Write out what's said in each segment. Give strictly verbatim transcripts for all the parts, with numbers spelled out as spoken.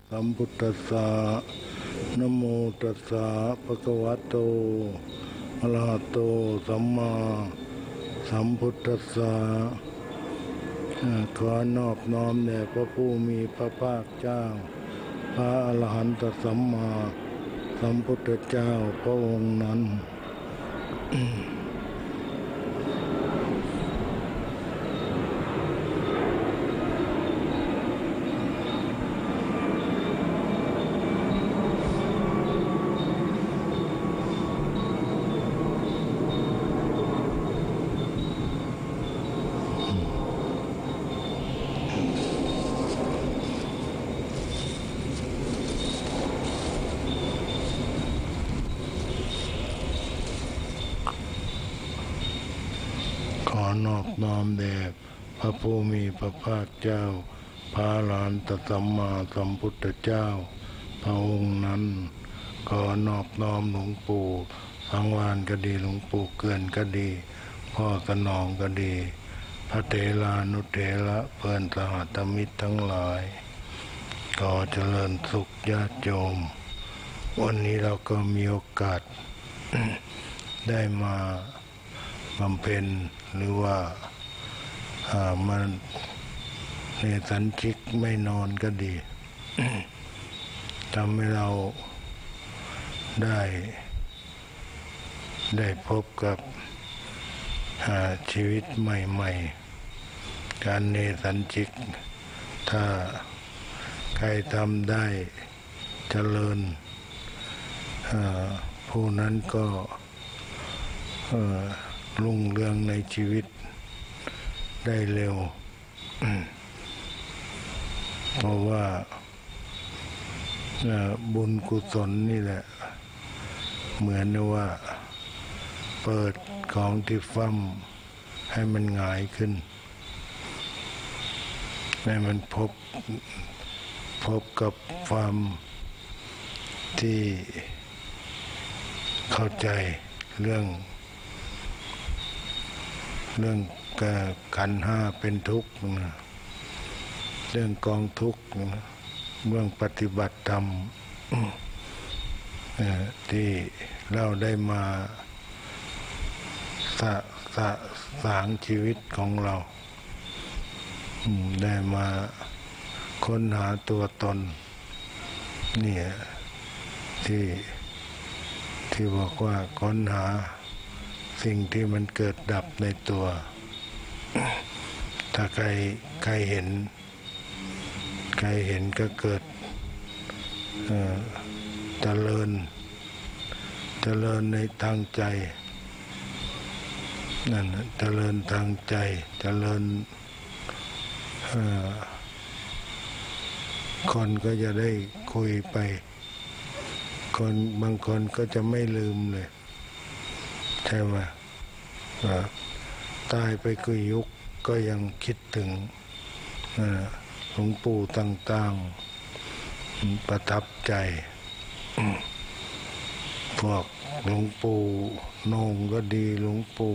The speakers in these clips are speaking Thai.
สัมพุทธัสสะนะโมตัสสะภะคะวะโตอะระหะโตสัมมาสัมพุทธัสสะขอนอบน้อมแด่พระผู้มีพระภาคเจ้าพระอรหันตสัมมาสัมพุทธเจ้าพระองค์นั้นขอนอบน้อมแด่พระผู้มีพระภาคเจ้าพระอรหันตสัมมาสัมพุทธเจ้าพระองค์นั้นขอนอบน้อมหลวงปู่สังวานก็ดีหลวงปู่เกินก็ดีพ่อสนองก็ดีพระเถรานุเถระเพื่อนสหธรรมิตรทั้งหลายขอเจริญสุขญาติโยมวันนี้เราก็มีโอกาส ได้มาบำเพ็ญหรือว่ามันในสันชิกไม่นอนก็ดี ทำให้เราได้ได้พบกับชีวิตใหม่ๆการเนสันชิกถ้าใครทำได้เจริญผู้นั้นก็รุ่งเรืองในชีวิตได้เร็ว เพราะว่าบุญกุศลนี่แหละเหมือนว่าเปิดของที่ฟั่มให้มันหงายขึ้นให้มันพบพบกับความที่เข้าใจเรื่องเรื่องขันธ์ห้าเป็นทุกข์นะเรื่องกองทุกข์นะเรื่องปฏิบัติธรรมที่เราได้มาสะสะสางชีวิตของเราได้มาค้นหาตัวตนเนี่ยที่ที่บอกว่าค้นหาสิ่งที่มันเกิดดับในตัวถ้าใครใครเห็นใครเห็นก็เกิดเจริญเจริญในทางใจนั่นเจริญทางใจเจริญคนก็จะได้คุยไปคนบางคนก็จะไม่ลืมเลยใช่ไหมตายไปกี่ยุคก็ยังคิดถึงหลวงปู่ต่างๆประทับใจพวกหลวงปู่โหน่งก็ดีหลวงปู่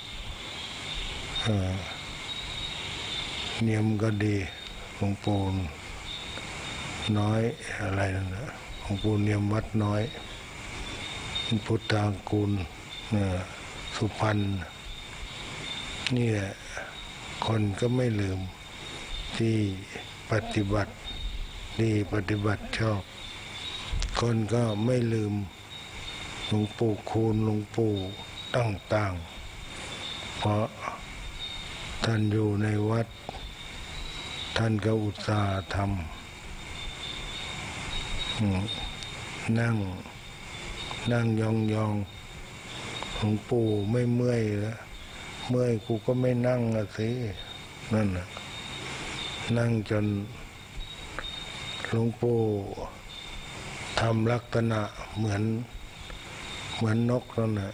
เนียมก็ดีหลวงปู่น้อยอะไรนั่นนะหลวงปู่เนียมวัดน้อยพุทธากุลสุพรรณนี่แหละคนก็ไม่ลืมที่ปฏิบัติดีปฏิบัติชอบคนก็ไม่ลืมหลวงปู่คูณหลวงปู่ต่างๆเพราะท่านอยู่ในวัดท่านก็อุตส่าห์ทำนั่งนั่งยองๆหลวงปู่ไม่เมื่อยแล้วเมื่อยกูก็ไม่นั่งอะสินั่นน่ะนั่งจนหลวงปู่ทำลักษณะเหมือนเหมือนนกนั่นน่ะ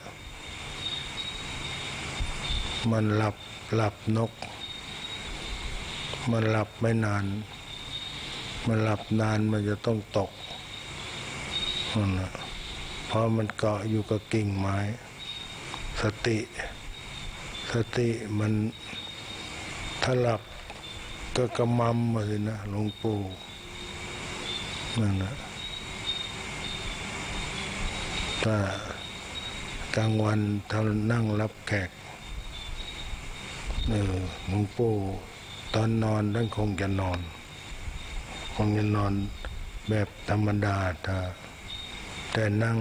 มันหลับหลับนกมันหลับไม่นานมันหลับนานมันจะต้องตกนั่นน่ะเพราะมันเกาะอยู่กับกิ่งไม้สติสติมันถ้าหลับก็กระมัมมาสินะหลวงปู่นั่นนะถ้ากลางวันท่านนั่งรับแขกเออหลวงปู่ตอนนอนท่านคงจะนอนคงจะนอนแบบธรรมดาถ้าแต่นั่ง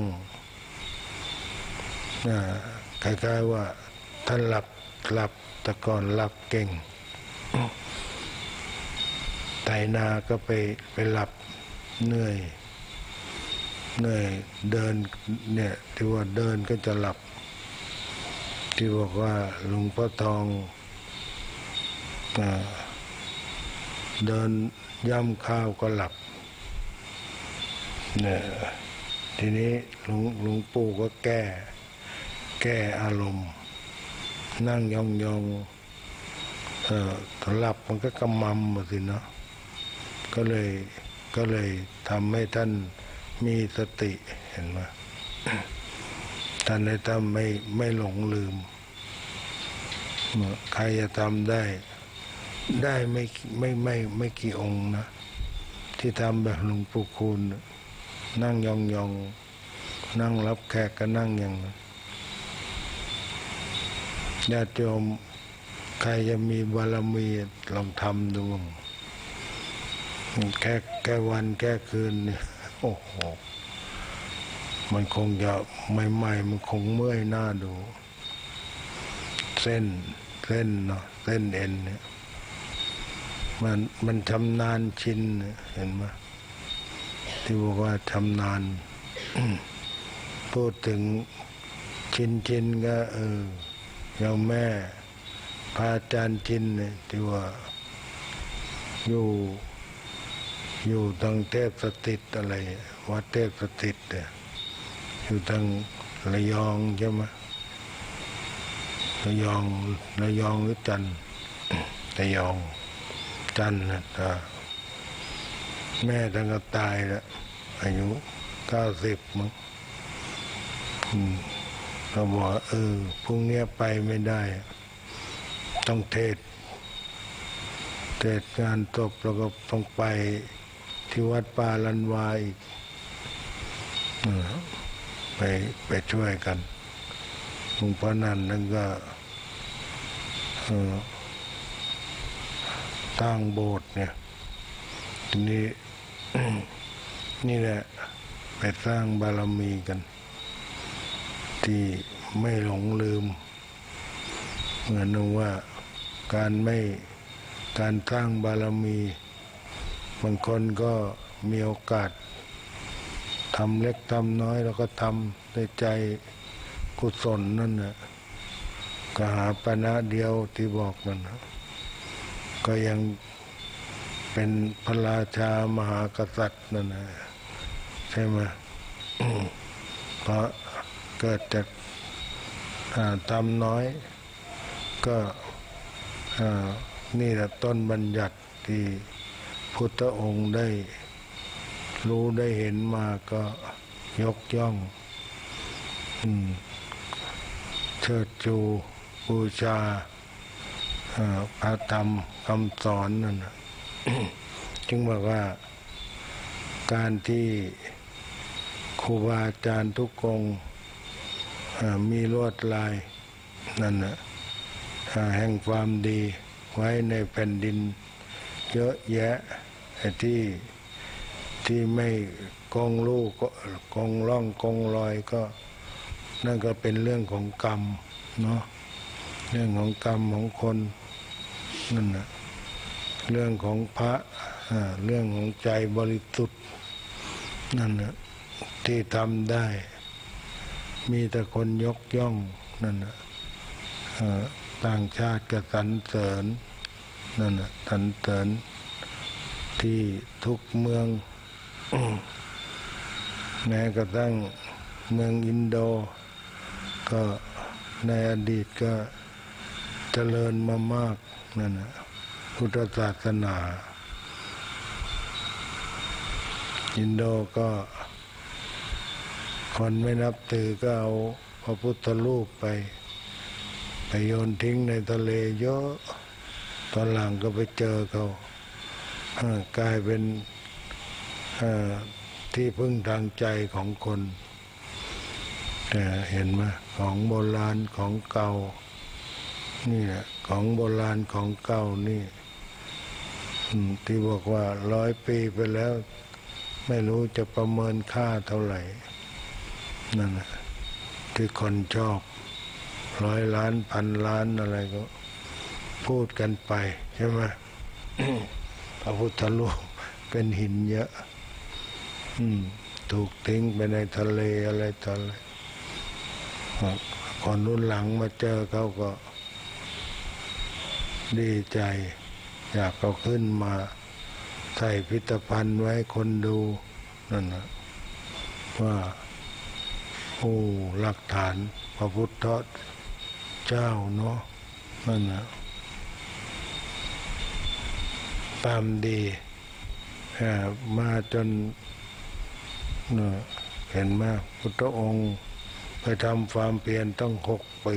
คล้ายๆว่าท่านหลับหลับแต่ก่อนหลับเก่งไถนาก็ไปไปหลับเหนื่อยเหนื่อยเดินเนี่ยที่ว่าเดินก็จะหลับที่บอกว่าหลวงพ่อทองเดินย่ำข้าวก็หลับเนี่ยทีนี้หลวงหลวงปู่ก็แก้แก้อารมณ์นั่งยองยองเออถ้าหลับมันก็กำมำมาสิเนาะก็เลยก็เลยทำให้ท่านมีสติเห็นไหมท่านได้ทำไม่ไม่หลงลืมใครจะทำได้ได้ไม่ไม่ไม่ไม่กี่องค์นะที่ทำแบบหลวงปู่คูณนั่งยองยองนั่งรับแขกก็นั่งอย่างนั้นญาติโยมใครจะมีบารมีลองทำดูแค่แค่วันแค่คืนเนี่ยโอ้โหมันคงจะใหม่ๆมันคงเมื่อยหน้าดูเส้นเส้นเนาะเส้นเอ็นเนี่ยมันมันชำนาญชินเห็นไหมที่บอกว่าชำนาญพูดถึงชินชินก็เอออย่างแม่พระอาจารย์ชินเนี่ยที่ว่าอยู่อยู่ทางเทพสถิตอะไรวัดเทพสถิตเนี่ยอยู่ทางระยองใช่ไหมระยองระยองหรือจันทร์ระยองจันทร์นะแต่แม่ท่านก็ตายแล้วอายุเก้าสิบมั้งเราบอกเออพรุ่งนี้ไปไม่ได้ต้องเทศเทศงานจบแล้วก็ต้องไปที่วัดป่าลันวาอีกไปไปช่วยกันหลวงพ่อนั่นนั่นก็ตั้งโบสถ์เนี่ยทีนี้นี่แหละไปสร้างบารมีกันที่ไม่หลงลืมเหมือนว่าการไม่การสร้างบารมีบางคนก็มีโอกาสทำเล็กทำน้อยแล้วก็ทำในใจกุศลนั่นน่ะก็หาปณะเดียวที่บอกนั่นนะก็ยังเป็นพระราชามหากษัตริย์นั่นนะใช่ไหม เพราะเกิดจากทำน้อยก็นี่แหละต้นบัญญัติที่พุทธองค์ได้รู้ได้เห็นมาก็ยกย่องเชิดชูบูชาพระธรรมคำสอนนั่น จึงบอกว่าการที่ครูบาอาจารย์ทุกองค์มีลวดลายนั่นนะแห่งความดีไว้ในแผ่นดินเยอะแยะที่ที่ไม่กองลูกกองร่องกองรอยก็นั่นก็เป็นเรื่องของกรรมเนาะเรื่องของกรรมของคนนั่นนะเรื่องของพระเรื่องของใจบริสุทธิ์นั่นนะที่ทำได้มีแต่คนยกย่องนั่นนะต่างชาติก็สรรเสริญนั่นนะสรรเสริญที่ทุกเมือง แม้กระทั่งเมืองอินโดก็ในอดีตก็เจริญมามากนั่นนะพุทธศาสนาอินโดก็คนไม่นับถือก็เอาพระพุทธรูปไปไปโยนทิ้งในทะเลเยอะตอนหลังก็ไปเจอเขากลายเป็นที่พึ่งทางใจของคนเห็นไหมของโบราณของเก่านี่แหละของโบราณของเก่านี่ที่บอกว่าร้อยปีไปแล้วไม่รู้จะประเมินค่าเท่าไหร่นั่นแหละที่คนชอบร้อยล้านพันล้านอะไรก็พูดกันไปใช่ไหม พระพุทธรูปเป็นหินเยอะถูกทิ้งไปในทะเลอะไรต่ออะไรคนรุ่นหลังมาเจอเขาก็ดีใจอยากเอาขึ้นมาใส่พิพิธภัณฑ์ไว้คนดูนั่นนะว่าโอ้หลักฐานพระพุทธเจ้าเนาะนั่นนะตามดีมาจนเห็นไหมพุทธองค์ไปทำความเพียรต้องหกปี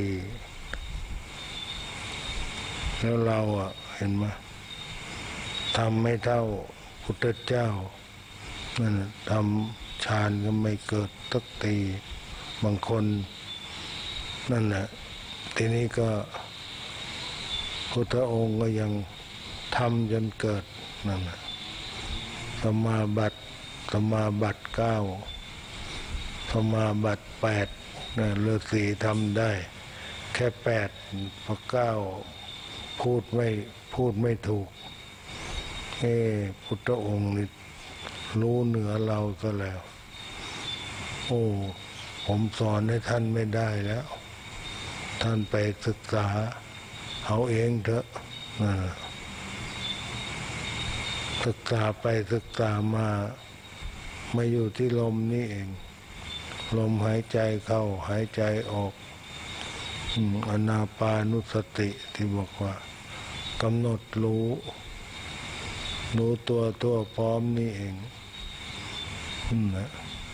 แล้วเราอ่ะเห็นไหมทำไม่เท่าพุทธเจ้านั่นทำฌานก็ไม่เกิดสักทีบางคนนั่นแหละทีนี้ก็พุทธองค์ก็ยังทำจนเกิดนั่นแหละสมาบัติสมาบัติเก้าสมาบัติแปดนะฤาษีทำได้แค่แปดพอเก้าพูดไม่พูดไม่ถูกเอ้พุทธองค์นี่รู้เหนือเราซะแล้วโอ้ผมสอนให้ท่านไม่ได้แล้วท่านไปศึกษาเอาเองเถอะนะศึกษาไปศึกษามามาอยู่ที่ลมนี่เองลมหายใจเข้าหายใจออกอนาปานุสติที่บอกว่ากำหนดรู้รู้ตัวตัวพร้อมนี่เองนะ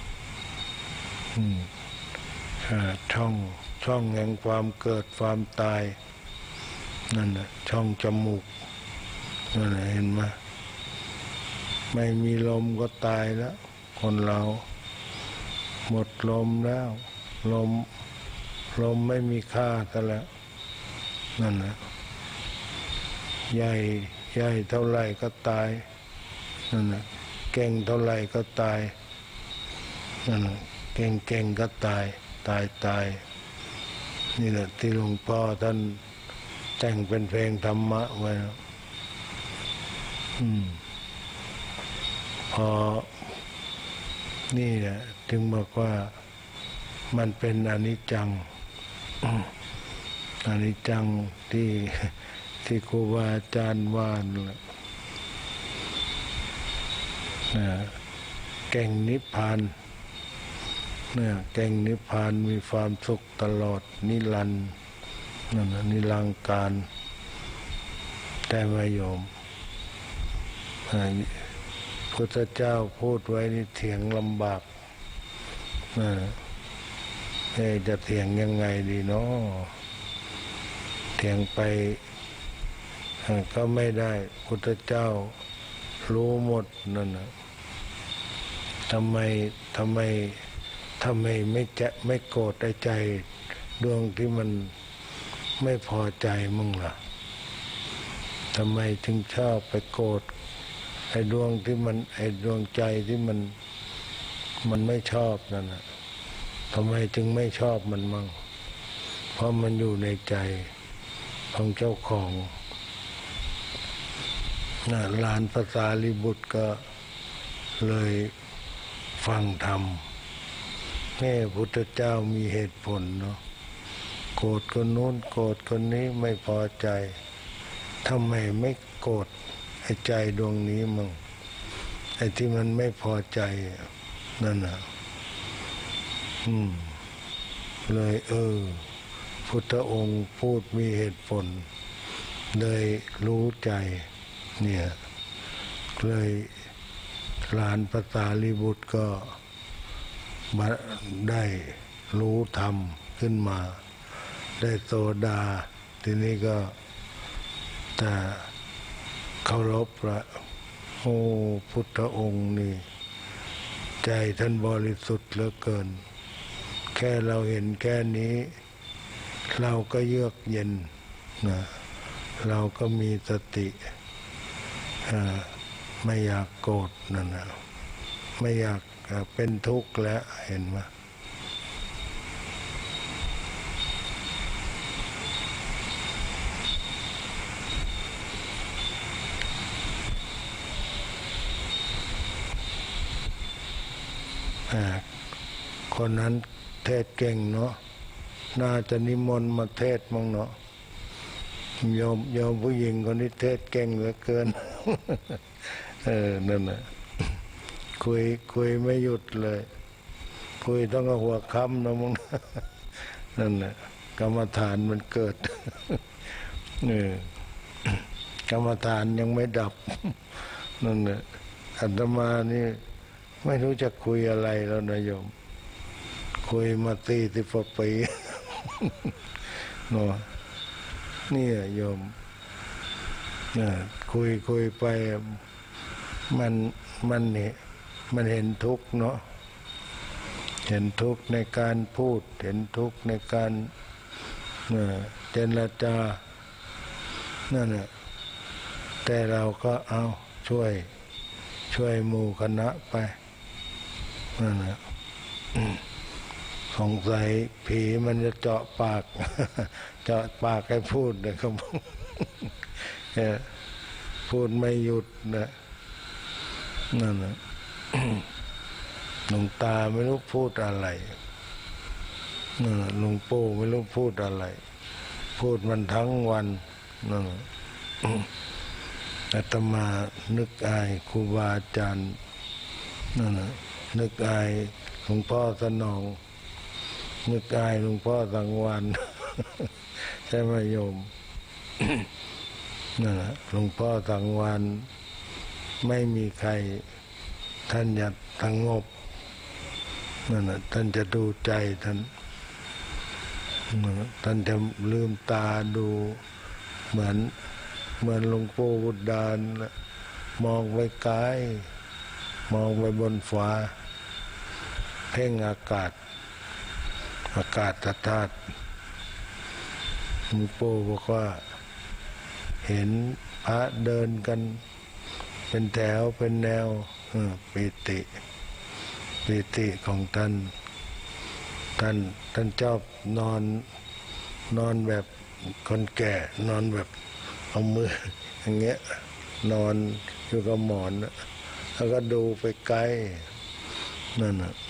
ช่องช่องแห่งความเกิดความตายนั่นนะช่องจมูกนั่นนะเห็นไหมไม่มีลมก็ตายแล้วคนเราหมดลมแล้วลมลมไม่มีค่าซะแล้วนั่นนะใหญ่ใหญ่เท่าไหร่ก็ตายนั่นนะเก่งเท่าไหร่ก็ตายนั่นนะเก่งเก่งก็ตายตายตายนี่แหละที่หลวงพ่อท่านแต่งเป็นเพลงธรรมะไว้อืมพอนี่แหละถึงบอกว่ามันเป็นอนิจจังอนิจจังที่ที่ครูบาอาจารย์ว่านะแก่งนิพพานเนี่ยแก่งนิพพานมีความสุขตลอดนิรันดร์นั่นนะนิรังการแต่ไม่ยอมพุทธเจ้าพูดไว้นี่เถียงลำบากนะเอ๊ะจะเถียงยังไงดีเนาะเถียงไปก็ไม่ได้พุทธเจ้ารู้หมดนั่นนะทำไมทำไมทำไมไม่จะไม่โกรธไอ้ใจดวงที่มันไม่พอใจมึงล่ะทำไมถึงชอบไปโกรธไอ้ดวงที่มันไอ้ดวงใจที่มันมันไม่ชอบนั่นนะทำไมจึงไม่ชอบมันมั่งเพราะมันอยู่ในใจของเจ้าของน่ะหลานภาษาลิบุตรก็เลยฟังธรรมแม่พุทธเจ้ามีเหตุผลเนาะโกรธคนโน้นโกรธคนนี้ไม่พอใจทำไมไม่โกรธไอ้ใจดวงนี้มั่งไอ้ที่มันไม่พอใจนั่นน่ะอืมเลยเออพุทธองค์พูดมีเหตุผลเลยรู้ใจเนี่ยเลยหลานภาษาลิบุตรก็มาได้รู้ธรรมขึ้นมาได้โสดาทีนี้ก็แต่เคารพละโอ้พุทธองค์นี่ใจท่านบริสุทธิ์เหลือเกินแค่เราเห็นแค่นี้เราก็เยือกเย็นนะเราก็มีสติไม่อยากโกรธนั่นนะไม่อยากเป็นทุกข์แล้วเห็นไหมคนนั้นเทศเก่งเนาะน่าจะนิมนต์มาเทศมั้งเนาะโยมโยมผู้หญิงคนนี้เทศเก่งเหลือเกิน เออนั่นแหละคุยคุยไม่หยุดเลยคุยต้องเอาหัวค่ำนะมึง นั่นแหละกรรมฐานมันเกิด เออกรรมฐานยังไม่ดับ นั่นแหละอาตมานี่ไม่รู้จะคุยอะไรแล้วนะโยมคุยมาตีสิบปี เนาะนี่โยมนะคุยคุยไปมันมันนี่มันเห็นทุกข์เนาะเห็นทุกข์ในการพูดเห็นทุกข์ในการเจรจานั่นแหละแต่เราก็เอาช่วยช่วยหมู่คณะไปนั่นแหละสงสัยผีมันจะเจาะปาก เจาะปากให้พูดนะครับ พูดไม่หยุดนะนั่นนะ หลวงตาไม่รู้พูดอะไรนั่นหลวงปู่ไม่รู้พูดอะไรพูดมันทั้งวันนั่นอาตมานึกอายครูบาอาจารย์นั่นนึกอายหลวงพ่อสนองนึกอายหลวงพ่อสังวาน ใช่ไหมโยม นั่นหลวงพ่อสังวานไม่มีใครท่านอยากสงบนั่นท่านจะดูใจท่านท่านจะลืมตาดูเหมือนเหมือนหลวงปู่บุตรดานมองไปไกลมองไปบนฟ้าเพ่งอากาศอากาศธาตุหลวงปู่บอกว่าเห็นพระเดินกันเป็นแถวเป็นแนวปิติปิติของท่านท่านท่านชอบนอนนอนแบบคนแก่นอนแบบเอามืออย่างเงี้ยนอนอยู่กับหมอนแล้วก็ดูไปไกลนั่นน่ะ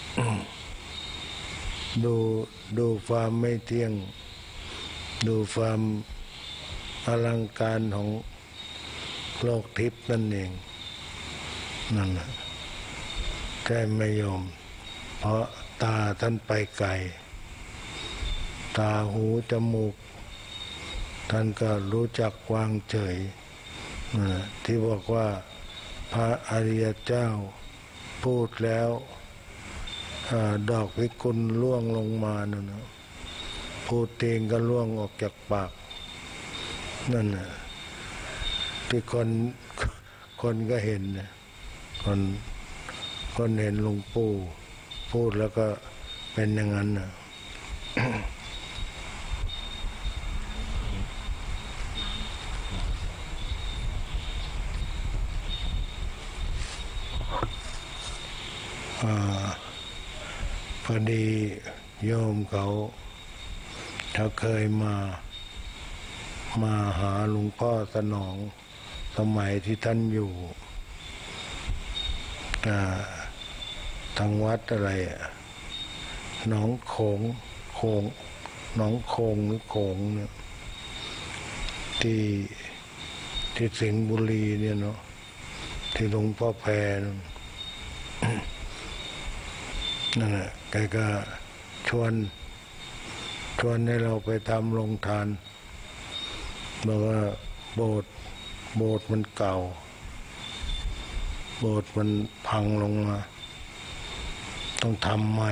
ดูดูความไม่เที่ยงดูความอลังการของโลกทิพย์นั่นเองนั่นนะแค่ไม่ยอมเพราะตาท่านไปไกลตาหูจมูกท่านก็รู้จักวางเฉยนะที่บอกว่าพระอริยเจ้าพูดแล้วดอกวิกุลล่วงลงมานั่นนะพูดเองก็ล่วงออกจากปากนั่นน่ะที่คนคนก็เห็นนะคนคนเห็นหลวงปู่พูดแล้วก็เป็นอย่างนั้นนะ พอดีโยมเขาเขาเคยมามาหาหลวงพ่อสนองสมัยที่ท่านอยู่ทางวัดอะไรหนองโขงโขงหนองโขงหรือโขงเนี่ยที่ที่สิงห์บุรีเนี่ยเนาะที่หลวงพ่อแพรนั่นแหละแกก็ชวนชวนให้เราไปทำโรงทานบอกว่าโบสถ์โบสถ์มันเก่าโบสถ์มันพังลงมาต้องทำใหม่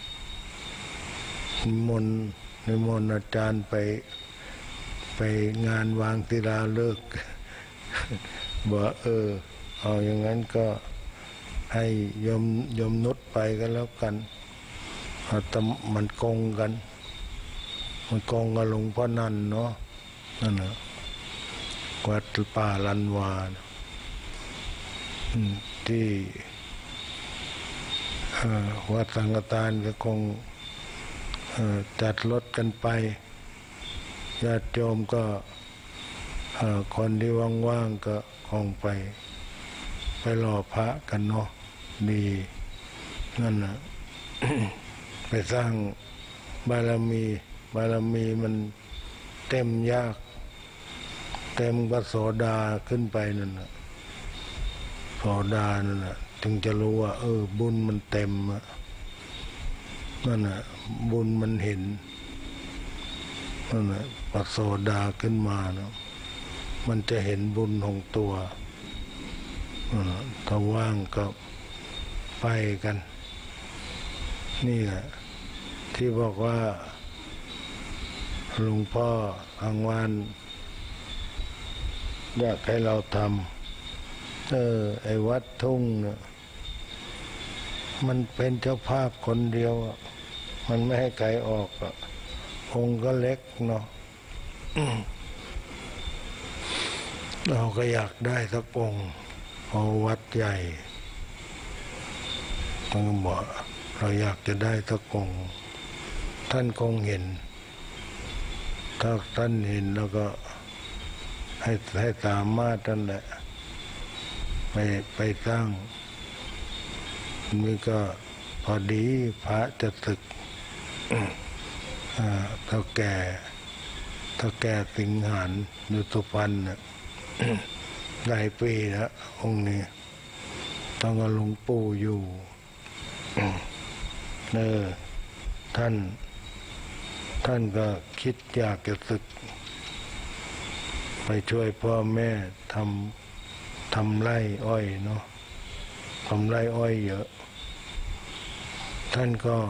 นิมนต์นิมนต์อาจารย์ไปไปงานวางศิลาฤกษ์บอกเออเอาอย่างนั้นก็ให้ยมยมนุษย์ไปก็แล้วกันแต่มันกงกันมันกงกับหลวงพ่อนันเนาะนั่นนะวัดป่าลันวาที่วัดสังฆทานก็คงจัดรถกันไปญาติโยมก็คนที่ว่างๆก็คงไปไปรอพระกันเนาะดีนั่นนะ ไปสร้างบารมีบารมีมันเต็มยากเต็มกว่าโสดาขึ้นไปนั่นนะโสดานั่นนะถึงจะรู้ว่าเออบุญมันเต็มอะนั่นนะบุญมันเห็นนั่นนะพอโสดาขึ้นมาเนาะมันจะเห็นบุญของตัวถ้าว่างก็ไปกันนี่แหละที่บอกว่าหลวงพ่อทางวานอยากให้เราทำเออไอ้วัดทุ่งเนี่ยมันเป็นเจ้าภาพคนเดียวมันไม่ให้ใครออกองค์ก็เล็กเนาะ เราก็อยากได้สักองค์พอวัดใหญ่ต้องบอกเราอยากจะได้สักองค์ท่านคงเห็นถ้าท่านเห็นแล้วก็ให้ให้สามารถนั่นแหละไปไปสร้างนี่ก็พอดีพระจะศึกเท่าแก่เท่าแก่สิงหานอยู่สุพรรณน่ะหลายปีแล้วองค์นี้ต้องกับหลวงปู่อยู่เออท่านท่านก็คิดอยากจะศึกไปช่วยพ่อแม่ทำทำไร่อ้อยเนาะทำไร่อ้อยเยอะท่านก็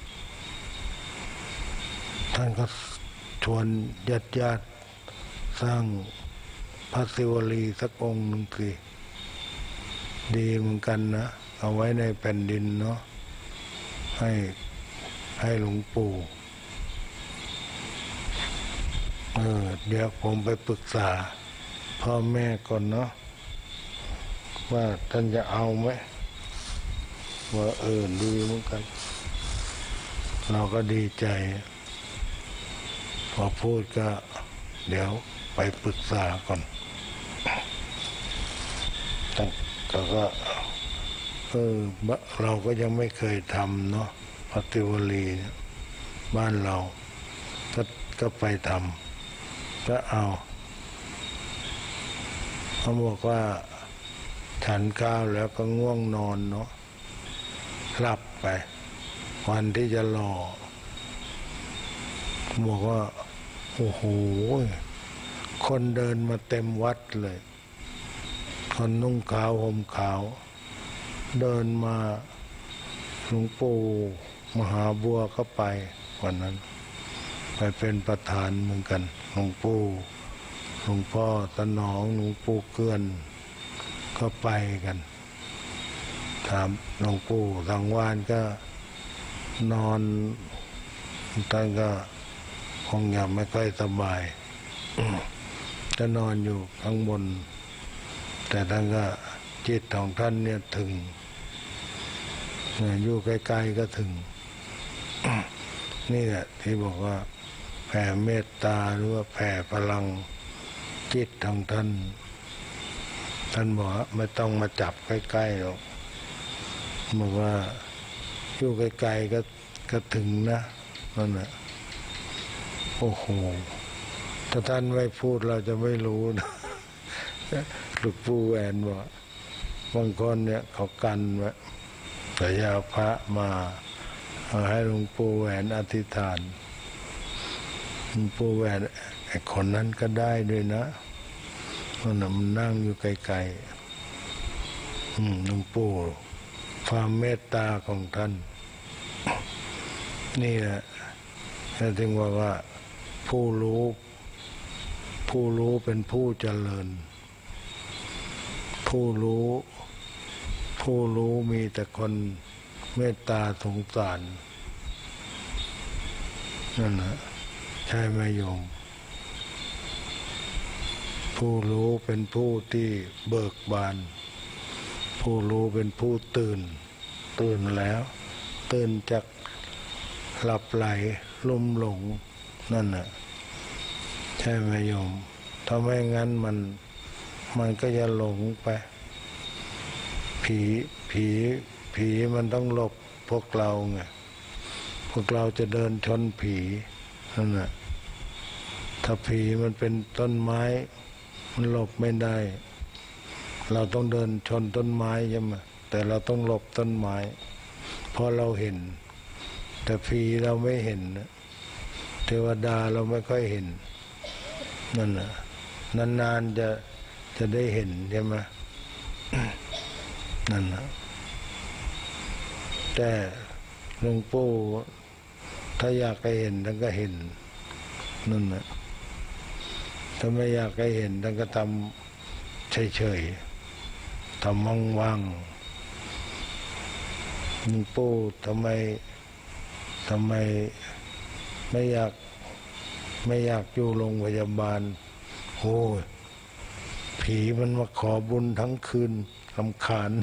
ท่านก็ชวนญาติญาติสร้างพระศิวลีสักองค์หนึ่งสิดีเหมือนกันนะเอาไว้ในแผ่นดินเนาะให้ให้หลวงปู่เออเดี๋ยวผมไปปรึกษาพ่อแม่ก่อนเนาะว่าท่านจะเอาไหมว่าเออดีเหมือนกันเราก็ดีใจพอพูดก็เดี๋ยวไปปรึกษาก่อนแต่ก็เออเราก็ยังไม่เคยทำเนาะปฏิวลีบ้านเราก็ก็ไปทำก็เอาเขาบอกว่าฉันข้าวแล้วก็ง่วงนอนเนาะหลับไปวันที่จะรอบอกว่าโอ้โหคนเดินมาเต็มวัดเลยคนนุ่งขาวห่มขาวเดินมาหลวงปู่มหาบัวก็ไปวันนั้นไปเป็นประธานเหมือนกันหลวงปู่หลวงพ่อสนองหลวงปู่เกื้อนก็ไปกันถามหลวงปู่สังวานก็นอนท่านก็คงยังไม่ค่อยสบายจะนอนอยู่ข้างบนแต่ท่านก็จิตของท่านเนี่ยถึงอยู่ใกล้ๆก็ถึงนี่แหละที่บอกว่าแผ่เมตตาหรือว่าแผ่พลังจิตของท่านท่านบอกว่าไม่ต้องมาจับใกล้ๆหรอกบอกว่าอยู่ไกลๆก็ก็ถึงนะนั่นแหละโอ้โหถ้าท่านไม่พูดเราจะไม่รู้นะหลวงปู่แหวนบอกบางคนเนี่ยเขากันไว้แต่ยาพระมาเอาให้หลวงปู่แหวนอธิษฐานหลวงปู่แหวนไอ้คนนั้นก็ได้ด้วยนะเพราะน่ะมันนั่งอยู่ไกลๆหลวงปู่ความเมตตาของท่านนี่แหละถึงว่าว่าผู้รู้ผู้รู้เป็นผู้เจริญผู้รู้ผู้รู้มีแต่คนเมตตาสงสารนั่นนะใช่ไหมโยมผู้รู้เป็นผู้ที่เบิกบานผู้รู้เป็นผู้ตื่นตื่นแล้วตื่นจากหลับไหลลุ่มหลงนั่นน่ะใช่ไหมโยมถ้าไม่งั้นมันมันก็จะหลงไปผีผีผีมันต้องหลบพวกเราไงพวกเราจะเดินชนผีนั่นน่ะถ้าผีมันเป็นต้นไม้มันหลบไม่ได้เราต้องเดินชนต้นไม้ใช่ไหมแต่เราต้องหลบต้นไม้เพราะเราเห็นแต่ผีเราไม่เห็นเทวดาเราไม่ค่อยเห็นนั่นน่ะนานๆจะจะได้เห็นใช่ไหมนั่นน่ะแต่หลวงปู่ถ้าอยากให้เห็นท่านก็เห็นนั่นน่ะถ้าไม่อยากให้เห็นท่านก็ทำเฉยๆทำว่างๆหลวงปู่ทำไมทำไมไม่อยากไม่อยากอยู่โรงพยาบาลโอ้ยผีมันมาขอบุญทั้งคืนรำคาญ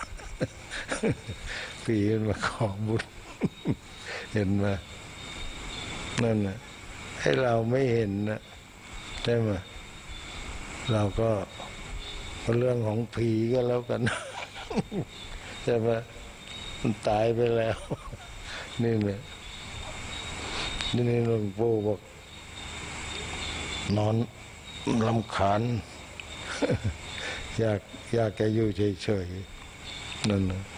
ผีมันมาขอบุญ เห็นไหมนั่นน่ะให้เราไม่เห็นนะใช่ไหมเราก็เรื่องของผีก็แล้วกัน ใช่ไหมมันตายไปแล้ว นี่เนี่ยนี่นี่หลวงปู่บอกนอนรำคาญ อยากอยากแกอยู่เฉยๆนั่นนะ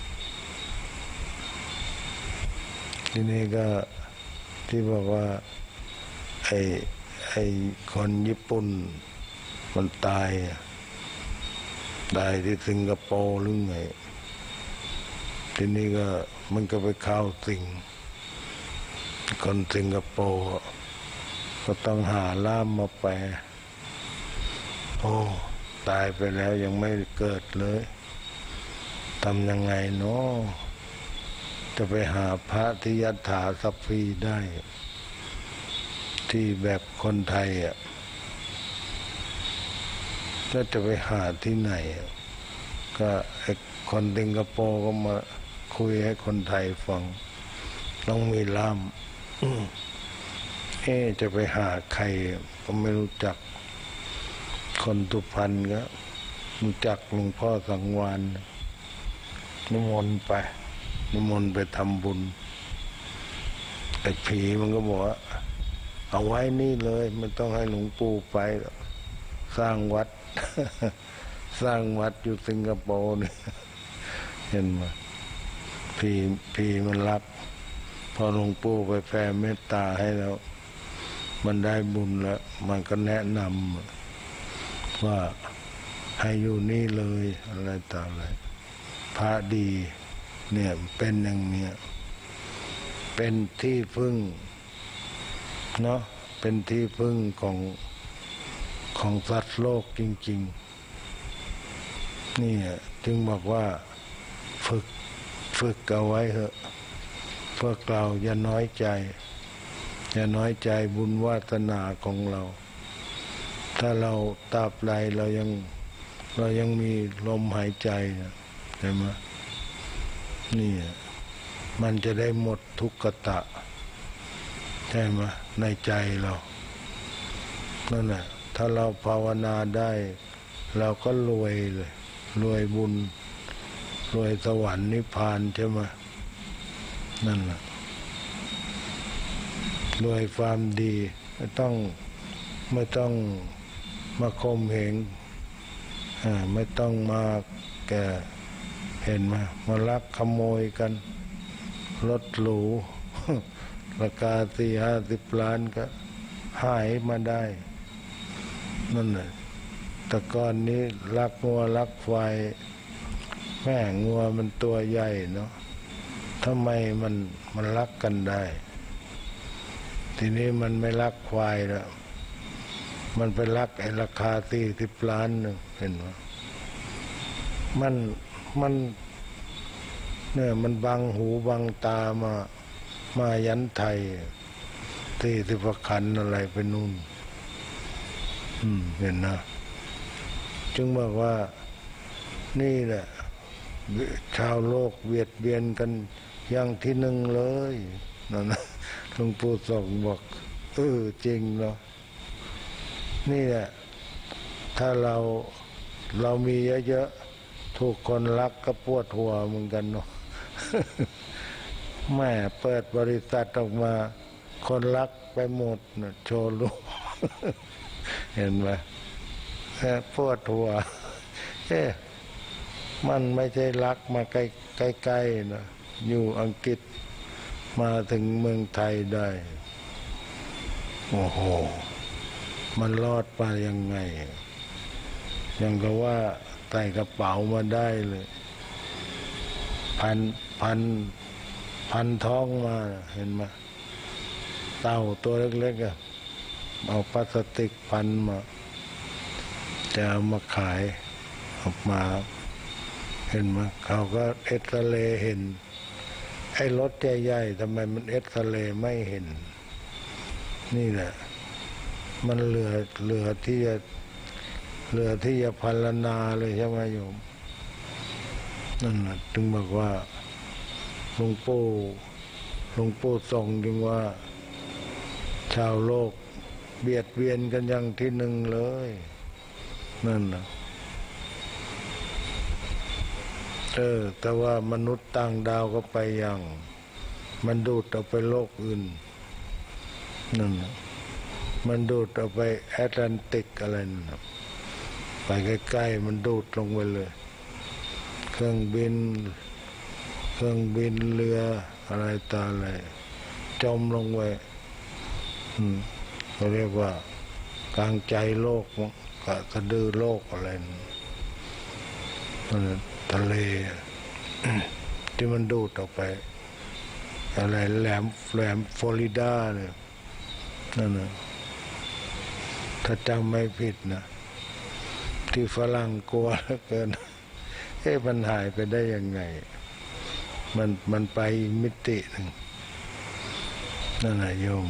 ทีนี้ก็ที่บอกว่าไอ้ไอ้คนญี่ปุ่นมันตายตายที่สิงคโปร์หรือไงทีนี้ก็มันก็ไปเข้าสิงคนสิงคโปร์ก็ต้องหาล่ามมาแปลโอ้ตายไปแล้วยังไม่เกิดเลยทำยังไงเนาะจะไปหาพระที่ยัตถาสัพพีได้ที่แบบคนไทยอ่ะแล้วจะไปหาที่ไหนก็ไอ้คนสิงคโปร์ก็มาคุยให้คนไทยฟังต้องมีล่ามเอ๊ะจะไปหาใครก็ไม่รู้จักคนสุพรรณก็รู้จักหลวงพ่อสังวาลนิมนต์ไปนิมนต์ไปทำบุญไอ้ผีมันก็บอกว่าเอาไว้นี่เลยไม่ต้องให้หลวงปู่ไปสร้างวัด สร้างวัดอยู่สิงคโปร์นี่ เห็นไหมผีผีมันรับพอหลวงปู่ไปแผ่เมตตาให้แล้วมันได้บุญแล้วมันก็แนะนำว่าให้อยู่นี่เลยอะไรต่างอะไรพระดีเนี่ยเป็นอย่างเนี้ยเป็นที่พึ่งเนาะเป็นที่พึ่งของของสัตว์โลกจริงๆนี่จึงบอกว่าฝึกฝึกเอาไว้เถอะพวกเราอย่าน้อยใจอย่าน้อยใจบุญวาสนาของเราถ้าเราตราบใดเรายังเรายังมีลมหายใจใช่ไหมนี่มันจะได้หมดทุกขตะใช่ไหมในใจเรานั่นแหละถ้าเราภาวนาได้เราก็รวยเลยรวยบุญรวยสวรรค์นิพพานใช่ไหมนั่นแหละรวยความดีไม่ต้องไม่ต้องมาคมเหงไม่ต้องมาแก่เห็นไหมมาลักขโมยกันรถหรู ราคาสี่ห้าสิบล้านก็หายมาได้นั่นแหละแต่ก่อนนี้ลักงัวลักควายแม่งัวมันตัวใหญ่เนาะทำไมมันมันลักกันได้ทีนี้มันไม่ลักควายแล้วมันไปลักไอ้ราคาสี่สิบล้านหนึ่งเห็นไหมมันมันเนี่ยมันบังหูบังตามามายันไทยที่สิบขันอะไรไปนู่นอืมเห็นนะจึงบอกว่านี่แหละชาวโลกเบียดเบียนกันอย่างที่หนึ่งเลยนั่นนะหลวงปู่สองบอกเออจริงเนาะนี่แหละถ้าเราเรามีเยอะๆถูกคนรักก็ปวดหัวเหมือนกันเนาะ แม่เปิดบริษัทออกมาคนรักไปหมดนะโชว์ลูก เห็นไหมปวดหัวเอ๊ะมันไม่ใช่รักมาใกล้ๆนะอยู่อังกฤษมาถึงเมืองไทยได้โอ้โหมันรอดมายังไงยังก็ว่าใส่กระเป๋ามาได้เลยพันพันพันท้องมาเห็นไหมเต่าตัวเล็กๆอะเอาพลาสติกพันมาจะเอามาขายออกมาเห็นไหมเขาก็เอ็กซเรย์เห็นไอ้รถใหญ่ๆทำไมมันเอ็กซเรย์ไม่เห็นนี่แหละมันเหลือเหลือที่จะเหลือที่จะพรรณนาเลยใช่ไหมโยมนั่นนะถึงบอกว่าหลวงปู่หลวงปู่ทรงจึงว่าชาวโลกเบียดเบียนกันอย่างที่หนึ่งเลยนั่นนะเออแต่ว่ามนุษย์ต่างดาวก็ไปอย่างมันดูดเอาไปโลกอื่นนั่นนะมันดูดเอาไปแอตแลนติกอะไรนั่นนะไปใกล้ๆมันดูดลงไปเลยเครื่องบินเครื่องบินเรืออะไรต่ออะไรจมลงไปอืมเขาเรียกว่ากลางใจโลกกับสะดือโลกอะไรนั่นทะเลที่มันดูดออกไปอะไรแหลมแหลมฟลอริดาเนี่ยนั่นนะถ้าจำไม่ผิดนะที่ฝรั่งกลัวเหลือเกินเอ๊ะมันหายไปได้ยังไงมันมันไปอีกมิติหนึ่งนั่นแหละโยม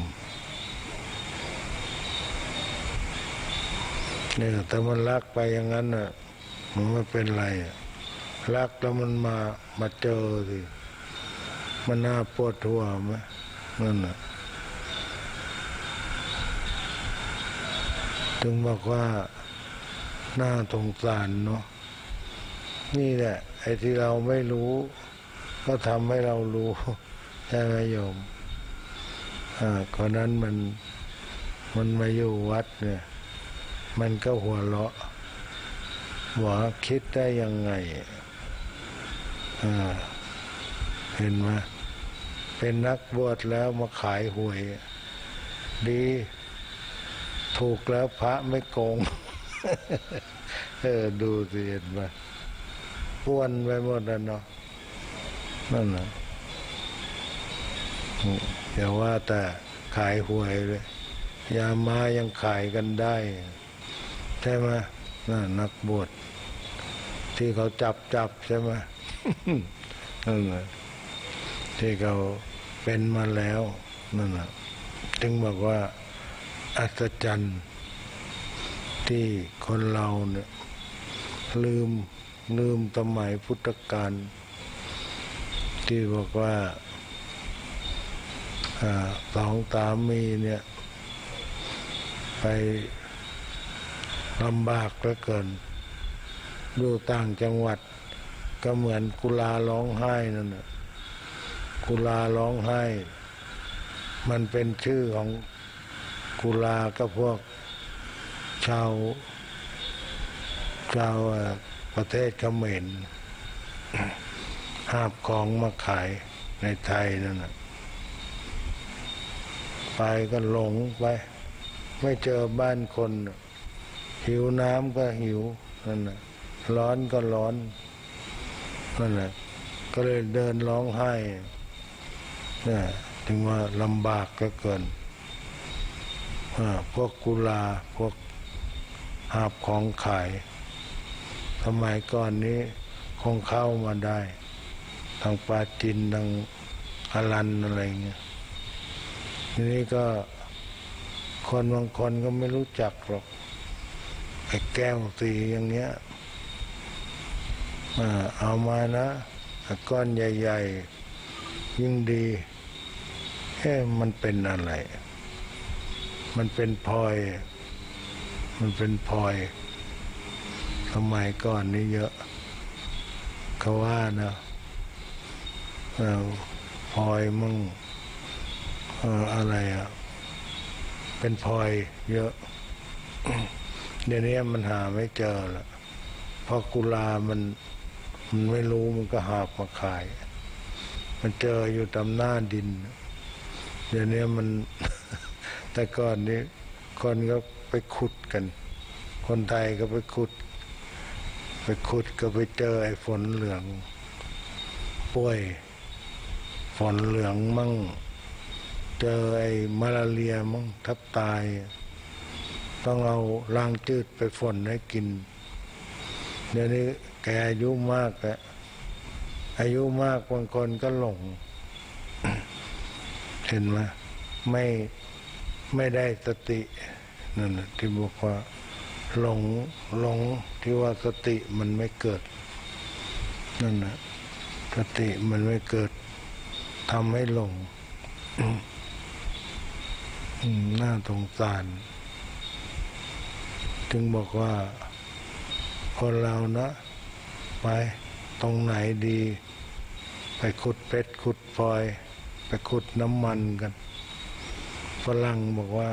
เนี่ยแต่มันลักไปอย่างนั้นน่ะมันไม่เป็นไรลักแล้วมันมามาเจอสิมันน่าปวดหัวไหมนั่นน่ะถึงบอกว่าน่าสงสารเนาะนี่แหละไอ้ที่เราไม่รู้ก็ทำให้เรารู้ใช่ไหมโยมอ่าคนนั้นมันมันมาอยู่วัดเนี่ยมันก็หัวเราะว่าคิดได้ยังไงอ่าเห็นไหมเป็นนักบวชแล้วมาขายหวยดีถูกแล้วพระไม่โกง เออดูสิเห็นไหมป้วนไปหมดแล้วเนาะนั่นนะอย่าว่าแต่ขายหวยเลยยามายังขายกันได้ใช่ไหมน่ะนักบวชที่เขาจับจับใช่ไหม นั่นแหละที่เขาเป็นมาแล้วนั่นแหละจึงบอกว่าอัศจรรย์ที่คนเราเนี่ยลืมลืมสมัยพุทธกาลที่บอกว่าสองสามีเนี่ยไปลำบากเหลือเกินอยู่ต่างจังหวัดก็เหมือนกุลาร้องไห้นั่นน่ะกุลาร้องไห้มันเป็นชื่อของกุลาก็พวกชาวชาวประเทศเขมรหาบของมาขายในไทยนั่นน่ะไปก็หลงไปไม่เจอบ้านคนหิวน้ำก็หิวนั่นน่ะร้อนก็ร้อนนั่นแหละก็เลยเดินร้องไห้เนี่ยถึงว่าลำบากก็เกินพวกกุลาพวกหาบของขายสมัยก่อนนี้คงเข้ามาได้ทางปราจีนทางอรันอะไรเงี้ยทีนี้ก็คนบางคนก็ไม่รู้จักหรอกไอ้แก้วสีอย่างเงี้ยเอามานะก้อนใหญ่ๆยิ่งดีเอ๊ะมันเป็นอะไรมันเป็นพลอยมันเป็นพลอยสมัยก่อนนี่เยอะเขาว่านะพลอยมั่งอะไรอ่ะเป็นพลอยเยอะเดี๋ยวนี้มันหาไม่เจอละเพราะกุลามันมันไม่รู้มันก็หาบมาขายมันเจออยู่ตามหน้าดินเดี๋ยวนี้มันแต่ก่อนนี้คนก็ไปขุดกันคนไทยก็ไปขุดไปขุดก็ไปเจอไอ้ฝนเหลืองป่วยฝนเหลืองมั่งเจอไอ้มาลาเรียมั่งทับตายต้องเอาล้างจืดไปฝนให้กินเดี๋ยวนี้แกอายุมากแล้วอายุมากบางคนก็หลง เห็นไหมไม่ไม่ได้สตินั่นแหละที่บอกว่าหลงหลงที่ว่าสติมันไม่เกิดนั่นแหละสติมันไม่เกิดทำให้หลง น่าสงสารจึงบอกว่าคนเรานะไปตรงไหนดีไปขุดเพชรขุดพลอยไปขุดน้ำมันกันฝรั่งบอกว่า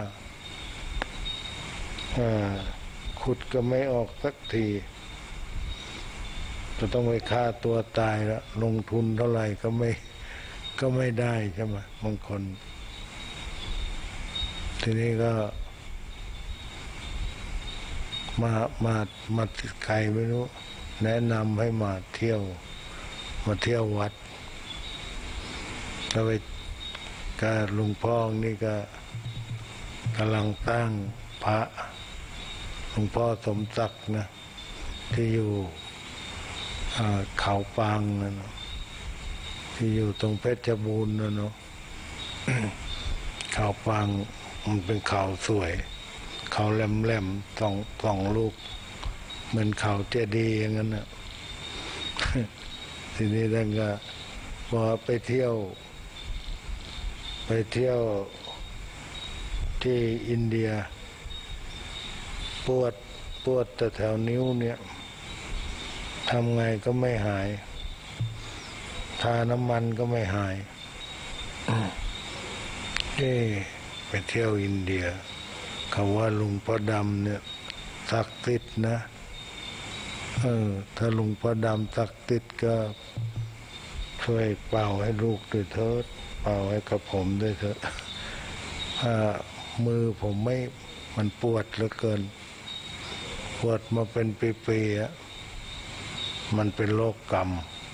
ขุดก็ไม่ออกสักทีจะต้องไปฆ่าตัวตายแล้วลงทุนเท่าไหร่ก็ไม่ก็ไม่ได้ใช่ไหมบางคนทีนี้ก็มามามาใครไม่รู้แนะนำให้มาเที่ยวมาเที่ยววัดก็ไปก็หลวงพ่อนี่ก็กำลังตั้งพระหลวงพ่อสมศักดิ์นะที่อยู่เขาปางนะเนาะที่อยู่ตรงเพชรบูรณ์นะเนาะ เขาปางมันเป็นเขาสวยเขาแหลมๆสองสองลูกเหมือนเขาเจดีย์อย่างนั้นนะ ทีนี้ท่านก็บอกไปเที่ยวไปเที่ยวที่อินเดียปวดปวดแต่แถวนิ้วเนี่ยทำไงก็ไม่หายทาน้ำมันก็ไม่หายเอ๊ะไปเที่ยวอินเดียเขาว่าหลวงพ่อดำเนี่ยศักดิ์สิทธิ์นะเออถ้าหลวงพ่อดำศักดิ์สิทธิ์ก็ช่วยเป่าให้ลูกด้วยเถิดเป่าให้กับผมด้วยเถิดถ้ามือผมไม่มันปวดเหลือเกินปวดมาเป็นปีๆอ่ะมันเป็นโรคกรรม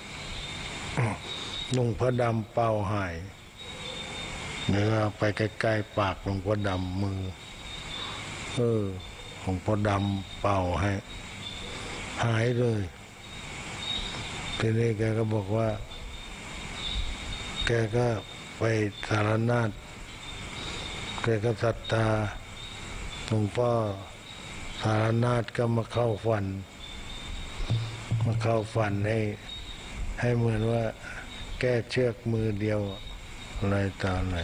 หลวงพ่อดำเป่าหายเนื้อไปใกล้ๆปากหลวงพ่อดำมือเออหลวงพ่อดำเป่าให้หายเลยทีนี้แกก็บอกว่าแกก็ไปสารนาฏแกก็ศรัทธาหลวงพ่อสารนาฏก็มาเข้าฝันมาเข้าฝันให้ให้เหมือนว่าแก้เชือกมือเดียวอะไรต่ออะไร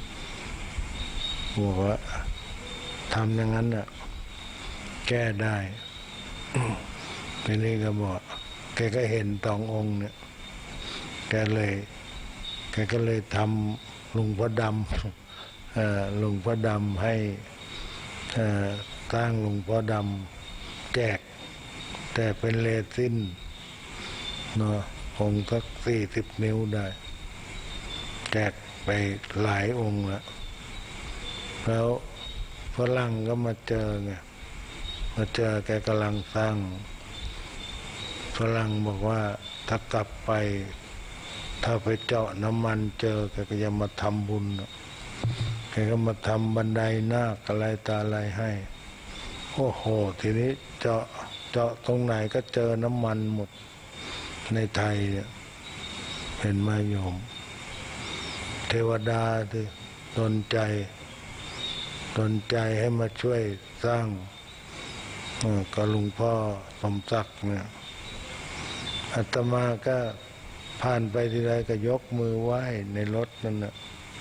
บอกว่าทำอย่างนั้นน่ะแก้ได้ทีนี้ก็บอกแกก็เห็นตององค์เนี่ยแกเลยแกก็เลยทำหลวงพ่อดำหลวงพ่อดำให้ตั้งหลวงพ่อดำแจกแต่เป็นเลซินเนาะองค์สักสี่สิบนิ้วได้แจกไปหลายองค์แล้วแล้วฝรั่งก็มาเจอไงมาเจอแกกำลังสร้างฝรั่งบอกว่าถ้ากลับไปถ้าไปเจาะน้ำมันเจอแกก็จะมาทำบุญแกก็มาทำบันไดนาคอะไรตาอะไรให้โอ้โหทีนี้เจาะเจาะตรงไหนก็เจอน้ำมันหมดในไทยเนี่ยเห็นไหมโยมเทวดาที่ดลใจดลใจให้มาช่วยสร้างกับหลวงพ่อสมศักดิ์เนี่ยอาตมาก็ผ่านไปทีไรก็ยกมือไหว้ในรถนั่นนะ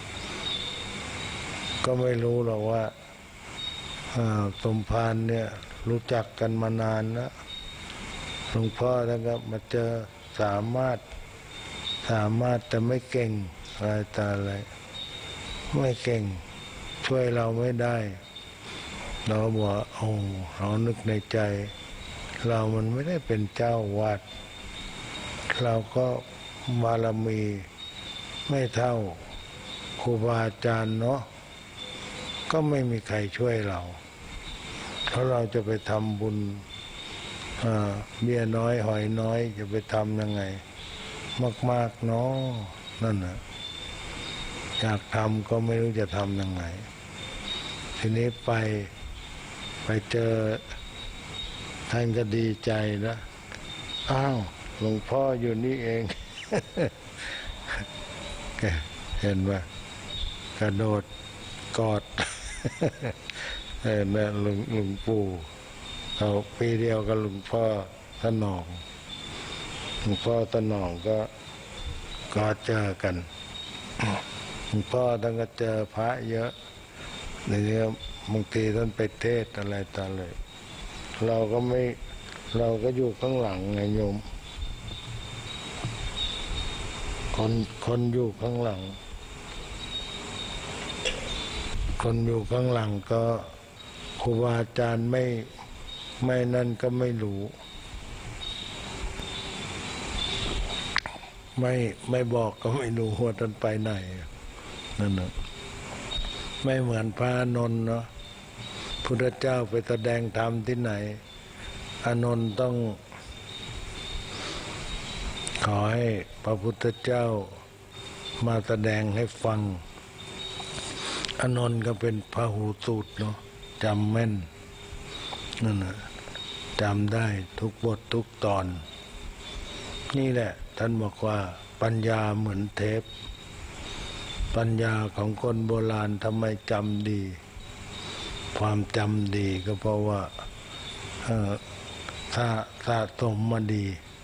ก็ไม่รู้หรอกว่าสมภารเนี่ยรู้จักกันมานานแล้วหลวงพ่อท่านก็มาเจอสามารถสามารถแต่ไม่เก่งอะไรต่ออะไรไม่เก่งช่วยเราไม่ได้เราบอกโอ้เรานึกในใจเรามันไม่ได้เป็นเจ้าวาดเราก็บารมีไม่เท่าครูบาอาจารย์เนาะก็ไม่มีใครช่วยเราเพราะเราจะไปทำบุญเบี้ยน้อยหอยน้อยจะไปทำยังไงมากๆเนาะนั่นน่ะอยากทำก็ไม่รู้จะทำยังไงทีนี้ไปไปเจอท่านก็ดีใจนะอ้าวหลวงพ่ออยู่นี่เอง เห็นว่ากระโดดกอด เห็นนะหลวงหลวงปู่เขาปีเดียวกับหลวงพ่อตะหนองหลวงพ่อตะหนองก็ก็เจอกันหลวงพ่อท่านก็เจอพระเยอะในนี้บางทีท่านไปเทศอะไรต่อเลยเราก็ไม่เราก็อยู่ข้างหลังไงโยมคนคนอยู่ข้างหลังคนอยู่ข้างหลังก็ครูบาอาจารย์ไม่ไม่นั่นก็ไม่รู้ไม่ไม่บอกก็ไม่รู้ว่าท่านไปไหนนั่นน่ะไม่เหมือนพระอานนท์เนาะพุทธเจ้าไปแสดงธรรมที่ไหนอานนท์ต้องขอให้พระพุทธเจ้ามาแสดงให้ฟังอานนท์ก็เป็นพหูสูตรเนาะจำแม่นนั่นน่ะจำได้ทุกบททุกตอนนี่แหละท่านบอกว่าปัญญาเหมือนเทปปัญญาของคนโบราณทำไมจำดีความจำดีก็เพราะว่าถ้าสะสมมาดี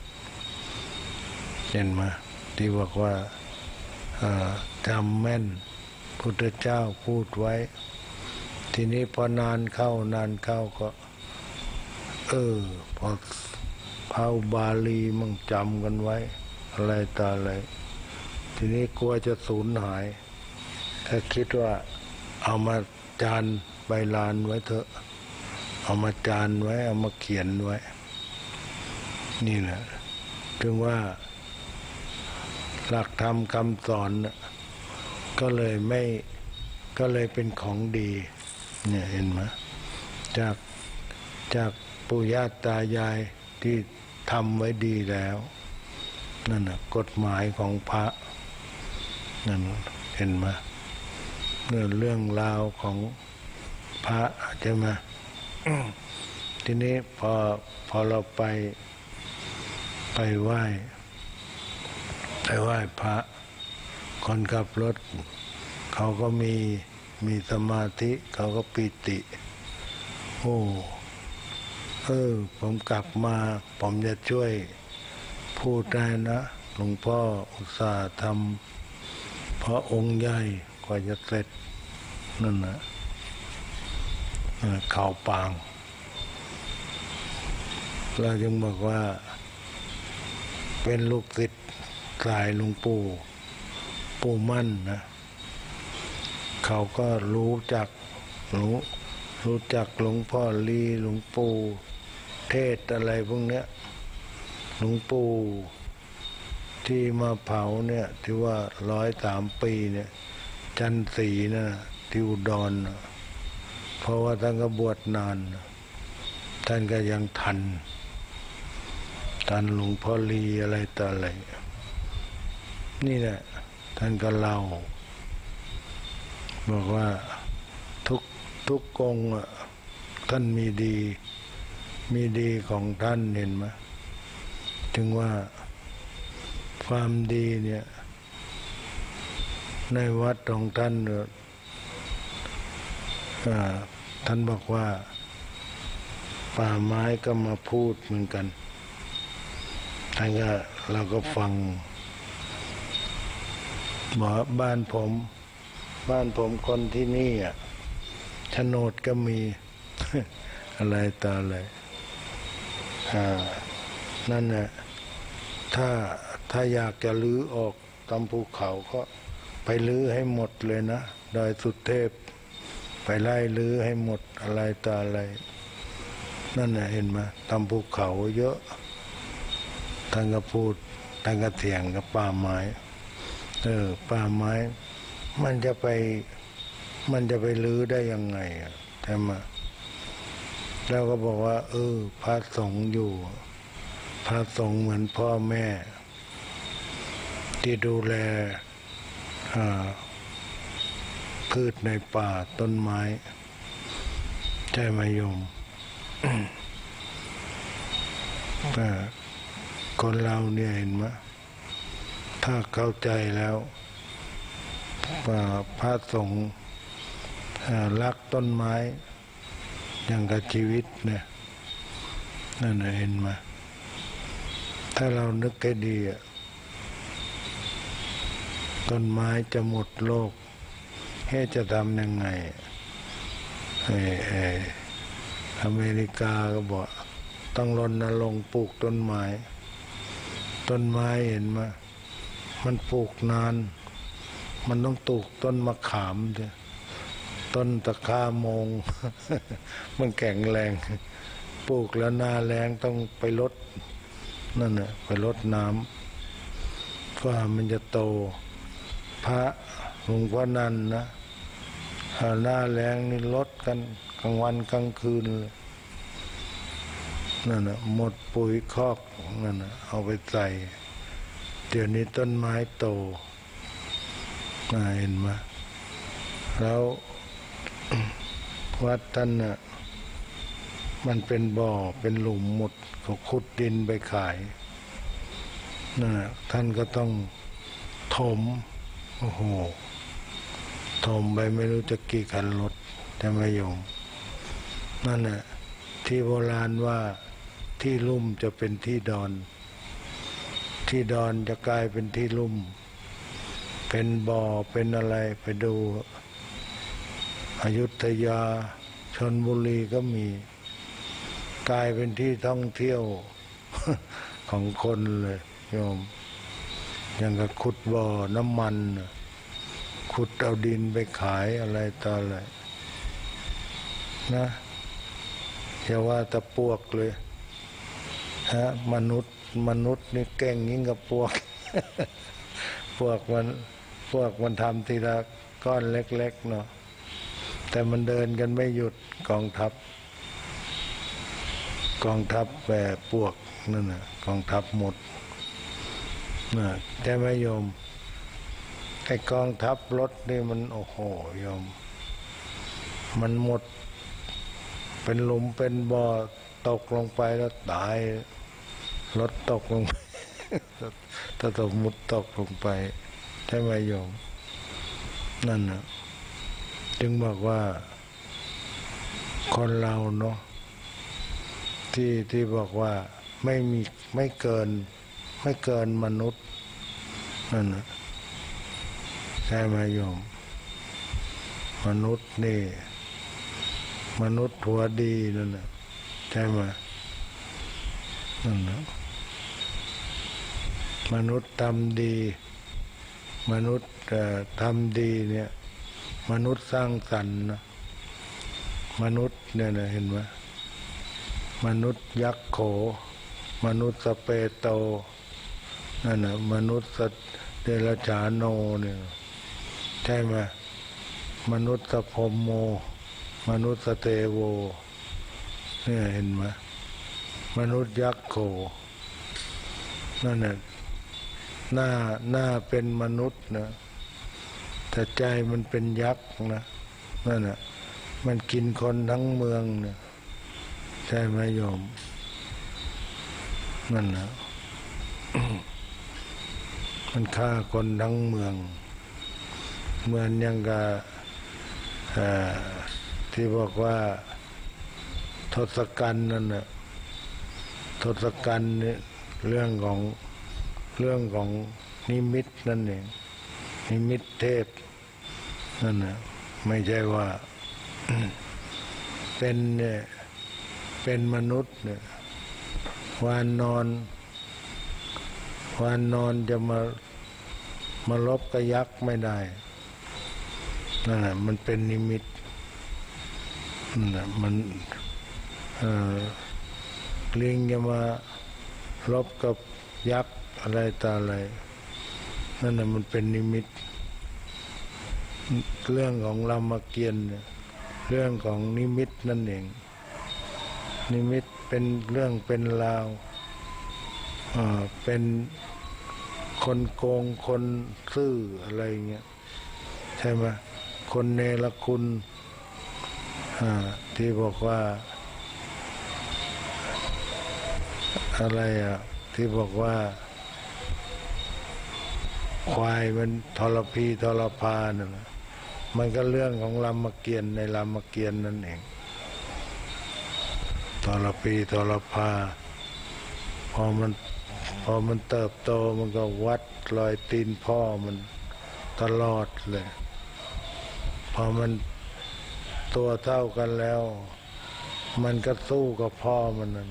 เห็นไหมที่บอกว่าจำแม่นพุทธเจ้าพูดไว้ทีนี้พอนานเข้านานเข้าก็เออพอพระบาลีมั่งจำกันไว้อะไรต่ออะไรทีนี้กลัวจะสูญหายถ้าคิดว่าเอามาจานใบลานไว้เถอะเอามาจานไว้เอามาเขียนไว้นี่แหละถึงว่าหลักธรรมคำสอนก็เลยไม่ก็เลยเป็นของดีเนี่ยเห็นไหมจากจากปู่ย่าตายายที่ทำไว้ดีแล้วนั่นน่ะกฎหมายของพระนั่นเห็นไหมเรื่องเรื่องราวของพระใช่ไหม ทีนี้พอพอเราไปไปไหว้ไปไหว้พระคนขับรถเขาก็มีมีสมาธิเขาก็ปิติโอ้เออผมกลับมาผมจะช่วยพูดได้นะหลวงพ่ออุตส่าห์ทำเพราะองค์ใหญ่กว่าจะเสร็จนั่นนะข่าวปางเราจึงบอกว่าเป็นลูกศิษย์สายหลวงปู่ปู่มั่นนะเขาก็รู้จักรู้รู้จักหลวงพ่อลีหลวงปู่เทศอะไรพวกเนี้ยหลวงปู่ที่มาเผาเนี่ยที่ว่าร้อยสามปีเนี่ยจันทร์ศรีนะที่อุดรนะเพราะว่าท่านก็บวชนานท่านก็ยังทันทันหลวงพ่อลีอะไรต่ออะไรนี่แหละท่านก็เล่าบอกว่าทุกทุกองค์ท่านมีดีมีดีของท่านเห็นไหมถึงว่าความดีเนี่ยในวัดของท่านท่านบอกว่าป่าไม้ก็มาพูดเหมือนกันท่านก็เราก็ฟังบอกบ้านผมบ้านผมคนที่นี่อ่ะโฉนดก็มี อะไรต่ออะไรอ่านั่นแหละถ้าถ้าอยากจะลื้อออกตามภูเขาก็ไปลื้อให้หมดเลยนะดอยสุเทพไปไล่ลื้อให้หมดอะไรต่ออะไรนั่นน่ะเห็นไหมตามภูเขาเยอะท่านก็พูดท่านก็เถียงกับป่าไม้เออป่าไม้มันจะไปมันจะไปลื้อได้ยังไงอ่ะใช่ไหมแล้วก็บอกว่าเออพระสงฆ์อยู่พระสงฆ์เหมือนพ่อแม่ที่ดูแลพืชในป่าต้นไม้ใช่ไหมโยม คนเราเนี่ยเห็นไหมถ้าเข้าใจแล้วพระสงฆ์รักต้นไม้อย่างกับชีวิตเนี่ยนั่นเห็นไหมถ้าเรานึกให้ดีต้นไม้จะหมดโลกเฮ้จะทำยังไงเอออเมริกาก็บอกต้องรณรงค์ปลูกต้นไม้ต้นไม้เห็นไหมมันปลูกนานมันต้องปลูกต้นมะขามด้วยต้นตะคาโมง มันแข็งแรงปลูกแล้วหน้าแรงต้องไปรดนั่นน่ะไปรดน้ำว่ามันจะโตพระหลวงพ่อนันนะหน้าแรงนี่ลดกันกลางวันกลางคืนเลยนั่นน่ะหมดปุ๋ยคอกนั่นน่ะเอาไปใส่เดี๋ยวนี้ต้นไม้โตเห็นไหมแล้ววัดท่านน่ะมันเป็นบ่อเป็นหลุมหมดเขาขุดดินไปขายนั่นน่ะท่านก็ต้องถมโอ้โหถมไปไม่รู้จะกี่คันรถจะไม่ยอมนั่นน่ะที่โบราณว่าที่ลุ่มจะเป็นที่ดอนที่ดอนจะกลายเป็นที่ลุ่มเป็นบ่อเป็นอะไรไปดูอยุธยาชลบุรีก็มีกลายเป็นที่ท่องเที่ยว ของคนเลยโยมอย่างกับขุดบ่อน้ำมันขุดเอาดินไปขายอะไรต่ออะไรนะอย่าว่าแต่ปวกเลยฮะมนุษย์มนุษย์นี่เก่งยิ่งกับปวก พวกมันพวกมันทำทีละก้อนเล็กๆเนาะแต่มันเดินกันไม่หยุดกองทัพกองทัพแบบพวกนั่นน่ะกองทัพหมดน่ะแต่ไม่ยอมไอ้กองทัพรถนี่มันโอ้โหยอมมันหมดเป็นหลุมเป็นบ่อตกลงไปแล้วตายรถตกลงไป ถ้าสมมุติตกลงไปใช่ไหมโยมนั่นนะจึงบอกว่าคนเราเนาะที่ที่บอกว่าไม่มีไม่เกินไม่เกินมนุษย์นั่นนะใช่ไหมโยมมนุษย์นี่มนุษย์หัวดีนั่นนะใช่ไหมนั่นนะมนุษย์ทำดีมนุษย์ทำดีเนี่ยมนุษย์สร้างสรรค์นะมนุษย์เนี่ยนะเห็นไหมมนุษย์ยักษ์โขมนุษย์สเปโตนั่นนะมนุษย์เดรัจฉานโนเนี่ยใช่ไหมมนุษย์สพรหมโมมนุษย์สเตโวเนี่ยเห็นไหมมนุษย์ยักษ์โขนั่นน่ะหน้าหน้าเป็นมนุษย์นะแต่ใจมันเป็นยักษ์นะนั่นน่ะมันกินคนทั้งเมืองนะใช่ไหมโยมนั่นนะมันฆ่าคนทั้งเมืองเหมือนอย่างกับที่บอกว่าทศกัณฐ์นั่นน่ะทศกัณฐ์เนี่ยเรื่องของเรื่องของนิมิตนั่นเองนิมิตเทพนั่นน่ะไม่ใช่ว่าเป็นเนี่ยเป็นมนุษย์เนี่ยวานนอนวานนอนจะมามาลบกับยักษ์ไม่ได้นั่นแหละมันเป็นนิมิตนั่นแหละมันเอ่อลิงจะมาลบกับยักษ์อะไรต่ออะไรนั่นแหละมันเป็นนิมิตเรื่องของรามเกียรติ์เรื่องของนิมิตนั่นเองนิมิตเป็นเรื่องเป็นราวอ่าเป็นคนโกงคนซื่ออะไรเงี้ยใช่ไหมคนเนรคุณอ่าที่บอกว่าอะไรอ่ะที่บอกว่าควายมันทรพีทรพานั่นนะมันก็เรื่องของรามเกียรติ์ในรามเกียรติ์นั่นเองทรพีทรพาพอมันพอมันเติบโตมันก็วัดรอยตีนพ่อมันตลอดเลยพอมันตัวเท่ากันแล้วมันก็สู้กับพ่อมันนั่น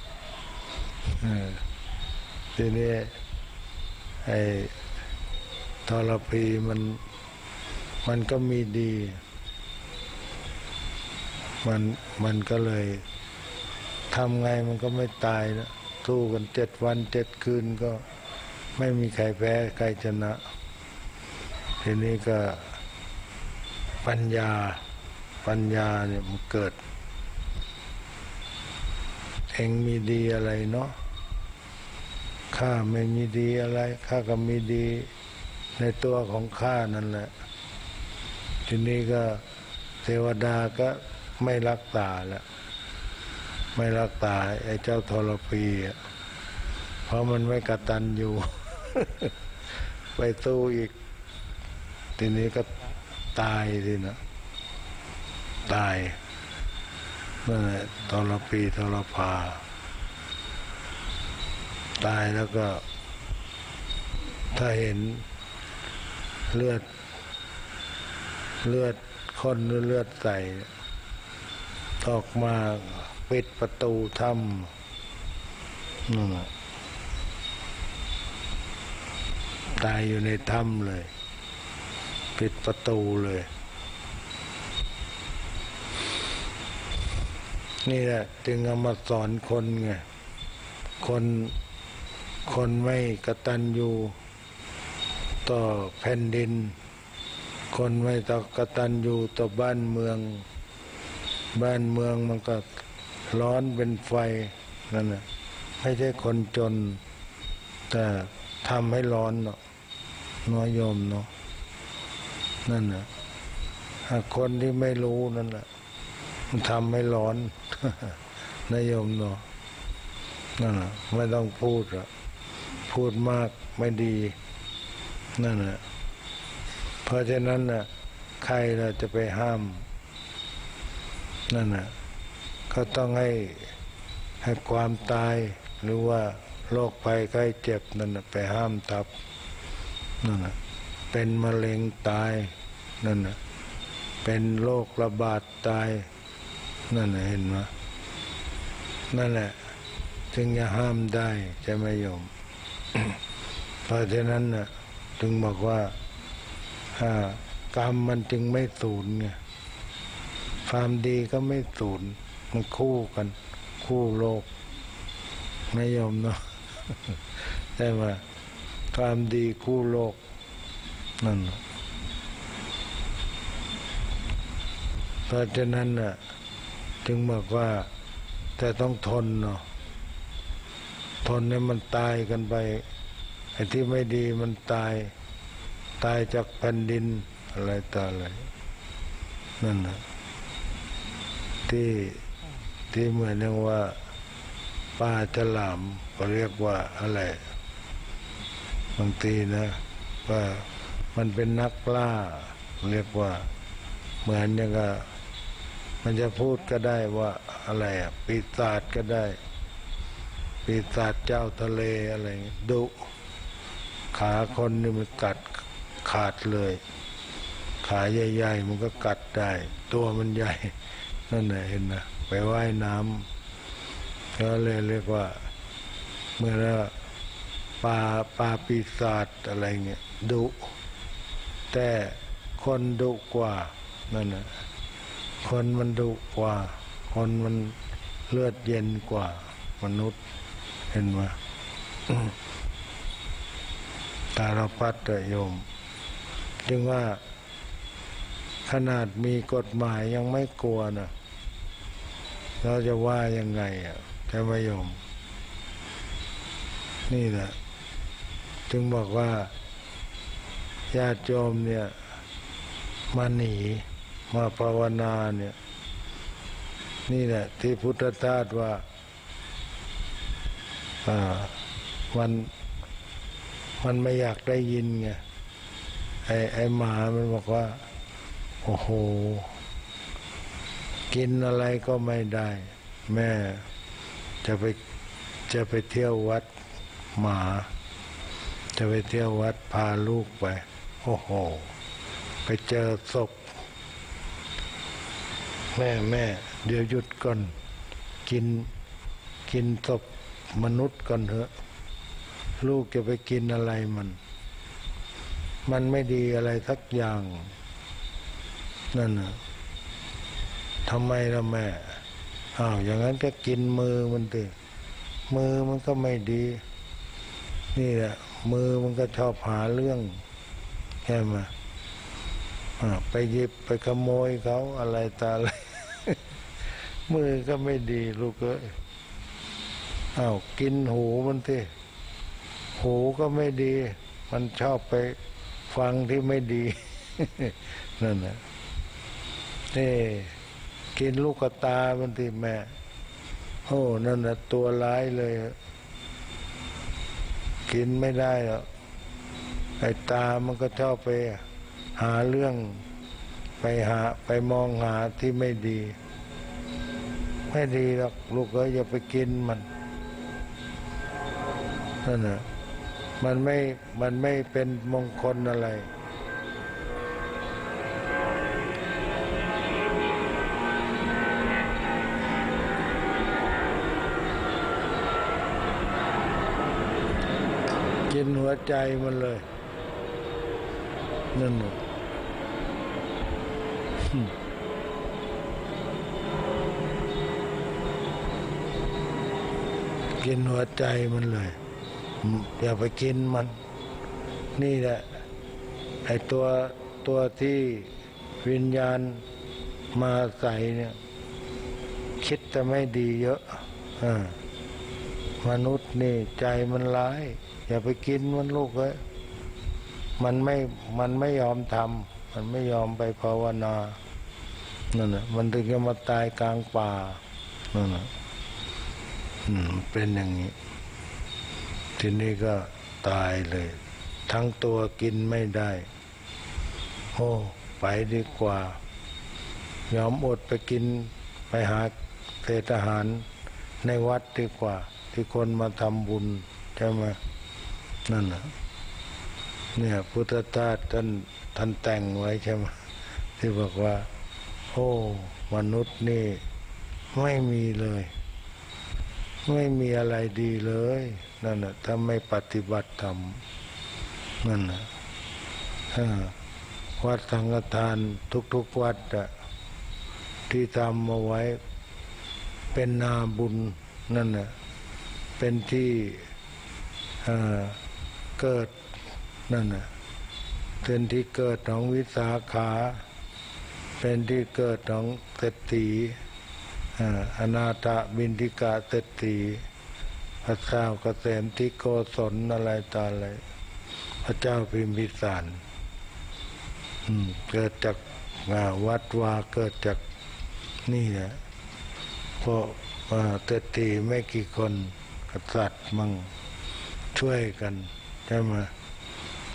ทีนี้ไอ้ทรพีมันมันก็มีดีมันมันก็เลยทำไงมันก็ไม่ตายนะสู้กันเจ็ดวันเจ็ดคืนก็ไม่มีใครแพ้ใครชนะทีนี้ก็ปัญญาปัญญาเนี่ยมันเกิดเองมีดีอะไรเนาะข้าไม่มีดีอะไรข้าก็มีดีในตัวของข้านั่นแหละทีนี้ก็เทวดาก็ไม่รักษาแล้วไม่รักษาไอ้เจ้าทรพีเพราะมันไม่กตัญญูไปสู้อีกทีนี้ก็ตายทีนะตายนั่นแหละทรพีทรพาตายแล้วก็ถ้าเห็นเลือดเลือดข้นหรือเลือดใสออกมาปิดประตูถ้ำนั่นแหละตายอยู่ในถ้ำเลยปิดประตูเลยนี่แหละจึงเอามาสอนคนไงคนคนไม่กตัญญูต่อแผ่นดินคนไม่ต่อกตัญญูต่อบ้านเมืองบ้านเมืองมันก็ร้อนเป็นไฟนั่นแหละไม่ใช่คนจนแต่ทำให้ร้อนเนาะน้อยโยมเนาะนั่นน่ะคนที่ไม่รู้นั่นแหละมันทำให้ร้อนนายโยมเนาะนั่นน่ะไม่ต้องพูดอะพูดมากไม่ดีนั่นน่ะเพราะฉะนั้นน่ะใครเราจะไปห้ามนั่นน่ะก็ต้องให้ให้ความตายหรือว่าโรคภัยไข้เจ็บนั่นน่ะไปห้ามทับนั่นน่ะเป็นมะเร็งตายนั่นน่ะเป็นโรคระบาดตายนั่นน่ะเห็นไหมนั่นแหละจึงจะห้ามได้ใช่ไหมโยม เพราะฉะนั้นน่ะจึงบอกว่ากรรมมันจึงไม่สูญไงความดีก็ไม่สูญมันคู่กันคู่โลกไม่ยอมเนาะ ใช่ไหมความดีคู่โลกนั่นเพราะฉะนั้นน่ะจึงบอกว่าแต่ต้องทนเนาะทนให้มันตายกันไปไอ้ที่ไม่ดีมันตายตายจากแผ่นดินอะไรต่ออะไรนั่นนะที่ที่เหมือนเรียกว่าปลาฉลามก็เรียกว่าอะไรบางทีนะว่ามันเป็นนักล่าเรียกว่าเหมือนอย่างก็มันจะพูดก็ได้ว่าอะไรอ่ะปีศาจก็ได้ปีศาจเจ้าทะเลอะไรดุขาคนนี่มันกัดขาดเลยขาใหญ่ๆมันก็กัดได้ตัวมันใหญ่นั่นแหละเห็นนะไปว่ายน้ำก็เลยเรียกว่าเมื่อปลาปลาปีศาจอะไรเงี้ยดุแต่คนดุกว่านั่นนะคนมันดุกว่าคนมันเลือดเย็นกว่ามนุษย์เห็นไหม ตาลปัตตโยมจึงว่าขนาดมีกฎหมายยังไม่กลัวนะเราจะว่ายังไงอ่ะใช่ไหมโยมนี่แหละจึงบอกว่าญาติโยมเนี่ยมาหนีมาภาวนาเนี่ยนี่แหละที่พุทธทาสว่าอ่ามันมันไม่อยากได้ยินไงไอ้ไอ้หมามันบอกว่าโอ้โหกินอะไรก็ไม่ได้แม่จะไปจะไปเที่ยววัดหมาจะไปเที่ยววัดพาลูกไปโอ้โหไปเจอศพแม่แม่เดี๋ยวหยุดก่อนกินกินศพมนุษย์ก่อนเถอะลูกจะไปกินอะไรมันมันไม่ดีอะไรสักอย่างนั่นน่ะทำไมล่ะแม่อ้าวอย่างนั้นก็กินมือมันดิมือมันก็ไม่ดีนี่แหละมือมันก็ชอบหาเรื่องใช่ไหมไปหยิบไปขโมยเขาอะไรตาอะไร มือก็ไม่ดีลูกเอ้ยอ้าวกินหูมันสิหูก็ไม่ดีมันชอบไปฟังที่ไม่ดี นั่นแหละนี่กินลูกตามันสิแม่โอ้นั่นน่ะตัวร้ายเลยกินไม่ได้หรอกไอ้ตามันก็ชอบไปหาเรื่องไปหาไปมองหาที่ไม่ดีไม่ดีหรอกลูกเอ้ยอย่าไปกินมันนั่นน่ะมันไม่มันไม่เป็นมงคลอะไรกินหัวใจมันเลยนั่นน่ะกินหัวใจมันเลยอย่าไปกินมันนี่แหละไอ้ตัวตัวที่วิญญาณมาใส่เนี่ยคิดจะไม่ดีเยอะอ่ามนุษย์นี่ใจมันร้ายอย่าไปกินมันลูกเอ้ยมันไม่มันไม่ยอมทำมันไม่ยอมไปภาวนานั่นน่ะมันถึงจะมาตายกลางป่านั่นน่ะอืมเป็นอย่างนี้ทีนี้ก็ตายเลยทั้งตัวกินไม่ได้โอ้ไปดีกว่ายอมอดไปกินไปหาเศษอาหารในวัดดีกว่าที่คนมาทำบุญใช่ไหมนั่นน่ะเนี่ยพุทธทาสท่านท่านแต่งไว้ใช่ไหมที่บอกว่าโอ้มนุษย์นี่ไม่มีเลยไม่มีอะไรดีเลยนั่นน่ะถ้าไม่ปฏิบัติธรรมนั่นน่ะวัดสังฆทานทุกๆวัดอะที่ทำมาไว้เป็นนาบุญนั่นน่ะเป็นที่เกิดนั่นน่ะเป็นที่เกิดของวิสาขาเป็นที่เกิดของเศรษฐีอนาถบิณฑิกาเศรษฐีพระเจ้าเกษมทิโกศลอะไรต่ออะไรพระเจ้าพิมพิสารเกิดจากวัดวาเกิดจากนี่แหละเพราะเศรษฐีไม่กี่คนกษัตริย์มั่งช่วยกันใช่ไหม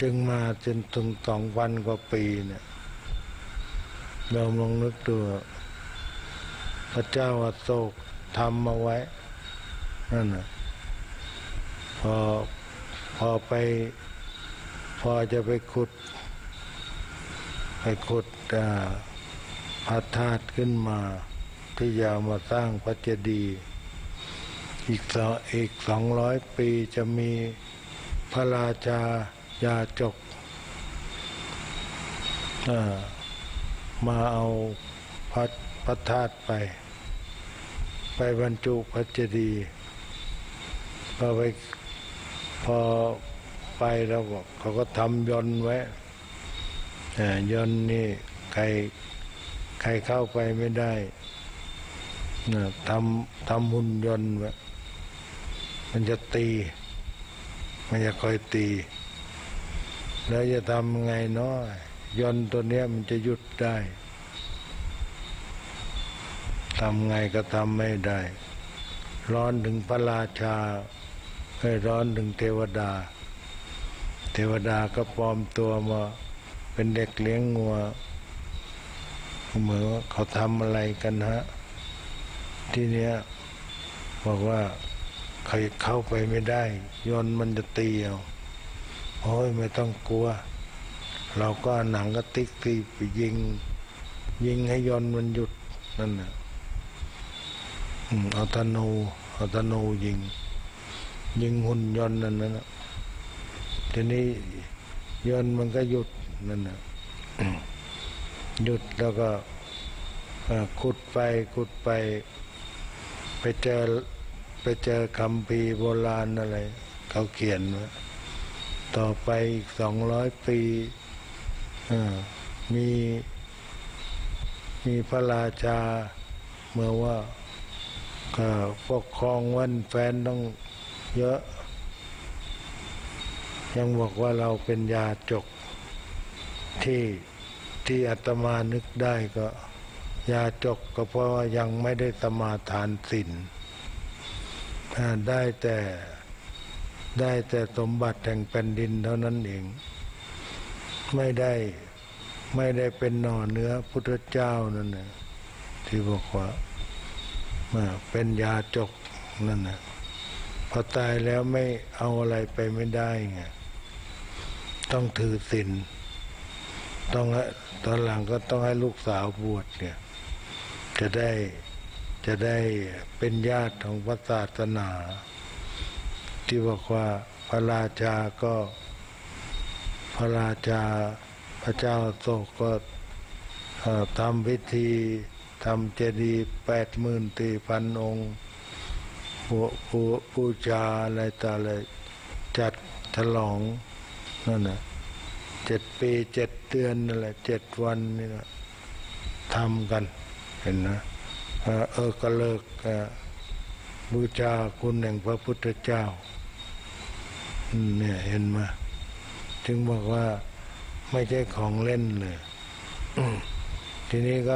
จึงมาจนถึงสองพันกว่าปีเนี่ยเราลองนึกดูพระเจ้าอโศกทำมาไว้นั่นน่ะพอพอไปพอจะไปขุดไปขุดพระธาตุขึ้นมาที่จะมาสร้างพระเจดีย์อีกสองอีกสองร้อยปีจะมีพระราชายาจกมาเอาพระพระธาตุไปไปบรรจุพระเจดีย์พอไปพอไปแล้วเขาก็ทำยนต์ไว้ยนต์นี่ใครใครเข้าไปไม่ได้นะทำทำหุ่นยนต์ไว้มันจะตีมันจะคอยตีแล้วจะทำไงเนาะยนต์ตัวเนี้ยมันจะหยุดได้ทำไงก็ทำไม่ได้ร้อนถึงพระราชาให้ร้อนถึงเทวดาเทวดาก็ปลอมตัวมาเป็นเด็กเลี้ยงงัวเหมือนว่าเขาทำอะไรกันฮะที่เนี้ยบอกว่าใครเข้าไปไม่ได้ยนต์มันจะตีเอาโอ้ยไม่ต้องกลัวเราก็หนังกระติกตีไปยิงยิงให้ยนต์มันหยุดนั่นน่ะเอาธนูเอาธนูยิงยิงหุ่นยนต์นั่นน่ะทีนี้ยนต์มันก็หยุดนั่นน่ะหยุดแล้วก็ขุดไปขุดไปไปเจอไปเจอคัมภีร์โบราณอะไรเขาเขียนว่าต่อไปอีกสองร้อยปีมีมีพระราชาเมื่อว่าก็ปกครองวันแฟนต้องเยอะยังบอกว่าเราเป็นยาจกที่ที่อาตมานึกได้ก็ยาจกก็เพราะว่ายังไม่ได้สมาทานศีลได้แต่ได้แต่สมบัติแห่งแผ่นดินเท่านั้นเองไม่ได้ไม่ได้เป็นหน่อเนื้อพุทธเจ้านั่นนะที่บอกว่าเป็นยาจกนั่นนะพอตายแล้วไม่เอาอะไรไปไม่ได้ไงต้องถือศีลต้องตอนหลังก็ต้องให้ลูกสาวบวชเนี่ยจะได้จะได้เป็นญาติของพระศาสนาที่บอกว่าพระราชาก็พระราชาพระเจ้าโศกก็ทำพิธีทำเจดีย์แปดหมื่นสี่พันองค์ผู้บูชาอะไรต่ออะไรจัดฉลองนั่นน่ะเจ็ดปีเจ็ดเดือนนั่นแหละเจ็ดวันนี่นะทำกันเห็นนะเออก็เลิกบูชาคุณแห่งพระพุทธเจ้าเนี่ยเห็นไหมจึงบอกว่าไม่ใช่ของเล่นเลยทีนี้ก็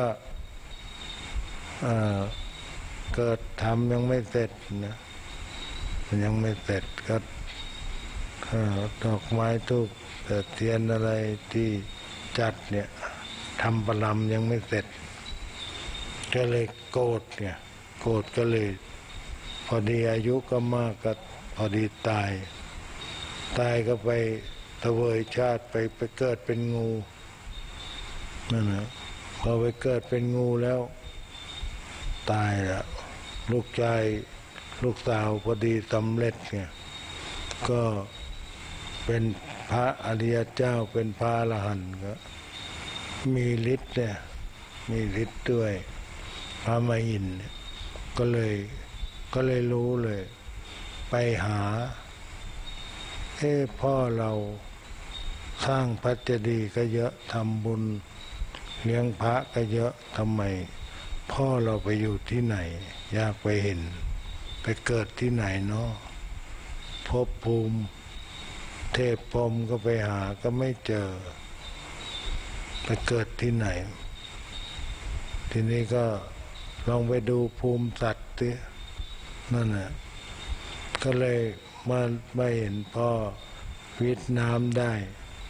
เกิดทำยังไม่เสร็จนะมันยังไม่เสร็จก็ดอกไม้ทูบเทียนอะไรที่จัดเนี่ยทำประลำยังไม่เสร็จก็เลยโกรธเนี่ยโกรธก็เลยพอดีอายุก็มากก็พอดีตายตายก็ไปเสวยชาติไปไปเกิดเป็นงูนั่นนะพอไปเกิดเป็นงูแล้วตายแล้วลูกชายลูกสาวพอดีสำเร็จเนี่ยก็เป็นพระอริยเจ้าเป็นพระอรหันต์ก็มีฤทธิ์เนี่ยมีฤทธิ์ด้วยพระมหินทร์ก็เลยก็เลยรู้เลยไปหาเอ้พ่อเราสร้างพระเจดีย์ก็เยอะทำบุญเลี้ยงพระก็เยอะทำไมพ่อเราไปอยู่ที่ไหนอยากไปเห็นไปเกิดที่ไหนเนาะภพภูมิเทพพรหมก็ไปหาก็ไม่เจอไปเกิดที่ไหนทีนี้ก็ลองไปดูภูมิสัตว์สินั่นน่ะก็เลยมาไม่เห็นพ่อวิทย์น้ำได้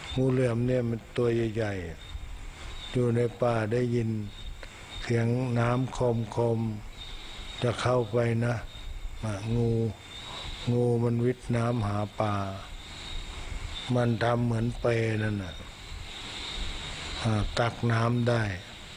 งูเหลือมเนี่ยมันตัวใหญ่ๆอยู่ในป่าได้ยินเสียงน้ำคมคมจะเข้าไปนะงูงูมันวิทน้ำหาปลามันทำเหมือนเปนั่นน่ะตักน้ำได้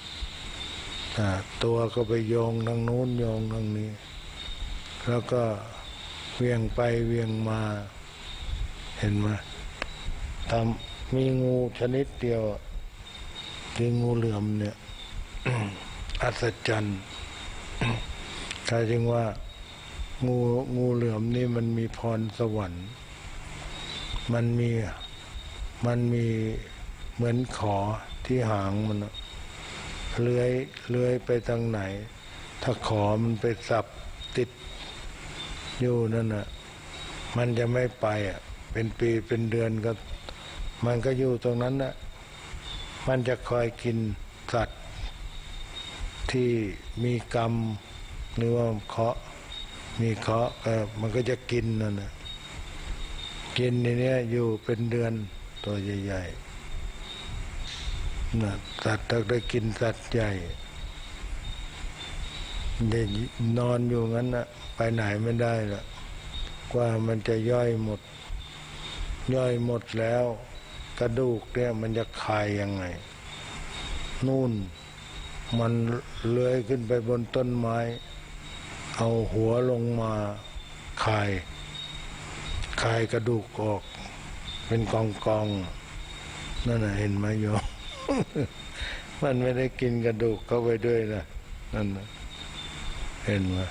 ตัวก็ไปโยงทางโน้นโยงทางนี้แล้วก็เวียงไปเวียงมาเห็นไหมทำมีงูชนิดเดียวที่งูเหลือมเนี่ย อัศจรรย์ใครจึงว่างูงูเหลือมนี่มันมีพรสวรรค์มันมีมันมีเหมือนขอที่หางมันเลื้อยเลื้อยไปทางไหนถ้าขอมันไปสับติดอยู่นั่นน่ะมันจะไม่ไปอ่ะเป็นปีเป็นเดือนก็มันก็อยู่ตรงนั้นน่ะมันจะคอยกินสัตว์ที่มีกรรมหรือว่าเคราะห์มีเคราะห์มันก็จะกินนั่นน่ะกินในนี้อยู่เป็นเดือนตัวใหญ่ๆนะสัตว์ถ้าได้กินสัตว์ใหญ่เด็กนอนอยู่งั้นนะไปไหนไม่ได้ละกว่ามันจะย่อยหมดย่อยหมดแล้วกระดูกเนี่ยมันจะคายยังไงนู่นมันเลื้อยขึ้นไปบนต้นไม้เอาหัวลงมาคายคายกระดูกออกเป็นกองกองนั่นน่ะเห็นไหมโยม มันไม่ได้กินกระดูกเข้าไปด้วยนะนั่นนะเห็นไหม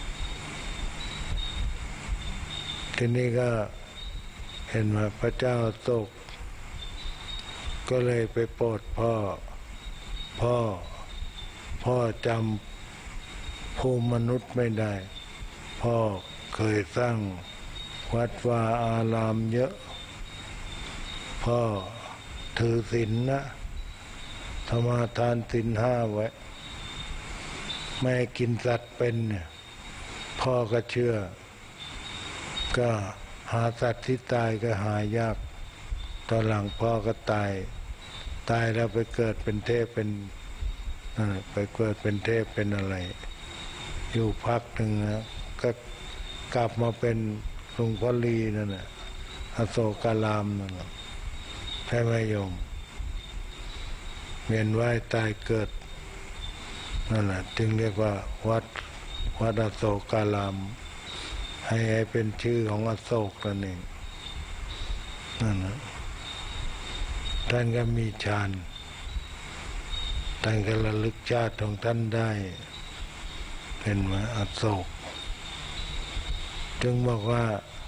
ทีนี้ก็เห็นไหมพระเจ้าโศกก็เลยไปโปรดพ่อพ่อพ่อจำภูมิมนุษย์ไม่ได้พ่อเคยสร้างวัดวาอารามเยอะพ่อถือศีลนะสมาทานศีลห้าไว้ไม่กินสัตว์เป็นเนี่ยพ่อก็เชื่อก็หาสัตว์ที่ตายก็หายากตอนหลังพ่อก็ตายตายแล้วไปเกิดเป็นเทพเป็นนั่นไปเกิดเป็นเทพเป็นอะไรอยู่พักหนึ่งนะก็กลับมาเป็นหลวงพ่อลีนั่นแหละอโศการามนั่นแหละใช่ไหมโยมเวียนว่ายตายเกิดนั่นแหละจึงเรียกว่าวัดวัดอโศการามให้ให้เป็นชื่อของอโศกนั่นเองนั่นนะท่านก็มีฌานท่านก็ระลึกชาติของท่านได้เห็นไหมอโศกจึงบอกว่า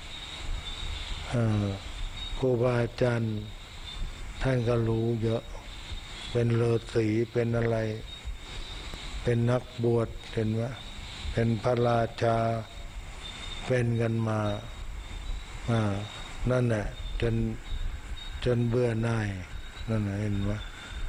ครูบาอาจารย์ท่านก็รู้เยอะเป็นฤาษีเป็นอะไรเป็นนักบวชเห็นไหมเป็นพระราชาเป็นกันมาอ่านั่นแหละจนจนเบื่อหน่ายนั่นแหละเห็นไหม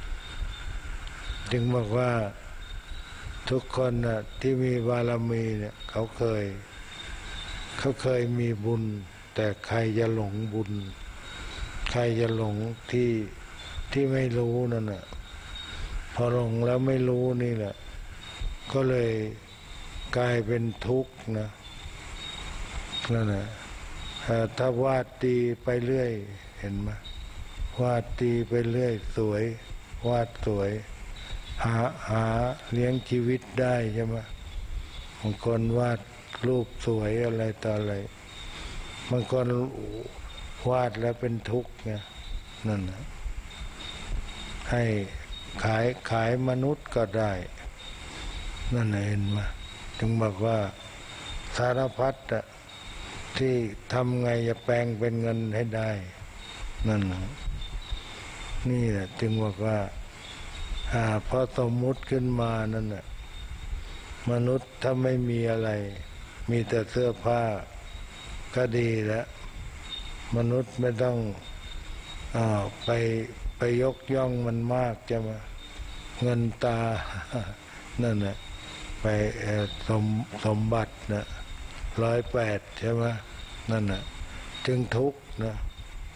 จึงบอกว่าทุกคนน่ะที่มีบารมีเนี่ยเขาเคยเขาเคยมีบุญแต่ใครจะหลงบุญใครจะหลงที่ที่ไม่รู้นั่นน่ะพอหลงแล้วไม่รู้นี่แหละก็เลยกลายเป็นทุกข์นะนั่นแหละถ้าวาดตีไปเรื่อยเห็นไหมวาดตีไปเรื่อยสวยวาดสวยหาหาเลี้ยงชีวิตได้ใช่ไหมบางคนวาดรูปสวยอะไรต่ออะไรบางคนวาดแล้วเป็นทุกข์ไงนั่นนะให้ขายขายมนุษย์ก็ได้นั่นเห็นไหมถึงบอกว่าสารพัดอะที่ทำไงจะแปลงเป็นเงินให้ได้นั่นนะนี่แหละจึงบอกว่าอ่าพอสมมุติขึ้นมานั่นแหละมนุษย์ถ้าไม่มีอะไรมีแต่เสื้อผ้าก็ดีแล้วมนุษย์ไม่ต้องอ่าไปไปยกย่องมันมากจะมาเงินตานั่นแหละไปสมสมบัตินะร้อยแปดใช่ไหมนั่นน่ะจึงทุกข์นะ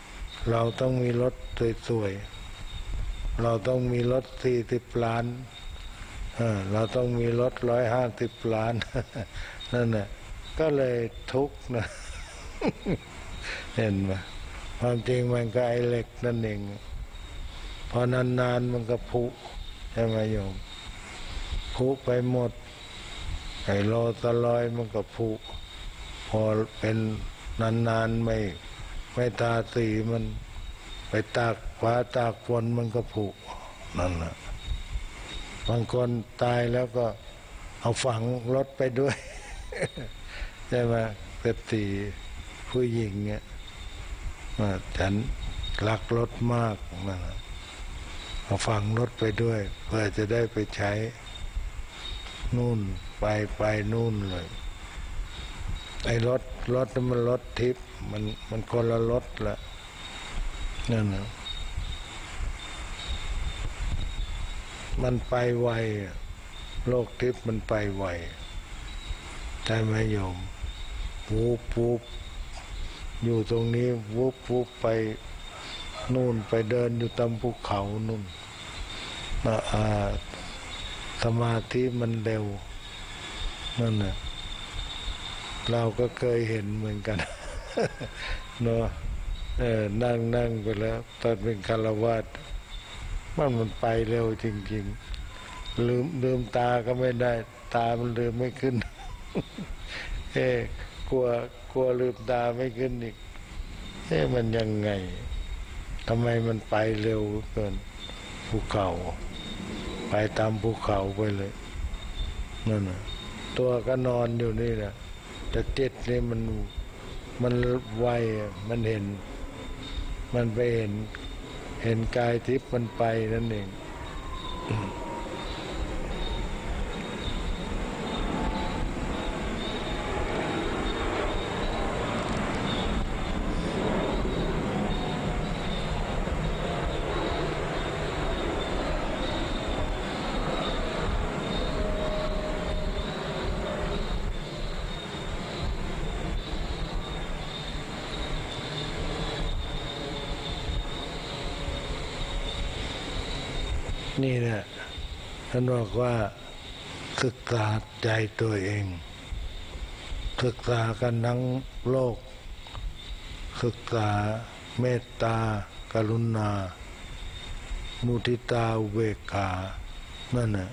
เราต้องมีรถสวยๆเราต้องมีรถสี่สิบล้านเราต้องมีรถร้อยห้าสิบล้านนั่นแหละก็เลยทุกข์นะ เห็นไหมความจริงมันก็ไอเหล็กนั่นเองพอนานๆมันก็ผุใช่ไหมโยมผุไปหมดไอโลตลอยมันก็ผุพอเป็นนานๆไม่ไม่ทาสีมันไปตากฟ้าตากฝนมันก็ผุนั่นแหละบางคนตายแล้วก็เอาฝังรถไปด้วย ใช่ไหมเศรษฐีผู้หญิงเนี่ยฉันรักรถมากนั่นแหละเอาฝังรถไปด้วยเพื่อจะได้ไปใช้นู่นไปไปนู่นเลยไอ้รถรถมันรถทิพย์มันมันคนละรถละนั่นนะมันไปไวโลกทิพย์มันไปไวใช่ไหมโยมวูบวูบอยู่ตรงนี้วูบวูบไปนู่นไปเดินอยู่ตามภูเขานู่นอ่าสมาธิมันเร็วนั่นน่ะเราก็เคยเห็นเหมือนกัน เนาะเออนั่งนั่งไปแล้วตอนเป็นคฤหัสถ์มันมันไปเร็วจริงๆลืมลืมตาก็ไม่ได้ตามันลืมไม่ขึ้น เอ๊ะกลัวกลัวลืมตาไม่ขึ้นอีกเอ๊ะมันยังไงทำไมมันไปเร็วเกินภูเขาไปตามภูเขาไปเลยนั่นน่ะตัวก็นอนอยู่นี่แหละแต่จิตนี่มันมันไวมันเห็นมันไปเห็นเห็นกายทิพย์มันไปนั่นเองนี่แหละท่านบอกว่าศึกษาใจตัวเองศึกษากันทั้งโลกศึกษาเมตตากรุณามุทิตาอุเบกขานั่นน่ะ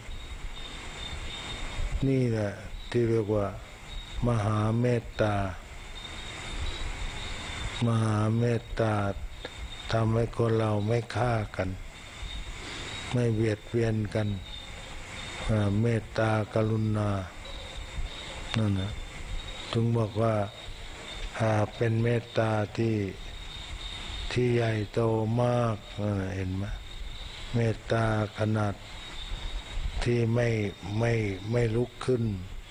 นี่แหละที่เรียกว่ามหาเมตตามหาเมตตาทำให้คนเราไม่ฆ่ากันไม่เบียดเบียนกันเมตตากรุณานั่นนะถึงบอกว่าเป็นเมตตาที่ที่ใหญ่โตมากเห็นไหมเมตตาขนาดที่ไม่ไม่ไม่ลุกขึ้น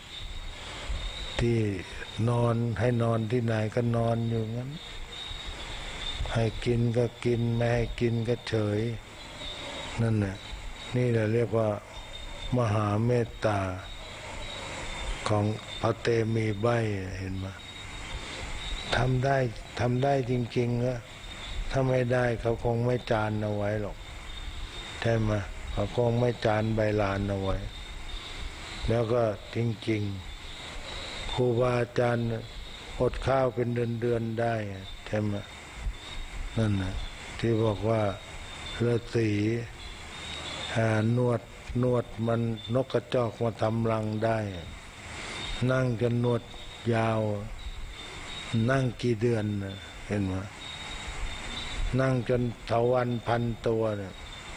ที่นอนให้นอนที่ไหนก็นอนอยู่งั้นให้กินก็กินไม่ให้กินก็เฉยนั่นน่ะนี่แหละเรียกว่ามหาเมตตาของพระเตมีใบเห็นไหมทำได้ทำได้จริงๆนะถ้าไม่ได้เขาคงไม่จานเอาไว้หรอกใช่ไหมเขาคงไม่จานใบลานเอาไว้แล้วก็จริงๆครูบาอาจารย์อดข้าวเป็นเดือนๆได้ใช่ไหมนั่นน่ะที่บอกว่าฤาษีนวดนวดมันนกกระจอกมาทำรังได้นั่งจนนวดยาวนั่งกี่เดือนเห็นไหมนั่งจนเถาวัลย์พันตัวเนี่ย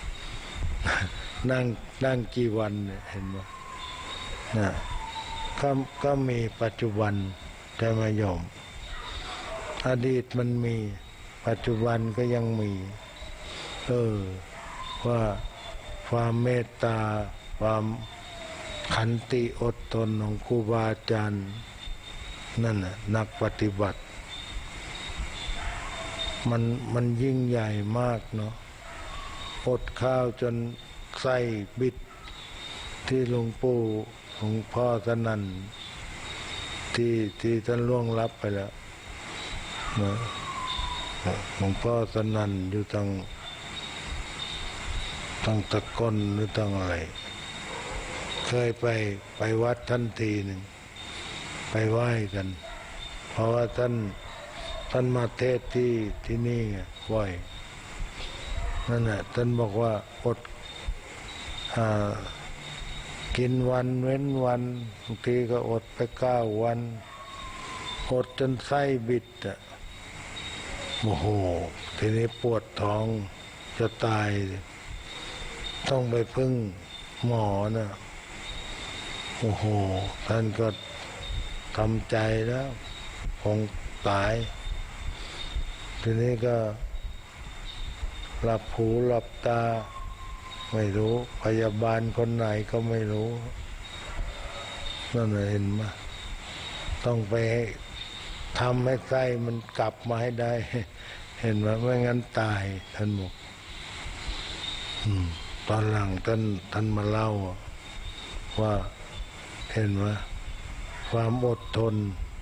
นั่งนั่งกี่วันเห็นไหมนะก็ก็มีปัจจุบันแต่ไม่ยอมอดีตมันมีปัจจุบันก็ยังมีเออว่าความเมตตาความขันติอดทนของครูบาอาจารย์นั่นน่ะนักปฏิบัติมันมันยิ่งใหญ่มากเนาะอดข้าวจนไส้บิดที่หลวงปู่หลวงพ่อท่านนั้นที่ที่ท่านล่วงลับไปแล้วนะหลวงพ่อสนั่นอยู่ทางทางตะกอนหรือทางอะไรเคยไปไปวัดท่านทีหนึ่งไปไหว้กันเพราะว่าท่านท่านมาเทศที่ที่นี่ไหว้นั่นแหละท่านบอกว่าอดอ่ากินวันเว้นวันบางทีก็อดไปเก้าวันอดจนไส้บิดอ่ะโอ้โหทีนี้ปวดท้องจะตายต้องไปพึ่งหมอนะโอ้โหท่านก็ทำใจแล้วคงตายทีนี้ก็หลับหูหลับตาไม่รู้พยาบาลคนไหนก็ไม่รู้นั่นเห็นมั้ยต้องไปทำให้ไส้มันกลับมาให้ได้เห็นมั้ยไม่งั้นตายท่านบอกตอนหลังท่านท่านมาเล่าว่าเห็นมั้ยความอดทน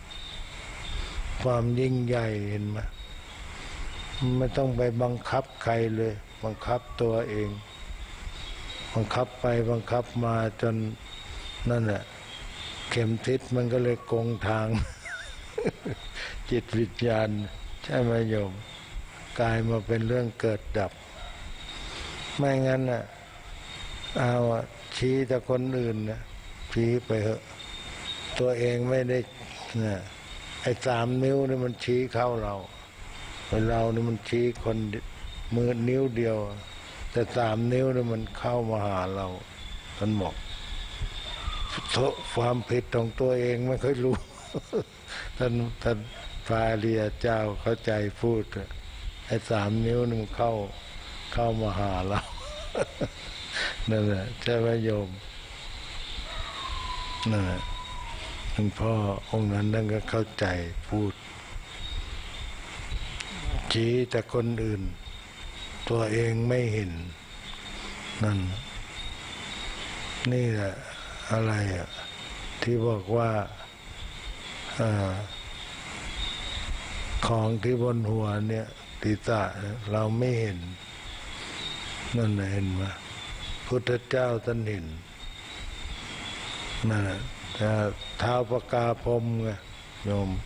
ความยิ่งใหญ่เห็นมั้ยไม่ต้องไปบังคับใครเลยบังคับตัวเองบังคับไปบังคับมาจนนั่นแหละเข็มทิศมันก็เลยโกงทาง จิตวิญญาณใช่ไหมโยมกลายมาเป็นเรื่องเกิดดับไม่งั้นน่ะเอาชี้แต่คนอื่นนะชี้ไปเถอะตัวเองไม่ได้นะไอ้สามนิ้วนี่มันชี้เข้าเราเรานี่มันชี้คนมือนิ้วเดียวแต่สามนิ้วนี่มันเข้ามาหาเราท่านบอกความผิดของตัวเองไม่ค่อยรู้ ท่านท่านพระอริยเจ้าเข้าใจพูดไอ้สามนิ้วนี่มันเข้าเข้ามาหาเรา นั่นแหละใช่ไหมโยมนั่นแหละหลวงพ่อองค์นั้นท่านก็เข้าใจพูดชี้แต่คนอื่นตัวเองไม่เห็นนั่นนี่แหละอะไรอ่ะที่บอกว่าของที่บนหัวเนี่ยติตะเราไม่เห็นนั่นเห็นไหมพุทธเจ้าท่านเห็นนั่นแต่เท้าปกาพรหมไงโยม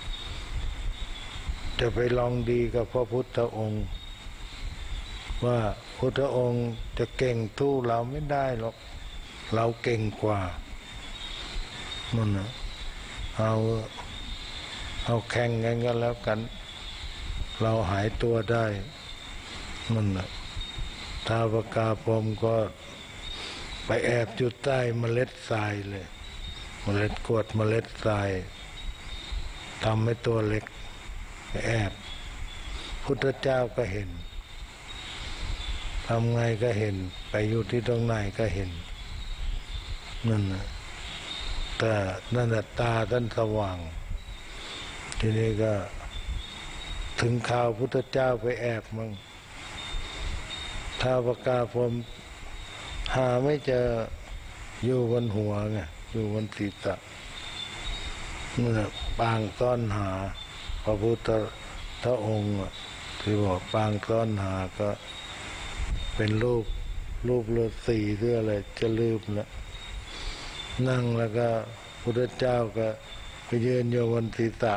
จะไปลองดีกับพระพุทธองค์ว่าพุทธองค์จะเก่งทู่เราไม่ได้หรอกเราเก่งกว่านั่นนะเอาเอาแข่งกันกันแล้วกันเราหายตัวได้นั่นนะท้าวปกาพรหมก็ไปแอบอยู่ใต้เมล็ดทรายเลยเมล็ดกรวดเมล็ดทรายทำให้ตัวเล็กไปแอบพุทธเจ้าก็เห็นทำไงก็เห็นไปอยู่ที่ตรงไหนก็เห็นนั่นนะแต่นั่นน่ะตาท่านสว่างทีนี้ก็ถึงข่าวพุทธเจ้าไปแอบมั่งท้าวปกาพรหมหาไม่เจออยู่บนหัวไงอยู่บนศีรษะนั่นปางต้อนหาพระพุทธองค์ที่บอกปางต้อนหาก็เป็นรูปรูปฤาษีหรืออะไรจะลืมละนั่งแล้วก็พุทธเจ้าก็ไปยืนอยู่บนศีรษะ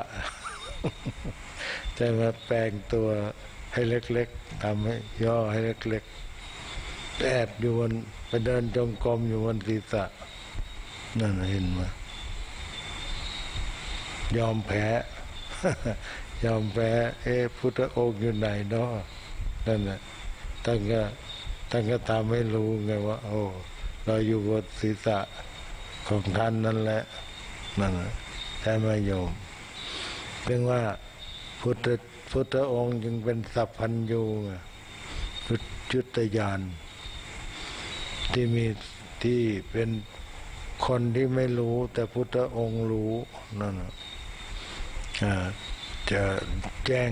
จะมาแปลงตัวให้เล็กๆทำให้ย่อให้เล็กๆแอบอยู่บนไปเดินจงกรมอยู่บนศีรษะนั่นเห็นไหมยอมแพ้ ยอมแพ้เอ๊ะพุทธองค์อยู่ไหนเนาะนั่นแหละตั้งก็ตั้งก็ทำให้รู้ไงว่าโอ้เราอยู่บนศีรษะของท่านนั่นแหละนั่นแหละใช่ไหมโยมเรียกว่าพุทธพุทธองค์จึงเป็นสัพพัญญูไงจุตญาณที่มีที่เป็นคนที่ไม่รู้แต่พุทธองค์รู้นั่นนะจะแจ้ง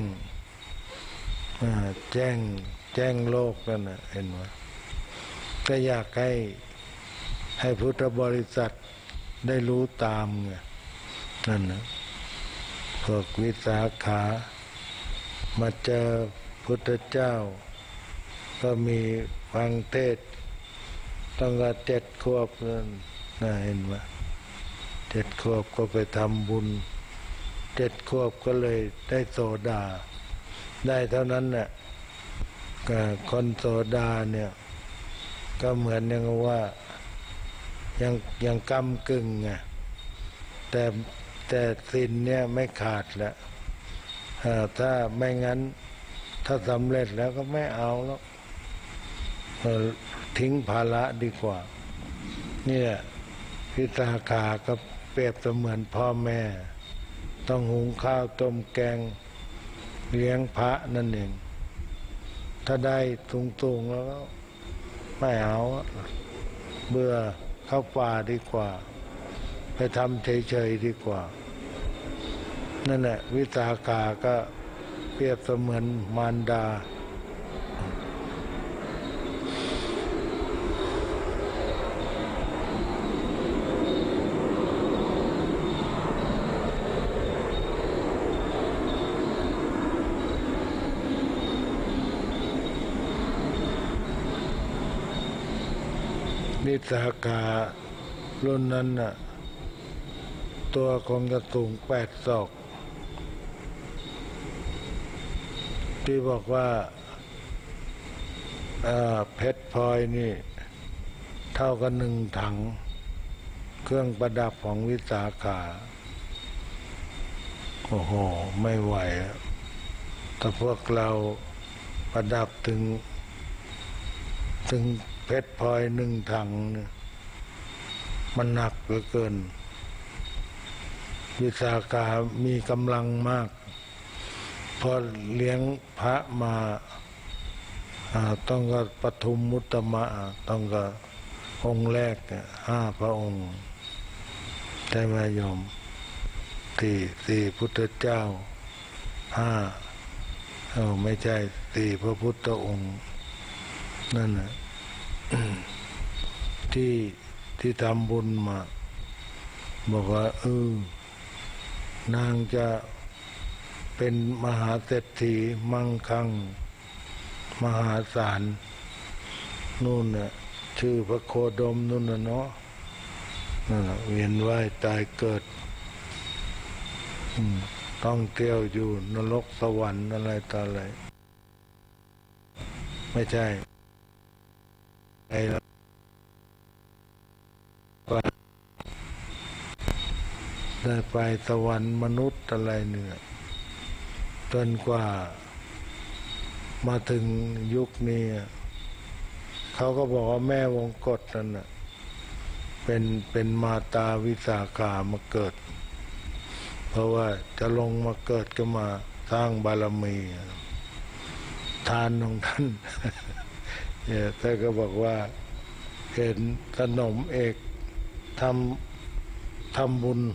แจ้งแจ้งโลกนั่นนะเห็นไหมก็อยากให้ให้พุทธบริษัทได้รู้ตามไงนั่นนะพวกวิสาขามาเจอพุทธเจ้าก็มีฟังเทศตั้งแต่เจ็ดขวบน่าเห็นไหมเจ็ดขวบก็ไปทำบุญเจ็ดขวบก็เลยได้โสดาได้เท่านั้นน่ะคนโสดาเนี่ยก็เหมือนอย่างว่ายังยังกำกึ่งไงแต่แต่ศีลเนี่ยไม่ขาดแล้วถ้าไม่งั้นถ้าสำเร็จแล้วก็ไม่เอาแล้วทิ้งภาระดีกว่านี่แหละวิสาขาก็เปรียบเสมือนพ่อแม่ต้องหุงข้าวต้มแกงเลี้ยงพระนั่นเองถ้าได้ตุงๆแล้วไม่เอาเบื่อเข้าป่าดีกว่าไปทำเฉยๆดีกว่านั่นแหละวิสาขาก็เปรียบเสมือนมารดาวิสาขารุ่นนั้นน่ะตัวคงจะสูงแปดศอกที่บอกว่าเพชรพลอยนี่เท่ากับหนึ่งถังเครื่องประดับของวิสาขาโอ้โหไม่ไหวแต่พวกเราประดับถึงถึงเพชรพลอยหนึ่งถังเนี่ยมันหนักเหลือเกินวิสาขามีกำลังมากพอเลี้ยงพระมาต้องก็ปทุมมุตตมะต้องก็องค์แรกห้าพระองค์ได้ไหมโยมสี่สี่พุทธเจ้าห้าเออไม่ใช่สี่พระพุทธองค์นั่นนะที่ที่ทำบุญมาบอกว่าเออนางจะเป็นมหาเศรษฐีมั่งคั่งมหาศาลนู่นน่ะชื่อพระโคดมนู่นน่ะเนาะนั่นเวียนว่ายตายเกิดต้องเที่ยวอยู่นรกสวรรค์อะไรต่ออะไรไม่ใช่ไอ้ได้ไปสวรรค์มนุษย์อะไรเนี่ยจนกว่ามาถึงยุคนี้เขาก็บอกว่าแม่วงกฏนั่นน่ะเป็นเป็นมาตาวิสาขามาเกิดเพราะว่าจะลงมาเกิดก็มาสร้างบารมีทานของท่านเนี่ยท่านก็บอกว่าเห็นขนมเอกทำทำบุญ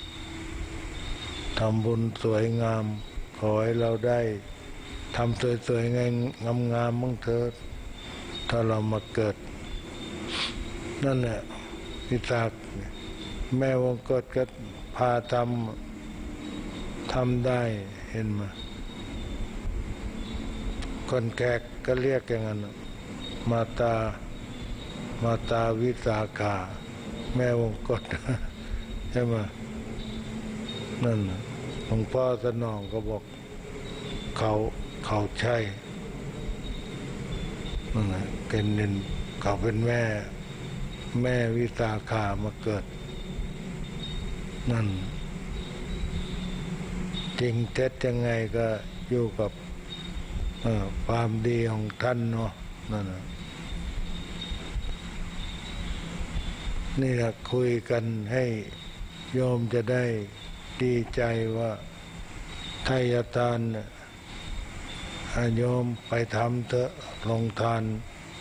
ทำบุญสวยงามขอให้เราได้ทำสวยๆงามงามมั่งเถิดถ้าเรามาเกิดนั่นแหละวิสาขแม่วงกฏก็พาทำทำได้เห็นไหมคนแขกก็เรียกอย่างนั้นมาตามาตาวิสาขาแม่วงกฏใช่ไหมนั่นหลวงพ่อสนองก็บอกเขาเขาใช่นั่นแหละเป็นเนนเขาเป็นแม่แม่วิสาขามาเกิดนั่นจริงเท็จยังไงก็อยู่กับความดีของท่านเนาะนั่นนะนี่แหละคุยกันให้โยมจะได้ดีใจว่าไทยทานโยมไปทำเถอะลงทาน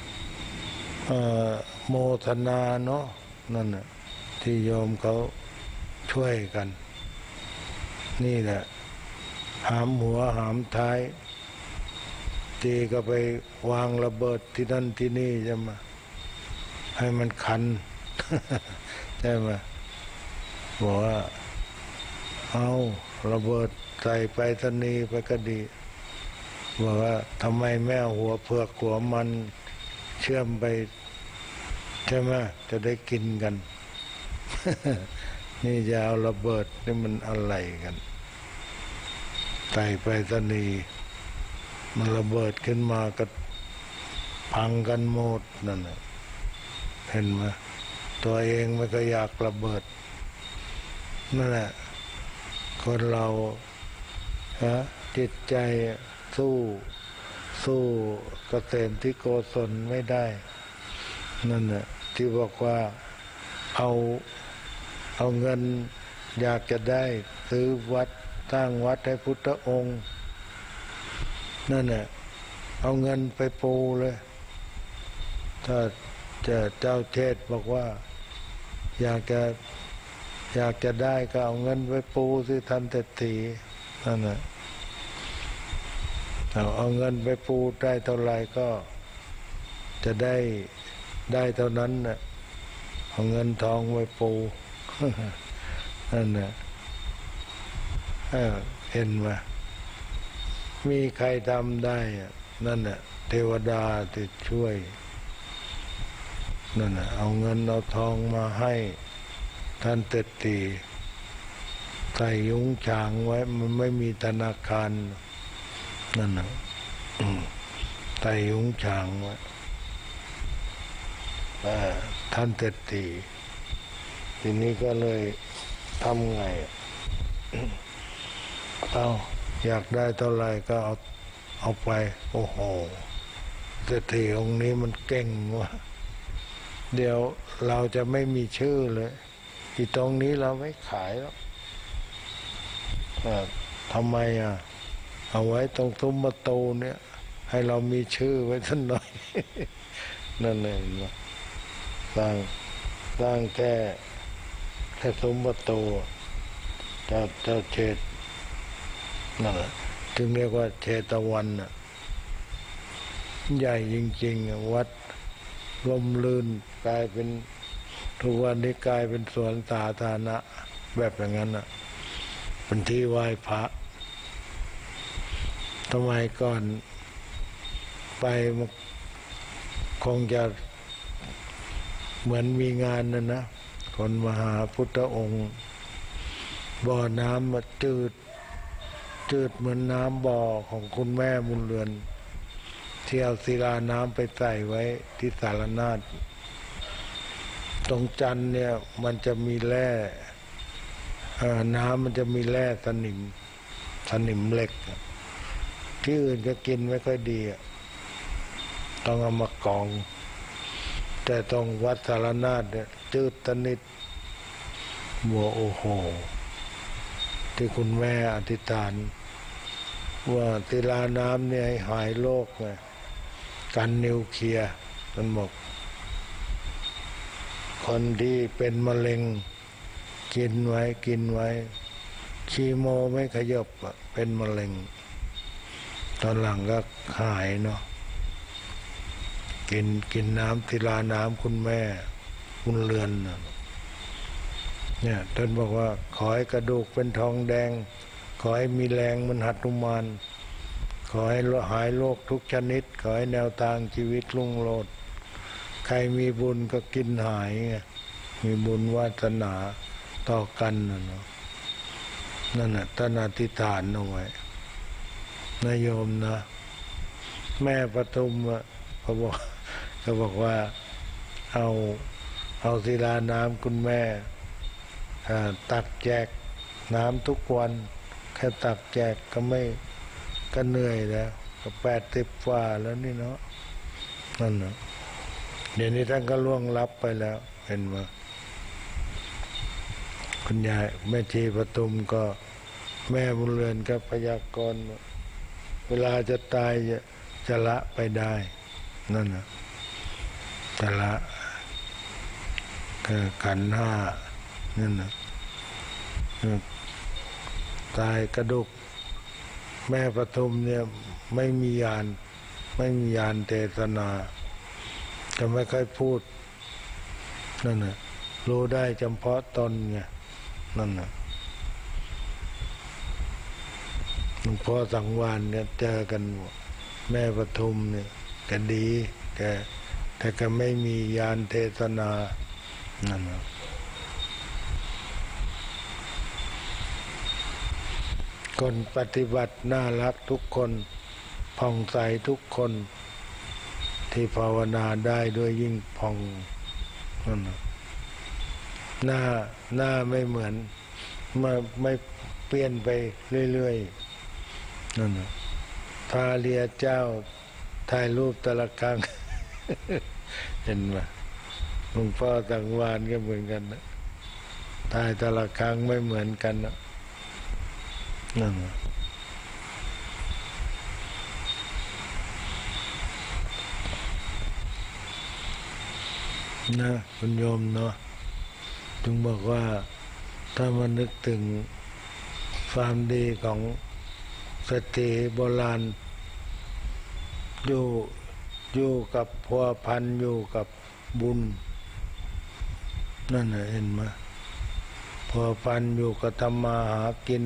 โมทนาเนาะนั่นน่ะที่โยมเขาช่วยกันนี่แหละหามหัวหามท้ายจีก็ไปวางระเบิดที่นั่นที่นี่ใช่ไหมให้มันคัน ใช่ไหมบอกว่าเอาระเบิดใส่ไปรษณีย์ไปก็ดีบอกว่าทำไมแม่หัวเผือกหัวมันเชื่อมไปใช่ไหมจะได้กินกัน นี่จะเอาระเบิดนี่มันอะไรกันใส่ไปสนีมันระเบิดขึ้นมาก็พังกันหมดนั่นน่ะเห็นไหมตัวเองไม่ก็อยากระเบิดนั่นแหละคนเราฮะจิตใจสู้สู้เกษมที่โกศลไม่ได้นั่นน่ะที่บอกว่าเอาเอาเงินอยากจะได้ซื้อวัดสร้างวัดให้พุทธองค์นั่นน่ะเอาเงินไปปูเลยถ้าจะเจ้าเทศบอกว่าอยากจะอยากจะได้ก็เอาเงินไปปูสิทันเศรษฐีนั่นน่ะเอาเอาเงินไปปูได้เท่าไหร่ก็จะได้ได้เท่านั้นน่ะเอาเงินทองไปปูนั่นน่ะเห็นไหมมีใครทำได้นั่นน่ะเทวดาที่ช่วยนั่นน่ะเอาเงินเอาทองมาให้ท่านเศรษฐีใส่ยุ้งฉางไว้มันไม่มีธนาคารนั่นน่ะใส่ยุ้งฉางไว้ท่านเศรษฐีทีนี้ก็เลยทำไงเอาอยากได้เท่าไหร่ก็เอาเอาไปโอ้โหเศรษฐีองค์นี้มันเก่งวะเดี๋ยวเราจะไม่มีชื่อเลยอีตรงนี้เราไม่ขายแล้วทำไมอ่ะเอาไว้ตรงซุ้มประตูเนี่ยให้เรามีชื่อไว้สักหน่อย นั่นเองสร้างสร้างแค่แค่ซุ้มประตูเจ้าเจ้าเชษนั่นแหละจึงเรียกว่าเชตวันน่ะใหญ่จริงๆวัดลมลื่นกลายเป็นทุกวันนี้กลายเป็นสวนสาธารณะแบบอย่างนั้นน่ะเป็นที่ไหว้พระทำไมก่อนไปคงจะเหมือนมีงานนั่นนะคนมหาพุทธองค์บ่อน้ำมาจืดจืดเหมือนน้ำบ่อของคุณแม่บุญเรือนที่เอาศิลาน้ำไปใส่ไว้ที่สารนาถตรงจันเนี่ยมันจะมีแร่น้ำมันจะมีแร่สนิมสนิมเหล็กที่อื่นก็กินไม่ค่อยดีต้องเอามากองแต่ตรงวัดสารนาถเนี่ยจืดสนิทบัวโอ้โหที่คุณแม่อธิษฐานว่าศิลาน้ำเนี่ยให้หายโรคไงกันนิวเคลียร์มันบอกคนที่เป็นมะเร็งกินไว้กินไว้คีโมไม่ขยบเป็นมะเร็งตอนหลังก็หายเนาะกินกินน้ำศิลาน้ำคุณแม่คุณเรือนเนี่ยท่านบอกว่าขอให้กระดูกเป็นทองแดงขอให้มีแรงมันหัตถุมานขอให้หายโรคทุกชนิดขอให้แนวทางชีวิตรุ่งโรจน์ใครมีบุญก็กินหายมีบุญวาสนาต่อกันนะเนาะนั่นน่ะท่านอธิษฐานเอาไว้นายโยมนะแม่ปทุมเขาบอกเขาบอกว่าเอาเอาศิลาน้ำคุณแม่ตักแจกน้ำทุกวันแค่ตักแจกก็ไม่ก็เหนื่อยแล้วก็แปดสิบกว่าแล้วนี่เนาะนั่นนะเดี๋ยวนี้ท่านก็ล่วงลับไปแล้วเห็นไหมคุณยายแม่ชีปทุมก็แม่บุญเรือนก็พยากรณ์เวลาจะตายจะจะละไปได้นั่นนะจะละคือขันธ์ห้านั่นนะตายกระดูกแม่ปทุมเนี่ยไม่มียานไม่มียานเทศนาจะไม่ค่อยพูดนั่นนะรู้ได้เฉพาะตนไงนั่นนะหลวงพ่อสังวาลเนี่ยเจอกันแม่ปทุมเนี่ยแกดีแกแต่ก็ไม่มียานเทศนานั่นนะคนปฏิบัติน่ารักทุกคนผ่องใสทุกคนที่ภาวนาได้ด้วยยิ่งผ่องนั่นนะหน้าหน้าไม่เหมือนมาไม่เปลี่ยนไปเรื่อยๆนั่นนะพาเรียเจ้าถ่ายรูปแต่ละครั้ง เห็นไหมหลวงพ่อสังวาลก็เหมือนกันนะถ่ายแต่ละครั้งไม่เหมือนกันนะนั่นนะนะคุณโยมเนาะจึงบอกว่าถ้ามานึกถึงความดีของสติโบราณอยู่อยู่กับพัวพันอยู่กับบุญนั่นน่ะเห็นไหมพัวพันอยู่กับทำมาหากิน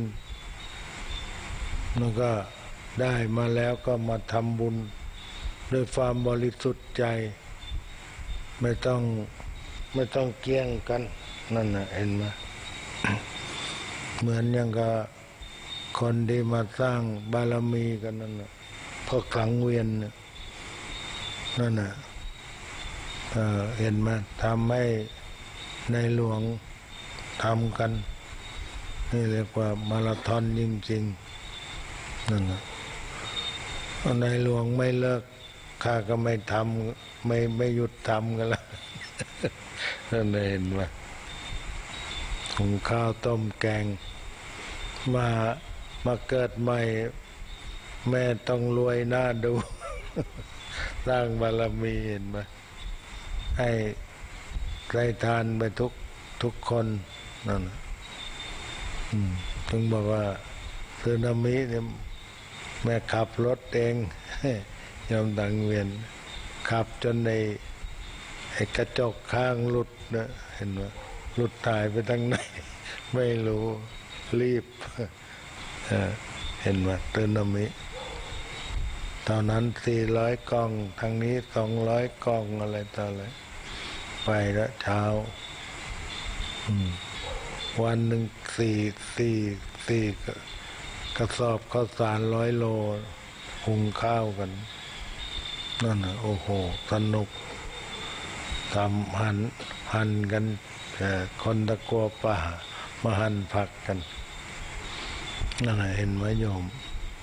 แล้วก็ได้มาแล้วก็มาทำบุญด้วยความบริสุทธิ์ใจไม่ต้องไม่ต้องเกี่ยงกันนั่นน่ะเห็นไหม เหมือนอย่างกับคนที่มาสร้างบารมีกันนั่นน่ะพวกสังเวียนนั่นน่ะเอ่อเห็นไหมทำให้ในหลวงทำกันนี่เรียกว่ามาราธอนจริงๆนั่นน่ะในหลวงไม่เลิกข้าก็ไม่ทำไม่ไม่หยุดทำกันละ นั่นเห็นไหมหุงข้าวต้มแกงมามาเกิดใหม่แม่ต้องรวยหน้าดู สร้างบารมีเห็นไหมให้ใครทานไปทุกทุกคนนั่นถึงบอกว่าสึนามิเนี่ยแม่ขับรถเอง ยอมดังเวียนขับจนในไอ้กระจกข้างหลุดนะเห็นไหมหลุดตายไปทางไหน ไม่รู้รีบ เห็นไหมสึนามิตอนนั้นสี่ร้อยกล่องทางนี้สองร้อยกล่องอะไรต่ออะไรไปแล้วเช้าวันหนึ่งสี่สี่สี่กระสอบข้าวสารร้อยโลหุงข้าวกันนั่นน่ะโอ้โหสนุกทำหั่นหั่นกันแต่คนตะกัวป่ามาหั่นผักกันนั่นน่ะเห็นไหมโยม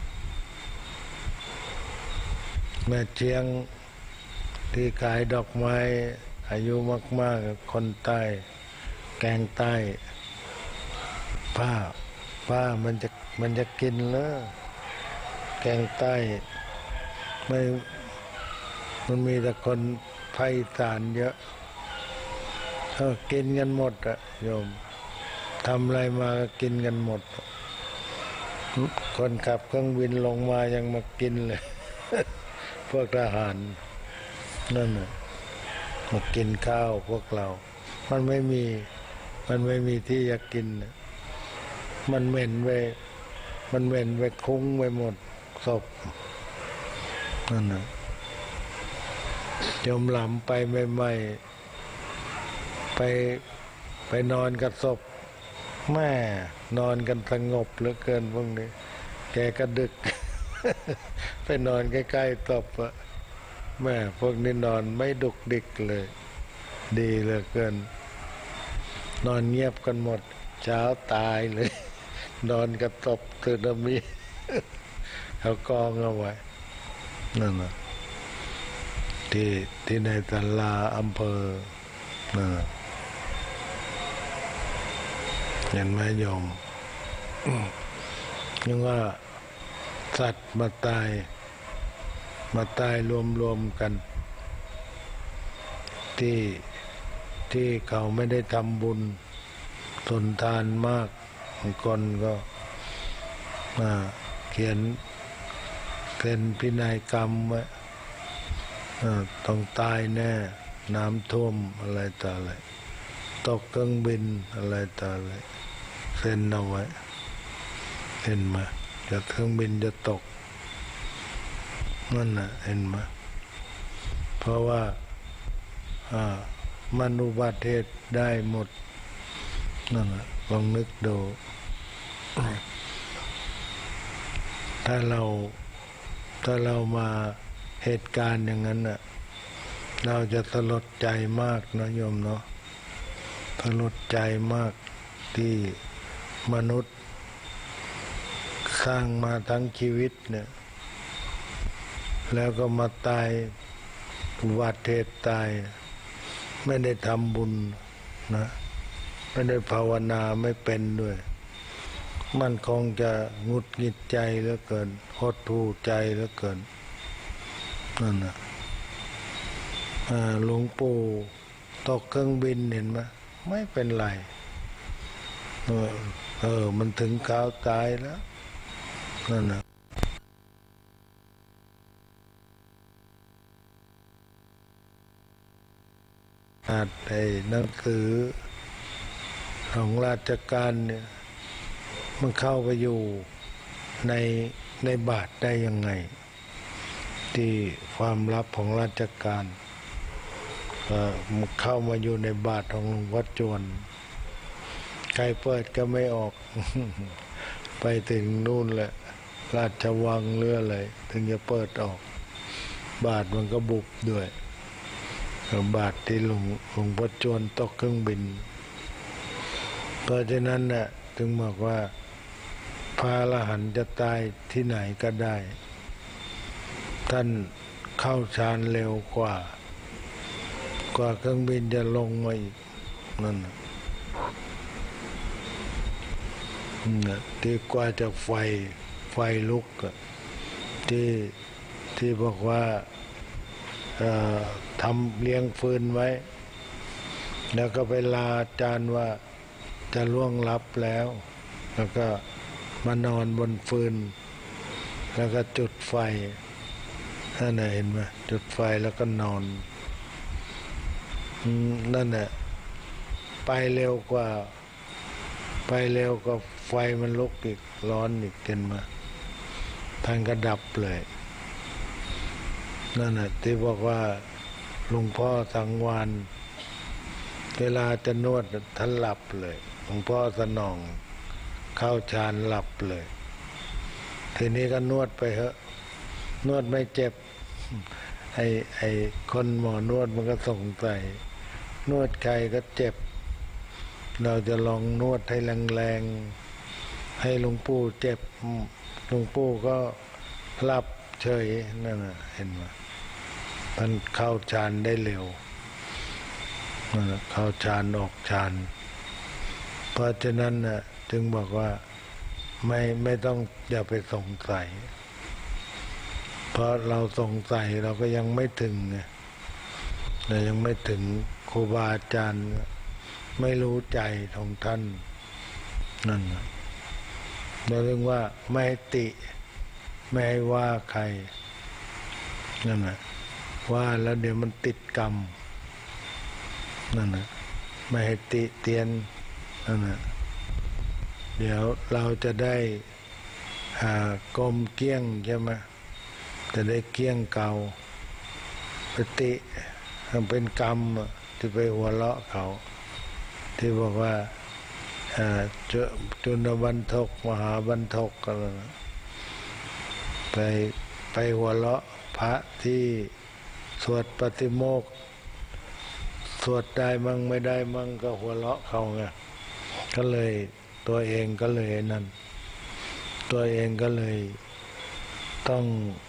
แม่เชียงที่ขายดอกไม้อายุมากๆคนใต้แกงใต้ป้าป้ามันจะมันจะกินแล้วแกงใต้ไม่มันมีแต่คนไพศาลเยอะเขากินกันหมดอะโยมทำอะไรมาก็กินกันหมดคนขับเครื่องบินลงมายังมากินเลย พวกทหารนั่นน่ะมากินข้าวพวกเรามันไม่มีมันไม่มีที่จะกินมันเหม็นไปมันเหม็นไปคุ้งไปหมดศพนั่นน่ะยมหลำไปใหม่ๆไปไปนอนกับศพแม่นอนกันสงบเหลือเกินพวกนี้แกก็ดึก ไปนอนใกล้ๆศพอะแม่พวกนี้นอนไม่ดุกดิกเลยดีเหลือเกินนอนเงียบกันหมดเช้าตายเลย นอนกับศพสึนามิ เขากองเอาไว้นั่นน่ะที่ที่ในตลาอำเภอนั่นเห็นไหมโยม ยังว่าสัตว์มาตายมาตายรวมๆกันที่ที่เขาไม่ได้ทำบุญสนทานมากบางคนก็มาเขียนเป็นพินัยกรรมไว้ต้องตายแน่น้ำท่วมอะไรต่ออะไรตกเครื่องบินอะไรต่ออะไรเซ็นเอาไว้เห็นไหมจะเครื่องบินจะตกนั่นน่ะเห็นไหมเพราะว่าอ่ามันอุบัติเหตุได้หมดนั่นน่ะลองนึกดูถ้าเราถ้าเรามาเหตุการณ์อย่างนั้นน่ะเราจะสลดใจมากนะโยมเนาะสลดใจมากที่มนุษย์สร้างมาทั้งชีวิตเนี่ยแล้วก็มาตายอุบัติเหตุตายไม่ได้ทำบุญนะไม่ได้ภาวนาไม่เป็นด้วยมันคงจะงุดหงิดใจเหลือเกินหดหู่ใจเหลือเกินนั่นนะหลวงปู่ตกเครื่องบินเห็นไหมไม่เป็นไรเออมันถึงข่าวตายแล้วนั่นนะอาจไอ้หนังสือของราชการเนี่ยมันเข้าไปอยู่ในในบาทได้ยังไงที่ความลับของราชการมันเข้ามาอยู่ในบาทของหลวงพ่อจวนใครเปิดก็ไม่ออก ไปถึงนู่นแหละราชวังเรืออะไรถึงจะเปิดออกบาทมันก็บุกด้วยบาทที่หลวงหลวงพ่อจวนตกเครื่องบินเพราะฉะนั้นน่ะถึงบอกว่าพระอรหันต์จะตายที่ไหนก็ได้ท่านเข้าฌานเร็วกว่ากว่าเครื่องบินจะลงมาอีกนั่นน่ะที่กว่าจะไฟไฟลุกที่ที่บอกว่าทำเลี้ยงฟืนไว้แล้วก็ไปลาอาจารย์ว่าจะล่วงลับแล้วแล้วก็มานอนบนฟืนแล้วก็จุดไฟนั่นน่ะเห็นไหมจุดไฟแล้วก็นอนนั่นน่ะไปเร็วกว่าไปเร็วกว่าไฟมันลุกอีกร้อนอีกเกินมาท่านก็ดับเลยนั่นน่ะที่บอกว่าหลวงพ่อสังวานเวลาจะนวดท่านหลับเลยหลวงพ่อสนองเข้าฌานหลับเลยทีนี้ก็นวดไปเถอะนวดไม่เจ็บไอ้ไอ้คนหมอนวดมันก็สงสัยนวดใครก็เจ็บเราจะลองนวดให้แรงๆให้หลวงปู่เจ็บหลวงปู่ก็หลับเฉยนั่นน่ะเห็นไหมท่านเข้าฌานได้เร็วนั่นน่ะเข้าฌานออกฌานเพราะฉะนั้นน่ะจึงบอกว่าไม่ไม่ต้องอย่าไปสงสัยเพราะเราสงสัยเราก็ยังไม่ถึงไงเรายังไม่ถึงครูบาอาจารย์ไม่รู้ใจของท่านนั่นนะเราเรียกว่าไม่ให้ติไม่ให้ว่าใครนั่นนะว่าแล้วเดี๋ยวมันติดกรรมนั่นนะไม่ให้ติเตียนนั่นนะเดี๋ยวเราจะได้กลมเกี้ยงใช่ไหมจะได้เกี้ยงเก่าปฏิมันเป็นกรรมที่ไปหัวเราะเขาที่บอกว่าจุลบรรทกมหาบรรทกอะไรนะไปไปหัวเราะพระที่สวดปฏิโมกข์สวดได้มั่งไม่ได้มั่งก็หัวเราะเขาไงก็เลยตัวเองก็เลยนั่นตัวเองก็เลยต้อง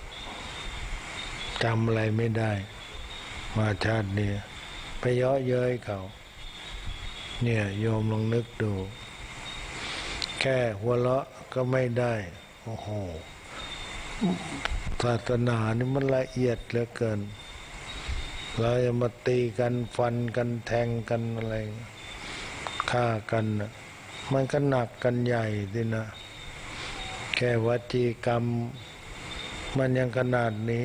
จำอะไรไม่ได้มาชาตินี้ไปเยาะเย้ยเขาเนี่ยโยมลองนึกดูแค่หัวเราะก็ไม่ได้โอ้โหศาสนานี่มันละเอียดเหลือเกินเราจะมาตีกันฟันกันแทงกันอะไรฆ่ากันมันก็หนักกันใหญ่ดินะแค่วจีกรรมมันยังขนาดนี้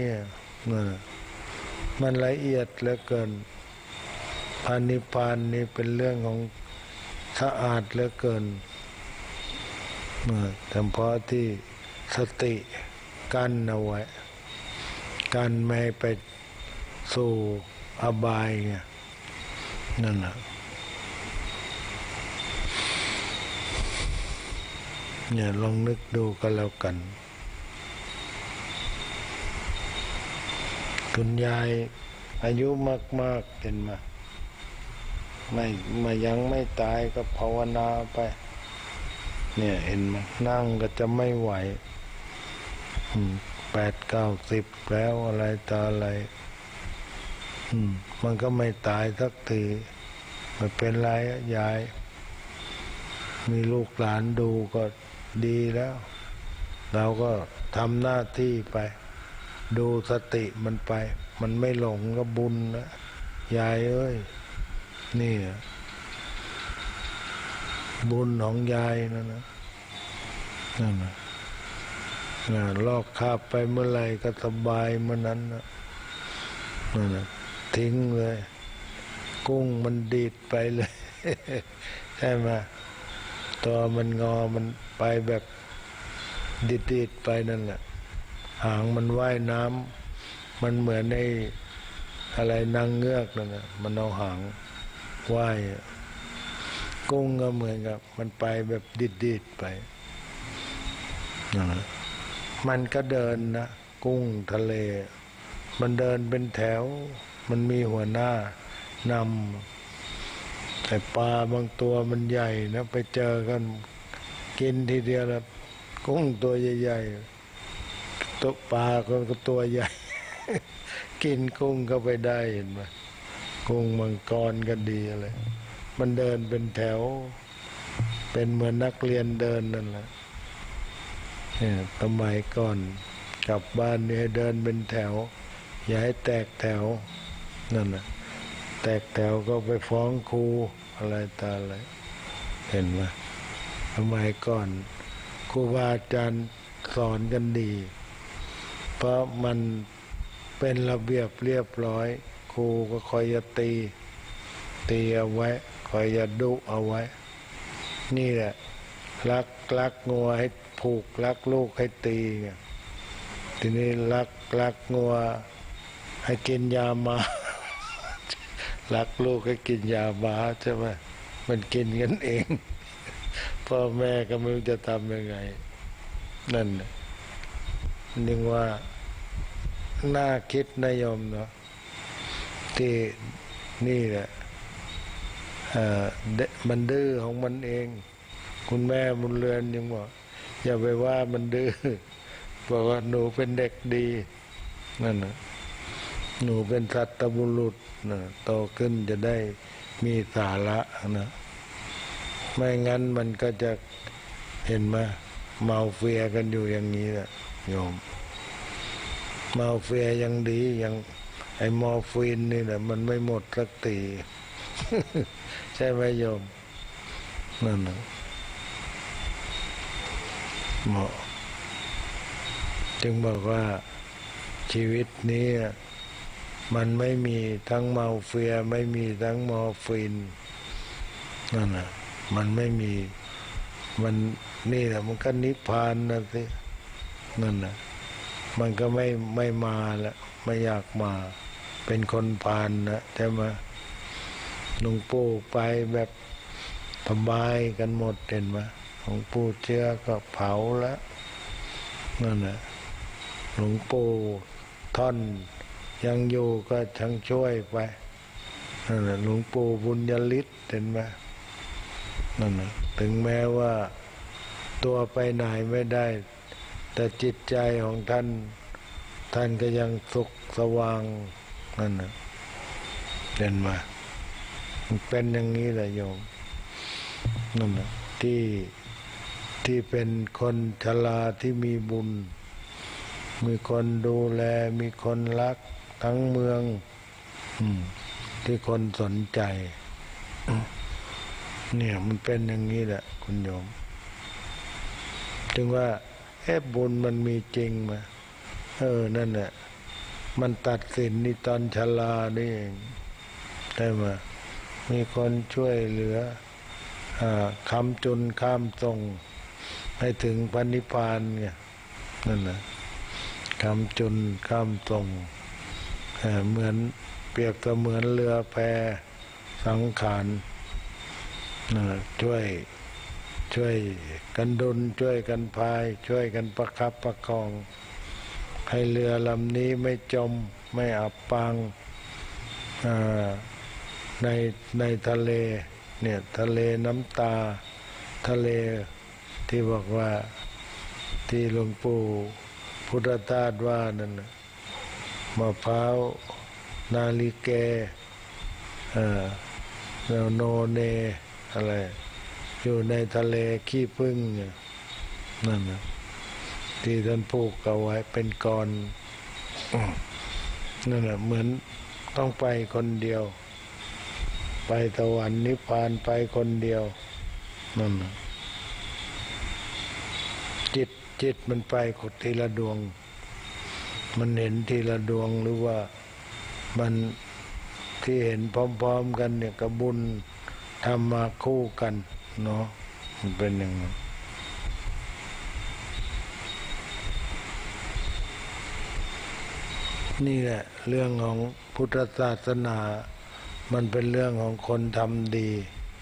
มันละเอียดเหลือเกินพระนิพพานนี่เป็นเรื่องของสะอาดเหลือเกินเฉพาะที่สติกั้นเอาไว้กันไม่ไปสู่อบายไงนั่นแหละเนี่ยลองนึกดูก็แล้วกันคุณยายอายุมากๆเห็นไหมไม่มายังไม่ตายก็ภาวนาไปเนี่ยเห็นไหมนั่งก็จะไม่ไหวแปดเก้าสิบแล้วอะไรต่ออะไรมันก็ไม่ตายสักทีไม่เป็นไรยายมีลูกหลานดูก็ดีแล้วเราก็ทำหน้าที่ไปดูสติมันไปมันไม่หลงก็บุญนะยายเอ้ยนี่บุญของยายนั่นนะนั่นนะลอกคาบไปเมื่อไหร่ก็สบายเมื่อนั้นนะนั่นนะทิ้งเลยกุ้งมันดีดไปเลย ใช่ไหมตัวมันงอมันไปแบบดีดๆไปนั่นแหละหางมันว่ายน้ำมันเหมือนในอะไรนางเงือกนั่นนะมันเอาหางว่ายกุ้งก็เหมือนกับมันไปแบบดีดๆไปนั่นแหละมันก็เดินนะกุ้งทะเลมันเดินเป็นแถวมันมีหัวหน้านำแต่ปลาบางตัวมันใหญ่นะไปเจอกันกินทีเดียวแล้วกุ้งตัวใหญ่ๆตัวปลาก็ตัวใหญ่ กินกุ้งก็ไปได้เห็นไหมกุ้งมังกรก็ดีอะไรมันเดินเป็นแถวเป็นเหมือนนักเรียนเดินนั่นแหละสมัยก่อนกลับบ้านเนี่ยเดินเป็นแถวอย่าให้แตกแถวนั่นน่ะแตกแถวก็ไปฟ้องครูอะไรตาอะไรเห็นไหมสมัยก่อนครูบาอาจารย์สอนกันดีเพราะมันเป็นระเบียบเรียบร้อยครูก็คอยจะตีตีเอาไว้คอยจะดุเอาไว้นี่แหละรักรักงัวให้ผูกรักลูกให้ตีไงทีนี้รักรักงัวให้กินยามา รักลูกให้กินยามาใช่ไหมมันกินกันเอง พ่อแม่ก็ไม่รู้จะทำยังไงนั่นนึกว่าน่าคิดนะโยมเนาะที่นี่แหละมันดื้อของมันเองคุณแม่บุญเรือนยังบอกอย่าไปว่ามันดื้อบอกว่าหนูเป็นเด็กดีนั่นนะหนูเป็นสัตบุรุษนะโตขึ้นจะได้มีสาระนะไม่งั้นมันก็จะเห็นไหมเมาเฟียกันอยู่อย่างนี้แหละโยมเมาเฟียยังดียังไอ้มอร์ฟีนนี่แหละมันไม่หมดสักที ใช่ไหมโยมนั่นนะเหมาะจึงบอกว่าชีวิตนี้มันไม่มีทั้งเมาเฟียไม่มีทั้งมอร์ฟีนนั่นน่ะมันไม่มีมันนี่แหละมันก็นิพพานนะสินั่นน่ะมันก็ไม่ไม่มาละไม่อยากมาเป็นคนพาลนะใช่ไหมหลวงปู่ไปแบบสบายกันหมดเห็นไหมหลวงปู่เชื่อก็เผาแล้วนั่นแหละหลวงปู่ท่อนยังอยู่ก็ช่างช่วยไปนั่นแหละหลวงปู่บุญยฤทธิ์เห็นไหมนั่นแหละถึงแม้ว่าตัวไปไหนไม่ได้แต่จิตใจของท่านท่านก็ยังสุขสว่างนั่นแหละเห็นไหมมันเป็นอย่างนี้แหละโยมนั่นแหละที่ที่เป็นคนชราที่มีบุญมีคนดูแลมีคนรักทั้งเมืองที่คนสนใจเนี่ยมันเป็นอย่างนี้แหละคุณโยมจึงว่าเอ๊ะบุญมันมีจริงไหมเออนั่นแหละมันตัดสินนี่ตอนชรานี่เองได้ไหมมีคนช่วยเหลือคำจุนข้ามส่งให้ถึงพระนิพพานไงนั่นนะคำจุนคำตรงเหมือนเปรียบเสมือนเรือแพสังขารช่วยช่วยกันดุลช่วยกันพายช่วยกันประคับประคองให้เรือลำนี้ไม่จมไม่อับปางในในทะเลเนี่ยทะเลน้ำตาทะเลที่บอกว่าที่หลวงปู่พุทธทาสว่านั่นนะมะพร้าวนาลิเกเอ่อโนเนอะไรอยู่ในทะเลขี้ผึ้งนั่นนะที่ท่านผูกเอาไว้เป็นกรนั่นแหละเหมือนต้องไปคนเดียวไปสวรรค์นิพพานไปคนเดียวนั่นนะจิตจิตมันไปขดทีละดวงมันเห็นทีละดวงหรือว่ามันที่เห็นพร้อมๆกันเนี่ยกระบุญทำมาคู่กันเนาะมันเป็นอย่างนั้นนี่แหละเรื่องของพุทธศาสนามันเป็นเรื่องของคนทำดี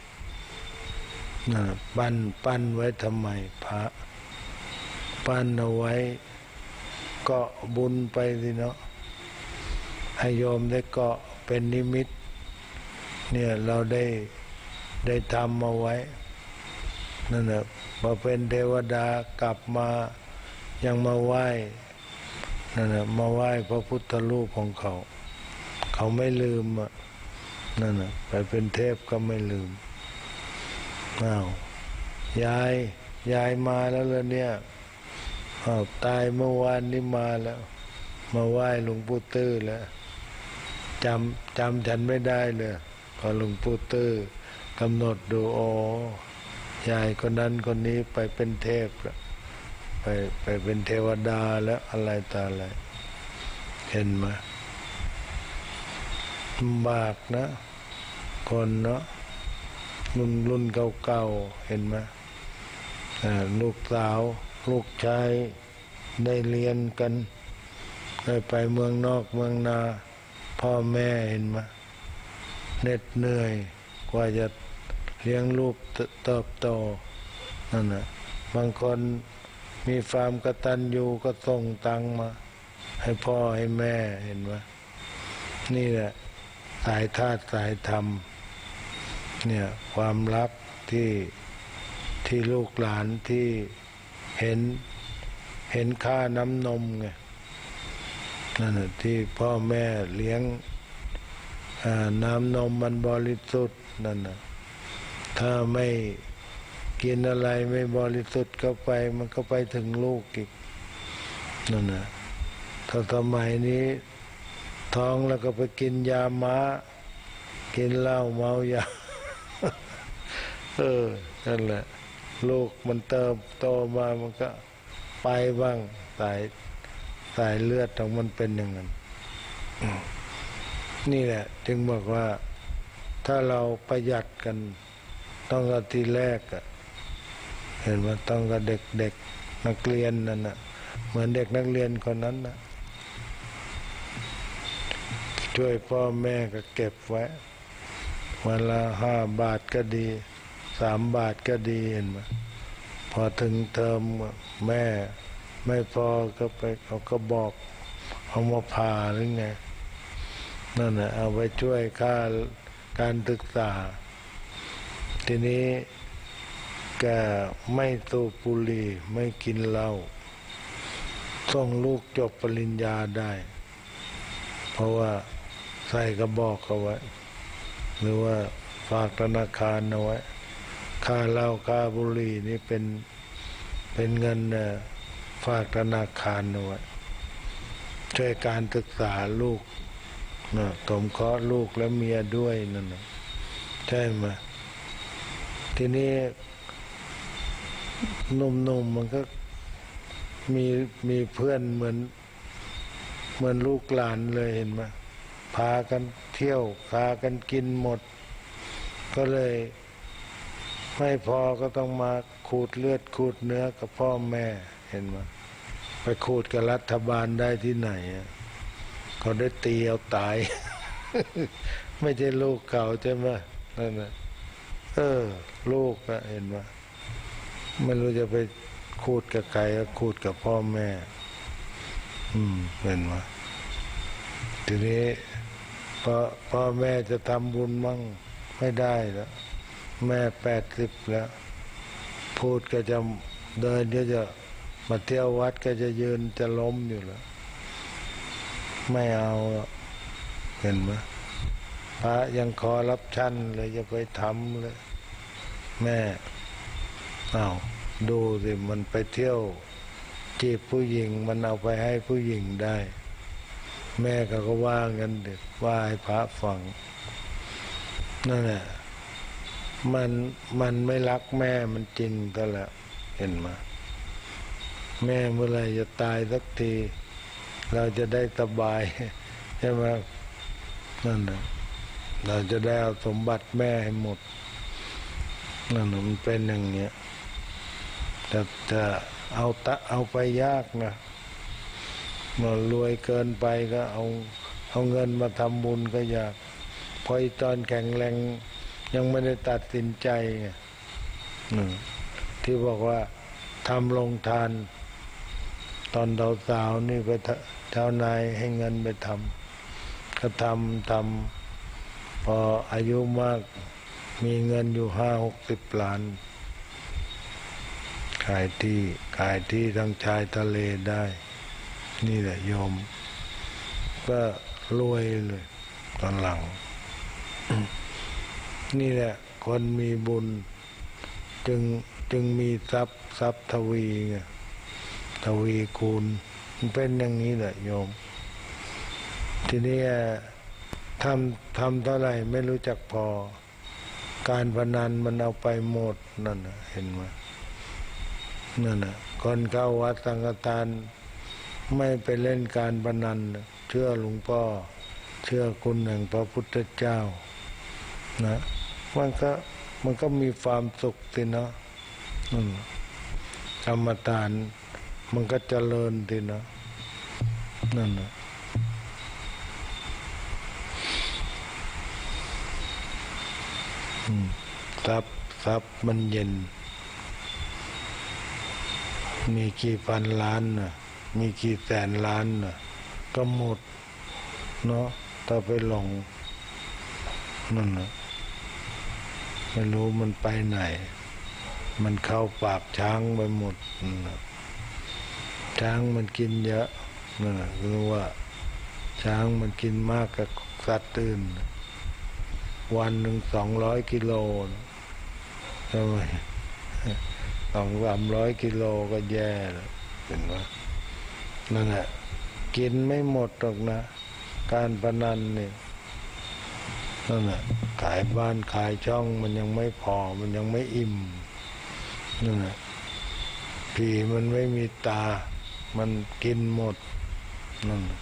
นะปั้นปั้นไว้ทำไมพระปั้นเอาไว้เกาะบุญไปสิเนาะให้โยมได้เกาะเป็นนิมิตเนี่ยเราได้ได้ทำเอาไว้นั่นแหละพอเป็นเทวดากลับมายังมาไหว้นั่นแหละมาไหว้พระพุทธรูปของเขาเขาไม่ลืมอ่ะนั่นแหละไปเป็นเทพก็ไม่ลืมอ้าวยายยายมาแล้วเลยเนี่ยอ้าวตายเมื่อวานนี้มาแล้วมาไหว้หลวงปู่ตื้อแล้วจำจำฉันไม่ได้เลยพอหลวงปู่ตื้อกำหนดดูโอ้ยายคนนั้นคนนี้ไปเป็นเทพแล้วไปไปเป็นเทวดาแล้วอะไรต่ออะไรเห็นไหมลำบากนะคนเนาะรุ่นรุ่นเก่าๆเห็นไหมลูกสาวลูกชายได้เรียนกันได้ไปเมืองนอกเมืองนาพ่อแม่เห็นไหมเหน็ดเหนื่อยกว่าจะเลี้ยงลูกเติบโตนั่นน่ะบางคนมีความกตัญญูก็ส่งตังมาให้พ่อให้แม่เห็นไหมนี่แหละสายธาตุสายธรรมเนี่ยความรักที่ที่ลูกหลานที่เห็นเห็นค่าน้ำนมไงนั่นแหละที่พ่อแม่เลี้ยงน้ำนมมันบริสุทธิ์นั่นน่ะถ้าไม่กินอะไรไม่บริสุทธิ์เข้าไปมันก็ไปถึงลูกอีกนั่นน่ะถ้าสมัยนี้ท้องแล้วก็ไปกินยาม้ากินเหล้าเมายา เออนั่นแหละลูกมันเติบโตมามันก็ไปบ้างสายสายเลือดของมันเป็นอย่างนั้นนี่แหละจึงบอกว่าถ้าเราประหยัดกันต้องกับทีแรกอะเห็นว่าต้องกับเด็กเด็กนักเรียนนั่นนะเหมือนเด็กนักเรียนคนนั้นนะช่วยพ่อแม่ก็เก็บไว้วันละห้าบาทก็ดีสามบาทก็ดีเห็นไหมพอถึงเทอมแม่ไม่พอก็ไปเขาก็บอกเอามาผ่าหรือไงนั่นแหละเอาไปช่วยค่าการศึกษาทีนี้แกไม่สูบบุหรี่ไม่กินเหล้าส่งลูกจบปริญญาได้เพราะว่าใส่กระบอกเอาไว้หรือว่าฝากธนาคารเอาไว้ค่าเหล้าค่าบุหรี่นี่เป็นเป็นเงินฝากธนาคารเอาไว้ช่วยการศึกษาลูกนะสมเคราะห์ลูกและเมียด้วยนั่นนะใช่ไหมทีนี้หนุ่มๆมันก็มีมีเพื่อนเหมือนเหมือนลูกหลานเลยเห็นไหมพากันเที่ยวพากันกินหมดก็เลยไม่พอก็ต้องมาขูดเลือดขูดเนื้อกับพ่อแม่เห็นไหมไปคูดกับรัฐบาลได้ที่ไหนเขาได้ตีเอาตาย ไม่ใช่ลูกเขาใช่ไหมนั่นนะเออลูกนะเห็นไหมไม่รู้จะไปคูดกับใครก็คูดกับพ่อแม่อืมเห็นไหมทีนี้พอพ่อแม่จะทำบุญมั่งไม่ได้แล้วแม่แปดสิบแล้วพูดก็จะเดินก็จะมาเที่ยววัดก็จะยืนจะล้มอยู่แล้วไม่เอาเห็นไหมพระยังขอรับชั้นเลยจะไปทำเลยแม่เอาดูสิมันไปเที่ยวจีบผู้หญิงมันเอาไปให้ผู้หญิงได้แม่ก็ก็ว่ากันเด็กว่าให้พระฟังนั่นแหละมันมันไม่รักแม่มันจริงก็แล้วเห็นไหมแม่เมื่อไรจะตายสักทีเราจะได้สบายใช่ไหมนั่นแหละเราจะได้เอาสมบัติแม่ให้หมดนั่นมันเป็นอย่างเงี้ยแต่จะเอาตะเอาไปยากนะเมื่อรวยเกินไปก็เอาเอาเงินมาทำบุญก็ยากพอตอนแข็งแรงยังไม่ได้ตัดสินใจไงที่บอกว่าทำลงทานตอนเราสาวนี่ไปเจ้านายให้เงินไปทำก็ทำทำพออายุมากมีเงินอยู่ห้าหกสิบล้านขายที่ขายที่ทางชายทะเลได้นี่แหละโยมก็รวยเลยตอนหลัง นี่แหละคนมีบุญจึงจึงมีทรัพย์ทรัพย์ทวีไงทวีคูณมันเป็นอย่างนี้แหละโยมทีนี้ทำทำเท่าไหร่ไม่รู้จักพอการพนันมันเอาไปหมดนั่นนะเห็นไหมนั่นนะคนเข้าวัดสังฆทานไม่ไปเล่นการพนันเชื่อหลวงพ่อเชื่อคุณแห่งพระพุทธเจ้านะมันก็มันก็มีความสุขสินะกรรมฐานมันก็เจริญสินะนั่นนะทรัพย์ทรัพย์มันเย็นมีกี่พันล้านน่ะมีกี่แสนล้านน่ะก็หมดเนาะถ้าไปหลงนั่นน่ะไม่รู้มันไปไหนมันเข้าปากช้างไปหมดนะช้างมันกินเยอะนั่นคือว่าช้างมันกินมากกับสัตว์อื่นวันหนึ่งสองร้อยกิโลทำไมสองสามร้อยกิโลก็แย่แล้วเห็นไหมนั่นแหละกินไม่หมดหรอกนะการพนันเนี่ยนั่นแหละขายบ้านขายช่องมันยังไม่พอมันยังไม่อิ่มนั่นแหละผีมันไม่มีตามันกินหมดนั่น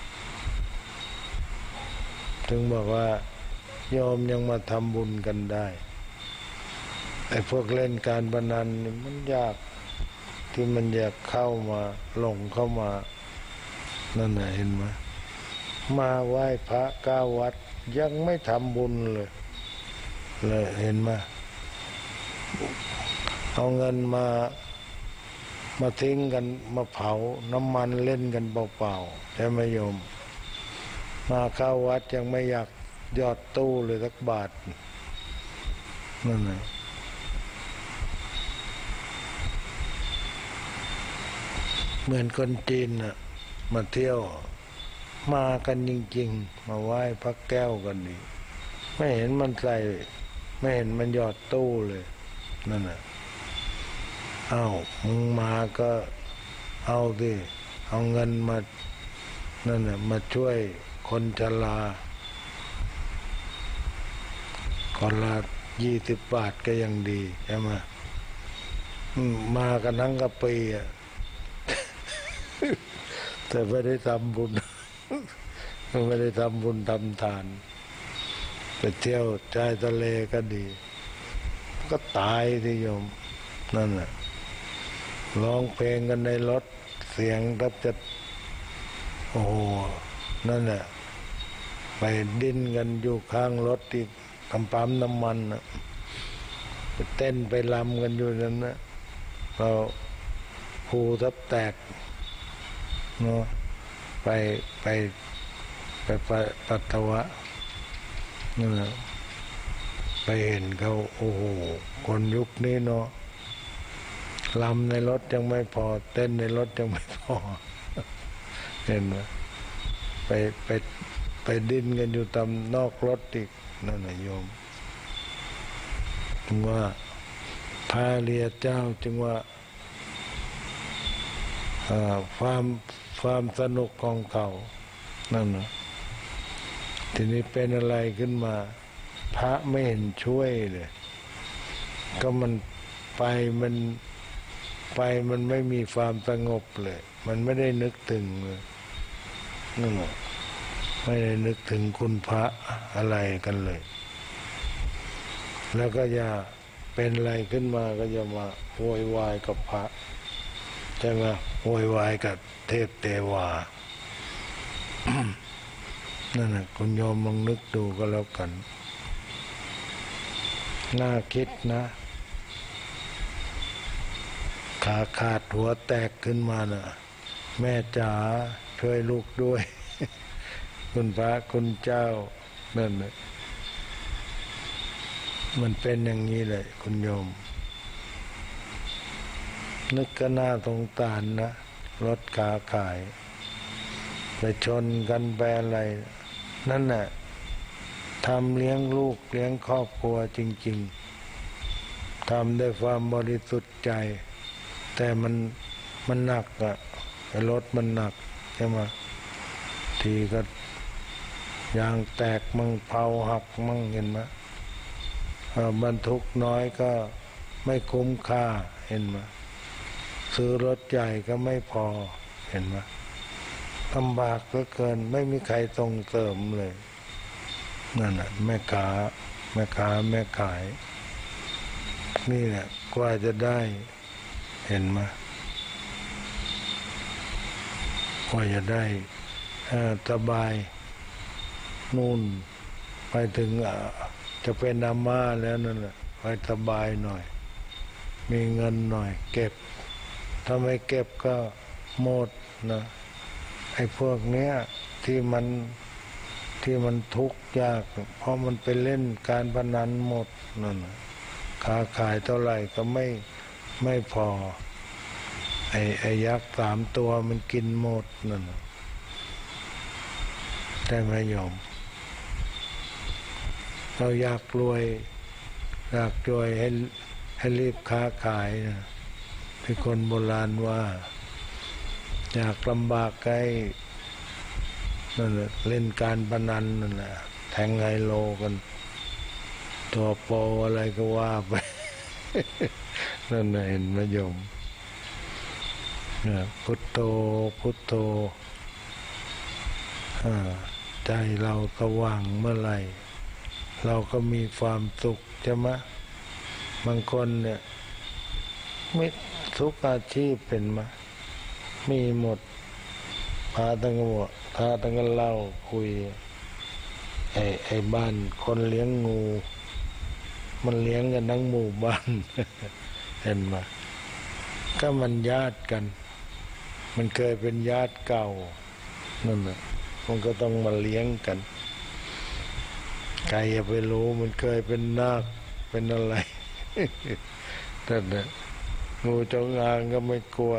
ถึงบอกว่าโยมยังมาทำบุญกันได้ไอ้พวกเล่นการพนันนี่มันยากที่มันอยากเข้ามาหลงเข้ามานั่นน่ะเห็นไหมมาไหว้พระเก้าวัดยังไม่ทำบุญเลยเลยเห็นไหมเอาเงินมามาทิ้งกันมาเผาน้ำมันเล่นกันเปล่าๆใช่ไหมโยมมาเข้าวัดยังไม่อยากยอดตู้เลยสักบาทนั่นน่ะเหมือนคนจีนน่ะมาเที่ยวมากันจริงๆมาไหว้พระแก้วกันนี่ไม่เห็นมันใส่ไม่เห็นมันหยอดตู้เลยนั่นน่ะอ้าวมึงมาก็เอาดิเอาเงินมานั่นน่ะมาช่วยคนชราคนละยี่สิบบาทก็ยังดีใช่ไหมมากันทั้งกะปีอ่ะแต่ไม่ได้ทำบุญไม่ได้ทำบุญทำทานไปเที่ยวชายทะเลก็ดีก็ตายที่โยมนั่นแหละร้องเพลงกันในรถแสสียงรับจะโอ้โหนั่นแหละไปดิ้นกันอยู่ข้างรถที่ทำปั๊มน้ำมันนะไปเต้นไปรำกันอยู่นั้นนะเราหูทับแตกเนาะไปไปไปปัสสาวะนั่นแหละไปเห็นเขาโอ้โหคนยุคนี้เนาะลำในรถยังไม่พอเต้นในรถยังไม่พอเห็นไหมไปไปไปดิ้นกันอยู่ตามนอกรถอีกนั่นแหละโยมจึงว่าพระเรียเจ้าจึงว่าความความสนุกของเขานั่นนะทีนี้เป็นอะไรขึ้นมาพระไม่เห็นช่วยเลยก็มันไปมันไปมันไม่มีความสงบเลยมันไม่ได้นึกถึงเลยนั่นแหละไม่ได้นึกถึงคุณพระอะไรกันเลยแล้วก็อย่าเป็นอะไรขึ้นมาก็อย่ามาโวยวายกับพระใช่ไหมโวยวายกับเทพเทวา นั่นแหละคุณโยมลองนึกดูก็แล้วกันน่าคิดนะขาขาดหัวแตกขึ้นมาน่ะแม่จ๋าช่วยลูกด้วย คุณพระคุณเจ้านั่นแหละมันเป็นอย่างนี้เลยคุณโยมนึกก็น่าสงสารนะรถขาขายไปชนกันไปอะไรนั่นแหละทำเลี้ยงลูกเลี้ยงครอบครัวจริงๆทำด้วยความบริสุทธิ์ใจแต่มันมันหนักอะรถมันหนักใช่ไหมทีก็ยางแตกมั่งเผาหักมั่งเห็นไหมบรรทุกน้อยก็ไม่คุ้มค่าเห็นไหมซื้อรถใหญ่ก็ไม่พอเห็นไหมลำบากเหลือเกินไม่มีใครส่งเสริมเลยนั่นแหละแม่ค้าแม่ค้าแม่ขายนี่แหละกว่าจะได้เห็นไหมกว่าจะได้สบายนู่นไปถึงจะเป็นอาม่าแล้วนั่นแหละไปสบายหน่อยมีเงินหน่อยเก็บถ้าไม่เก็บก็หมดนะไอ้พวกเนี้ยที่มันที่มันทุกข์ยากเพราะมันไปเล่นการพนันหมดนั่นนะค้าขายเท่าไหร่ก็ไม่ไม่พอไอ้ไอ้ยักษ์สามตัวมันกินหมดนั่นนะได้ไหมโยมเราอยากรวยอยากรวยให้ให้รีบค้าขายนะที่คนโบราณว่าอยากลำบากใกล้นั่นแหละเล่นการพนันนั่นแหละแทงไฮโลกันตัวโปอะไรก็ว่าไป นั่นแหละเห็นไหมโยมพุทโธพุทโธใจเราสว่างเมื่อไหร่เราก็มีความสุขใช่ไหมบางคนเนี่ยไม่ทุกอาชีพเป็นมามีหมดพาตั้งหัวพาตั้งเล่าคุยไอ้ไอ้บ้านคนเลี้ยงงูมันเลี้ยงกันทั้งหมู่บ้าน เห็นไหมก็มันญาติกันมันเคยเป็นญาติเก่านั่นแหละมันก็ต้องมาเลี้ยงกันใครจะไปรู้มันเคยเป็นนาคเป็นอะไร นั่นแหละงูจงอางก็ไม่กลัว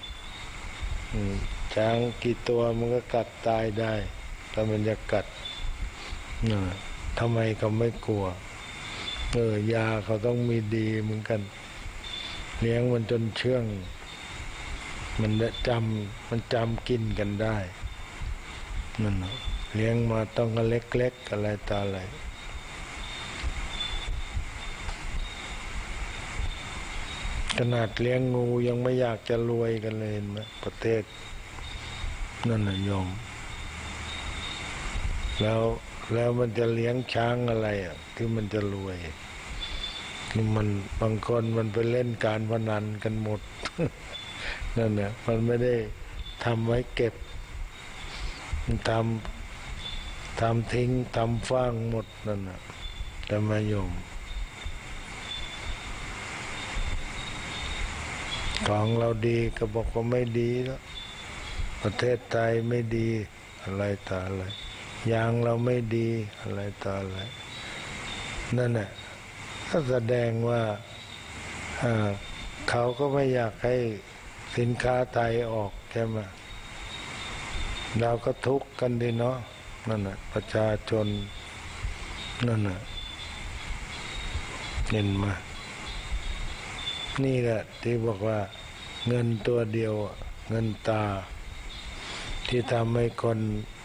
ช้างกี่ตัวมันก็กัดตายได้ถ้ามันจะกัดทำไมเขาไม่กลัวเออยาเขาต้องมีดีเหมือนกันเลี้ยงมันจนเชื่องมันจำมันจำกินกันได้นั่นเลี้ยงมาต้องกันเล็กๆอะไรตาอะไรขนาดเลี้ยงงูยังไม่อยากจะรวยกันเลยนะประเทศนั่นน่ะโยมแล้วแล้วมันจะเลี้ยงช้างอะไรอ่ะที่มันจะรวยที่มันบางคนมันไปเล่นการพนันกันหมด นั่นน่ะมันไม่ได้ทำไว้เก็บทำทำทิ้งทำฟางหมดนั่นนะแต่มาโยมของเราดีก็บอกว่าไม่ดีแล้วประเทศไทยไม่ดีอะไรต่ออะไรยางเราไม่ดีอะไรต่ออะไรนั่นแหละก็แสดงว่าเขาก็ไม่อยากให้สินค้าไทยออกใช่ไหมเราก็ทุกข์กันดีเนาะนั่นแหละประชาชนนั่นแหละเห็นมานี่แหละที่บอกว่าเงินตัวเดียวเงินตาที่ทำให้คน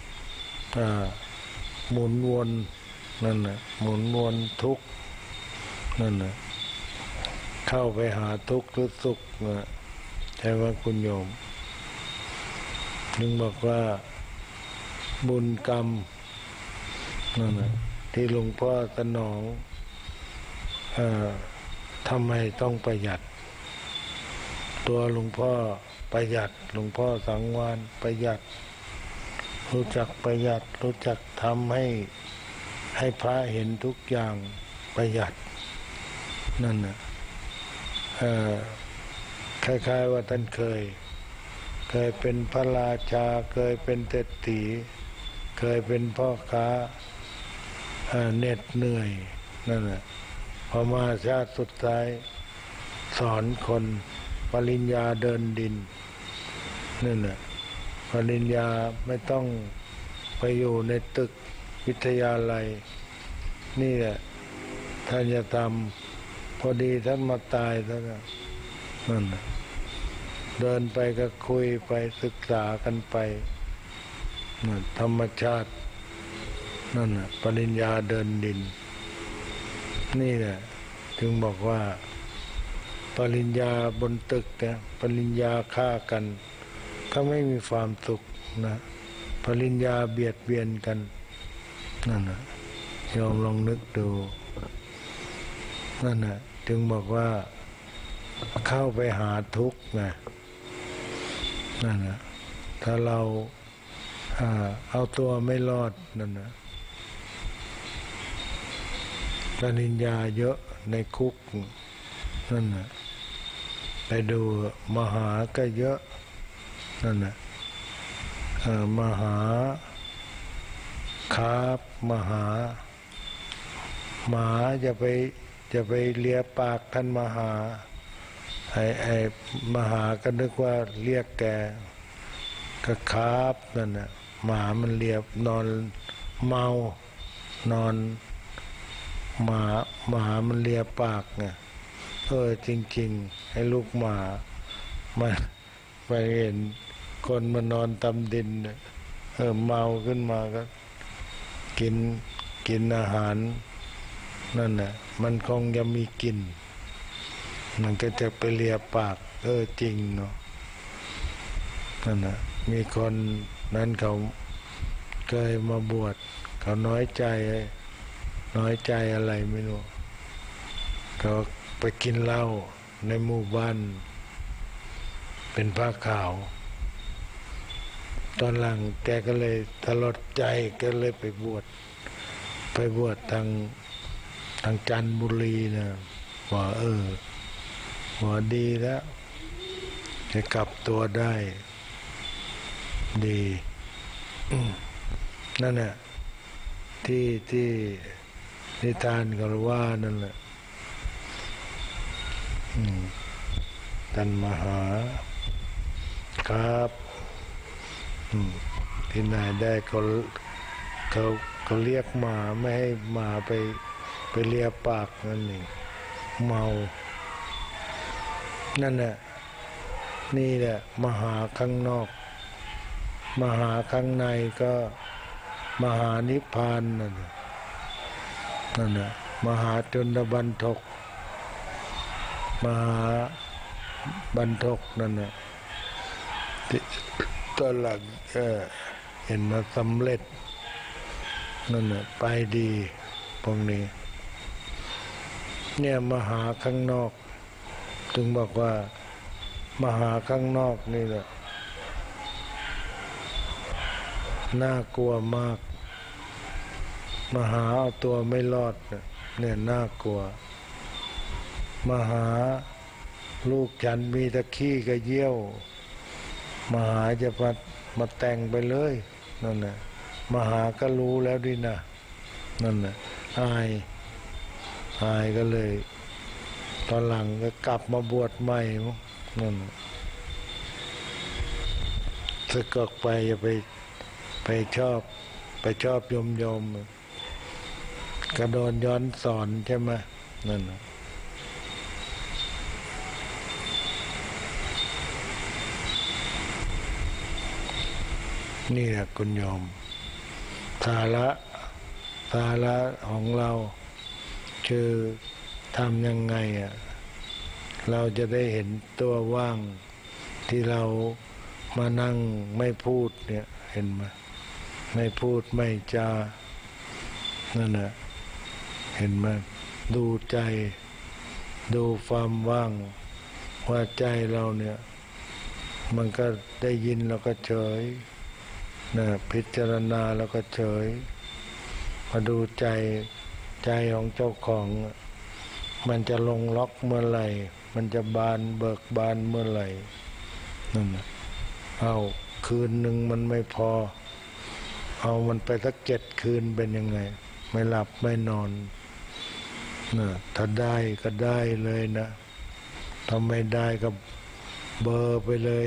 หมุนวนนั่นแหละหมุนวนทุกข์นั่นแหละเข้าไปหาทุกข์หรือสุขนะใช่ไหมคุณโยมนึงบอกว่าบุญกรรมนั่นแหละที่หลวงพ่อสนองทำไมต้องประหยัดตัวหลวงพ่อประหยัดหลวงพ่อสังวรประหยัดรู้จักประหยัดรู้จักทำให้ให้พระเห็นทุกอย่างประหยัดนั่นน่ะคล้ายๆว่าท่านเคยเคยเป็นพระราชาเคยเป็นเศรษฐีเคยเป็นพ่อค้าเหน็ดเหนื่อยนั่นแหละพอมาชาติสุดท้ายสอนคนปริญญาเดินดินนั่นแหละปริญญาไม่ต้องไปอยู่ในตึกวิทยาลัยนี่แหละท่านจะทำพอดีท่านมาตายแล้วนั่นแหละเดินไปก็คุยไปศึกษากันไปธรรมชาตินั่นแหละปริญญาเดินดินนี่แหละถึงบอกว่าปริญญาบนตึกเนี่ยปริญญาฆ่ากันก็ไม่มีความสุขนะปริญญาเบียดเบียนกันนั่นนะยอมลองนึกดูนั่นนะถึงบอกว่าเข้าไปหาทุกข์นะนั่นนะถ้าเราเอาตัวไม่รอดนั่นนะปริญญาเยอะในคุกนั่นนะไปดูมหาก็เยอะนั่นนะมหาคาบมหาหมาจะไปจะไปเลียปากท่านมหาไอ้ไอ้มหาก็นึกว่าเรียกแกก็คาบนั่นนะหมามันเลียบนอนเมานอนหมาหมามันเลียปากไงเออจริงๆให้ลูกหมามันไปเห็นคนมานอนตำดินเออเมาขึ้นมาก็กินกินอาหารนั่นน่ะมันคงจะมีกลิ่นมันก็จะไปเลียปากเออจริงเนาะนั่นน่ะมีคนนั้นเขาเคยมาบวชเขาน้อยใจน้อยใจอะไรไม่รู้เขาไปกินเหล้าในหมู่บ้านเป็นผ้าขาวตอนหลังแกก็เลยตลอดใจก็เลยไปบวชไปบวชทางทางจันทบุรีนะว่าเออว่าดีแล้วจะกลับตัวได้ดีนั่นแหละที่ที่นิทานก็ว่านั่นแหละท่านมหาครับที่ไหนได้เขาเขาเขาเรียกหมาไม่ให้หมาไปไปเลียปากนั่นเองเมานั่นแหละนี่แหละมหาข้างนอกมหาข้างในก็มหานิพพานนั่นนั่นแหละมหาจุลบรรทกมหาบรรทกนั่นแหละตอนหลังก็เห็นมาสำเร็จนั่นแหละไปดีพวกนี้เนี่ยมหาข้างนอกถึงบอกว่ามหาข้างนอกนี่แหละน่ากลัวมากมหาเอาตัวไม่รอดเนี่ยน่ากลัวมหาลูกฉันมีตะขี้กระเยี่ยวมหาจะมามาแต่งไปเลยนั่นน่ะมหาก็รู้แล้วดินะนั่นน่ะอายอายก็เลยตอนหลังก็กลับมาบวชใหม่นั่นสึกออกไปอย่าไปไปชอบไปชอบโยมโยมกระโดนย้อนสอนใช่ไหมนั่นน่ะนี่แหละคุณโยมสาระสาระของเราคือทำยังไงอ่ะเราจะได้เห็นตัวว่างที่เรามานั่งไม่พูดเนี่ยเห็นไหมไม่พูดไม่จานั่นน่ะเห็นไหมดูใจดูความว่างว่าใจเราเนี่ยมันก็ได้ยินแล้วก็เฉยนะพิจารณาแล้วก็เฉยมาดูใจใจของเจ้าของมันจะลงล็อกเมื่อไหร่มันจะบานเบิกบานเมื่อไหร่นั่นนะเอาคืนหนึ่งมันไม่พอเอามันไปสักเจ็ดคืนเป็นยังไงไม่หลับไม่นอนนะถ้าได้ก็ได้เลยนะถ้าไม่ได้ก็เบอร์ไปเลย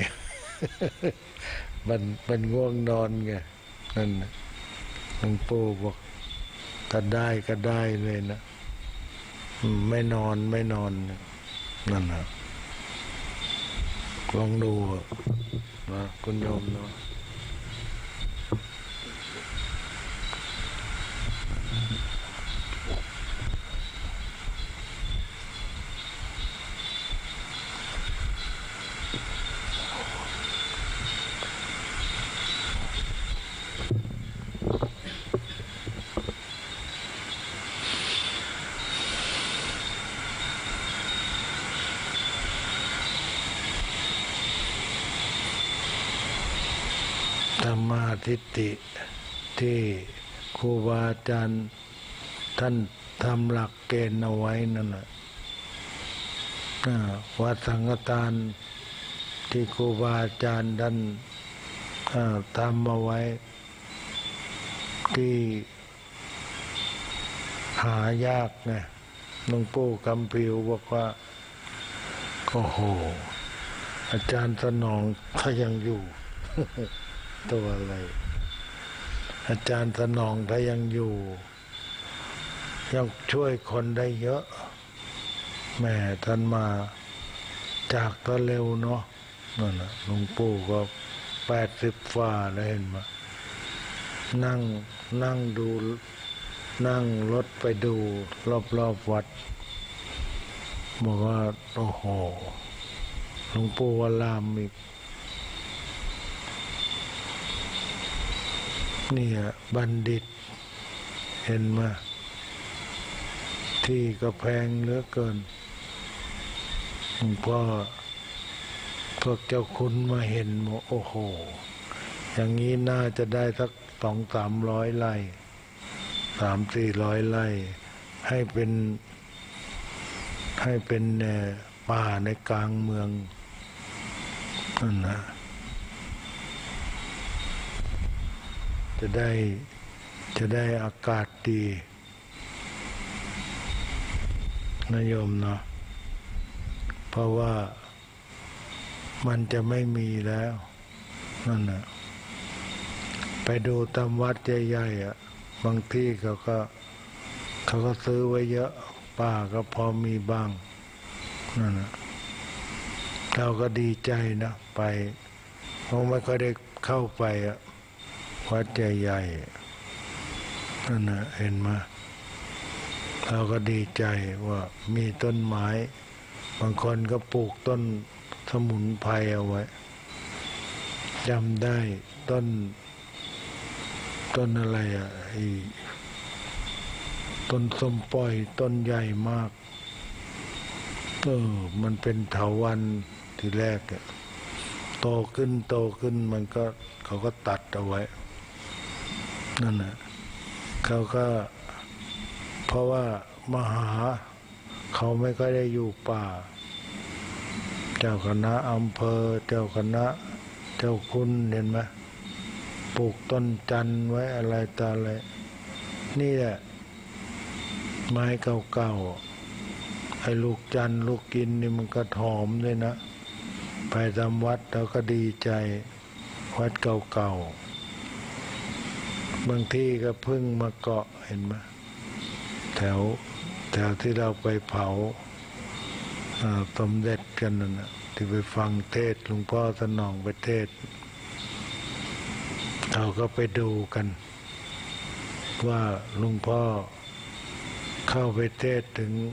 มันมันง่วงนอนไงนั่นนะหลวงปู่บอกถ้าได้ก็ได้เลยนะไม่นอนไม่นอนนั่นนะลองดูนะคุณโยมเนาะธรรมาทิฏฐิที่ครูบาอาจารย์ท่านทำหลักเกณฑ์เอาไว้นั่นแหละวัดสังฆทานที่ครูบาอาจารย์ท่านทำเอาไว้ที่หายากนะหลวงปู่คำผิวบอกว่าโอ้โหอาจารย์สนองถ้ายังอยู่ ตัวอะไรอาจารย์สนองถ้ายังอยู่ยังช่วยคนได้เยอะแม่ท่านมาจากก็เร็วเนาะนั่นนะหลวงปู่ก็แปดสิบฝ่าแล้วเห็นไหมนั่งนั่งดูนั่งรถไปดูรอบๆวัดบอกว่าโอ้โหหลวงปู่วรามอีกนี่บัณฑิตเห็นไหมที่ก็แพงเหลือเกินหลวงพ่อพวกเจ้าคุณมาเห็นบอกโอ้โหอย่างนี้น่าจะได้สักสองสามร้อยไร่สามสี่ร้อยไร่ให้เป็นให้เป็นป่าในกลางเมืองนั่นนะจะได้จะได้อากาศดีนะโยมเนาะเพราะว่ามันจะไม่มีแล้วนั่นนะไปดูตามวัดใหญ่ๆอ่ะบางที่เขาก็เขาก็ซื้อไว้เยอะป่าก็พอมีบ้างนั่นนะเราก็ดีใจนะไปเพราะไม่ค่อยได้เข้าไปอ่ะวัดใหญ่ๆนั่นนะเห็นไหมเราก็ดีใจว่ามีต้นไม้บางคนก็ปลูกต้นสมุนไพรเอาไว้จำได้ต้นต้นอะไรอ่ะไอ้ต้นส้มปล่อยต้นใหญ่มากเออมันเป็นเถาวัลย์ทีแรกอ่ะโตขึ้นโตขึ้นมันก็เขาก็ตัดเอาไว้นั่นนะเขาก็เพราะว่ามหาเขาไม่ค่อยได้อยู่ป่าเจ้าคณะอำเภอเจ้าคณะเจ้าคุณเห็นไหมปลูกต้นจันทร์ไว้อะไรต่ออะไรนี่แหละไม้เก่าๆไอ้ลูกจันทร์ลูกกินนี่มันก็หอมเลยนะไปทำวัดเราก็ดีใจวัดเก่าๆบางที่ก็พึ่งมาเกาะเห็นไหมแถวแถวที่เราไปเผาสมเด็จกันนั่นนะที่ไปฟังเทศหลวงพ่อสนองไปเทศเราก็ไปดูกันว่าหลวงพ่อเข้าไปเทศถึง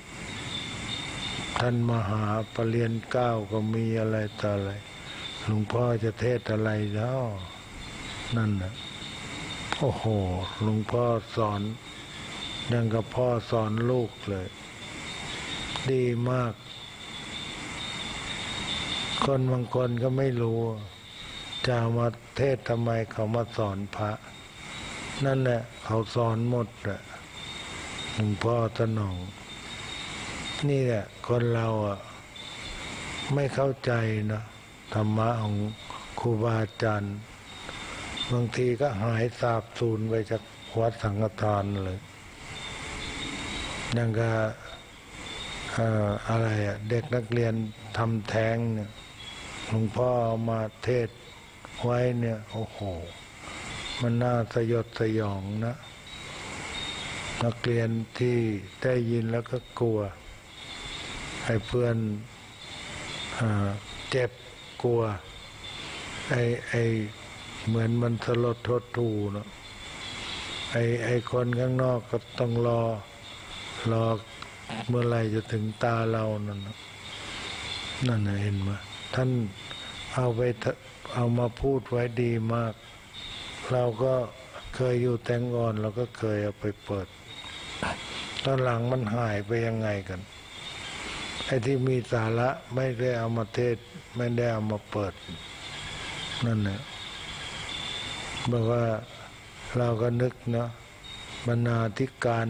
ท่านมหาปรริญญาเก้าก็มีอะไรต่ออะไรหลวงพ่อจะเทศอะไรแล้วนั่นนะโอ้โหหลวงพ่อสอนยังกับพ่อสอนลูกเลยดีมากคนบางคนก็ไม่รู้จะมาเทศทำไมเขามาสอนพระนั่นแหละเขาสอนหมดแหละหลวงพ่อสนองนี่แหละคนเราอ่ะไม่เข้าใจนะธรรมะของครูบาอาจารย์บางทีก็หายสาบสูญไปจากวัดสังฆทานเลยยังก็อะไรอ่ะเด็กนักเรียนทำแท้งเนี่ยหลวงพ่อเอามาเทศไว้เนี่ยโอ้โหมันน่าสยดสยองนะนักเรียนที่ได้ยินแล้วก็กลัวให้เพื่อนเจ็บกลัวไอ้ไอ้เหมือนมันสลดทดทูเนาะไอ้ไอ้คนข้างนอกก็ต้องรอรอเมื่อไหร่จะถึงตาเรานั่นนั่นเห็นไหมท่านเอาไปเอามาพูดไว้ดีมากเราก็เคยอยู่แตงอ่อนเราก็เคยเอาไปเปิดตอนหลังมันหายไปยังไงกันไอ้ที่มีสาระไม่ได้เอามาเทศไม่ได้เอามาเปิดนั่นแหละบอกว่าเราก็นึกเนาะบรรณาธิการ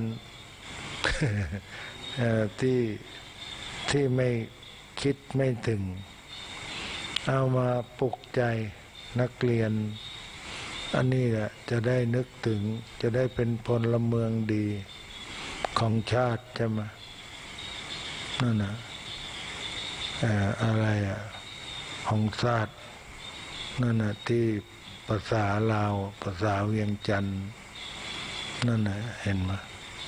ที่ที่ไม่คิดไม่ถึงเอามาปลุกใจนักเรียนอันนี้แหละจะได้นึกถึงจะได้เป็นพลเมืองดีของชาติใช่ไหมนั่นนะอะไรอ่ะของชาตินั่นนะที่ภาษาลาวภาษาเวียงจันทร์นั่นนะเห็นไหม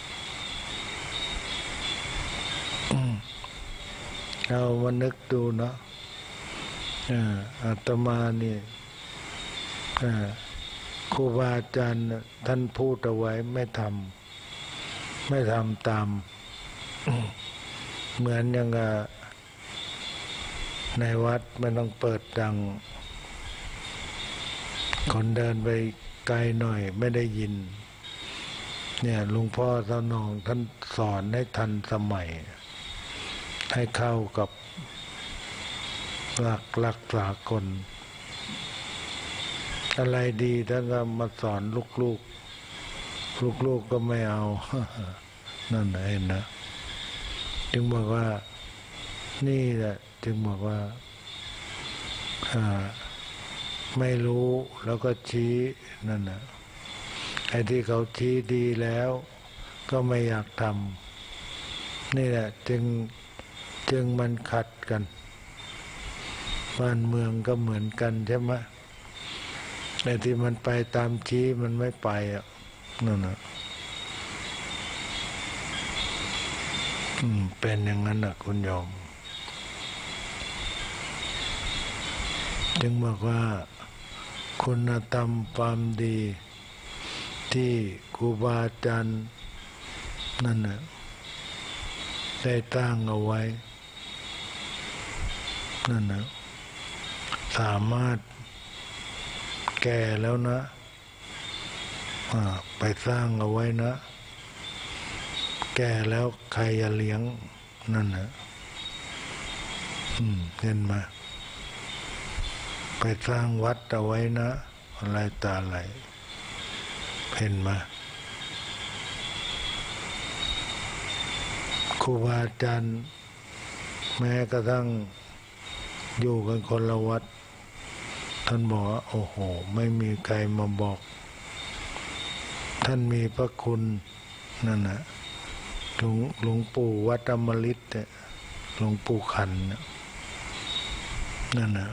เรามานึกดูเนาะอาตมานี่ครูบาอาจารย์ท่านพูดเอาไว้ไม่ทำไม่ทำตามเหมือนอย่างในวัดมันต้องเปิดดังคนเดินไปไกลหน่อยไม่ได้ยินเนี่ยหลวงพ่อสนองท่านสอนให้ทันสมัยให้เข้ากับหลักหลักสากลอะไรดีท่านก็มาสอนลูกๆลูกๆก็ไม่เอานั่นเองนะจึงบอกว่านี่แหละจึงบอกว่าไม่รู้แล้วก็ชี้นั่นนะไอ้ที่เขาชี้ดีแล้วก็ไม่อยากทำนี่แหละจึงจึงมันขัดกันบ้านเมืองก็เหมือนกันใช่ไหมแต่ที่มันไปตามชี้มันไม่ไปอ่ะนั่นนะอืมเป็นอย่างนั้นนะคุณโยมจึงบอกว่าคุณธรรมความดีที่ครูบาอาจารย์นั่นนะได้ตั้งเอาไว้นั่นนะสามารถแก่แล้วนะไปสร้างเอาไว้นะแก่แล้วใครจะเลี้ยงนั่นนะเห็นไหมไปสร้างวัดเอาไว้นะอะไรตาอะไรเห็นไหมครูบาอาจารย์แม้กระทั่งอยู่กันคนละวัดท่านบอกว่าโอ้โหไม่มีใครมาบอกท่านมีพระคุณนั่นนะหลวงหลวงปู่วัดอมฤตเนี่ยหลวงปู่ขันนั่นนะ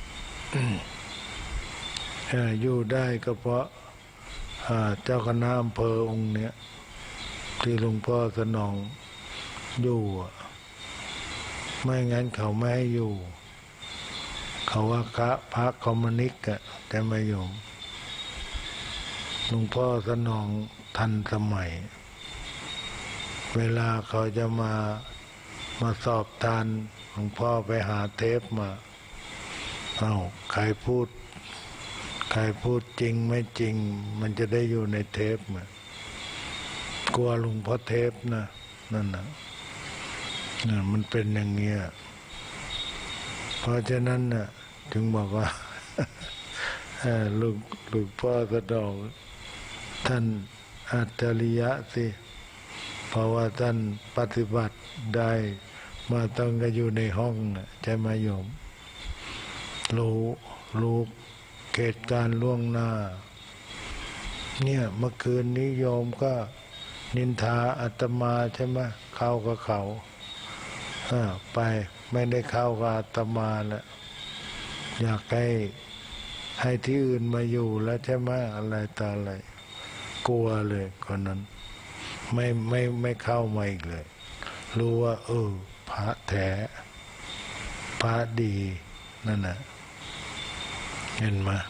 อยู่ได้ก็เพราะเจ้าคณะอำเภอองค์เนี้ยที่หลวงพ่อสนองอยู่ไม่งั้นเขาไม่ให้อยู่เขาว่าพระพระคอมมิวนิสต์อะแต่ไม่ยอมหลวงพ่อสนองทันสมัยเวลาเขาจะมามาสอบทานหลวงพ่อไปหาเทปมาเอาใครพูดใครพูดจริงไม่จริงมันจะได้อยู่ในเทปมากลัวหลวงพ่อเทปนะนั่นนะนั่นมันเป็นอย่างเงี้ยเพราะฉะนั้นน่ะจึงบอกว่าลูกลูกพ่อสะดอกท่านอัจฉริยะสิเพราะว่าท่านปฏิบัติได้มาต้องก็อยู่ในห้องใช่ไหมโยมรู้รู้เหตุการณ์ล่วงหน้าเนี่ยเมื่อคืนนี้โยมก็นินทาอาตมาใช่ไหมเข้ากับเขาไปไม่ได้เข้ากับอาตมาแล้วอยากให้ให้ที่อื่นมาอยู่แล้วใช่ไหมอะไรต่ออะไรกลัวเลยคนนั้นไม่ไม่ไม่เข้ามาอีกเลยรู้ว่าเออพระแท้พระดีนั่นน่ะเห็นไหม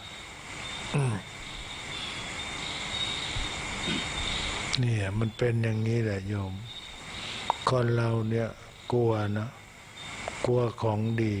เนี่ยมันเป็นอย่างนี้แหละโยมคนเราเนี่ยกลัวนะกลัวของดี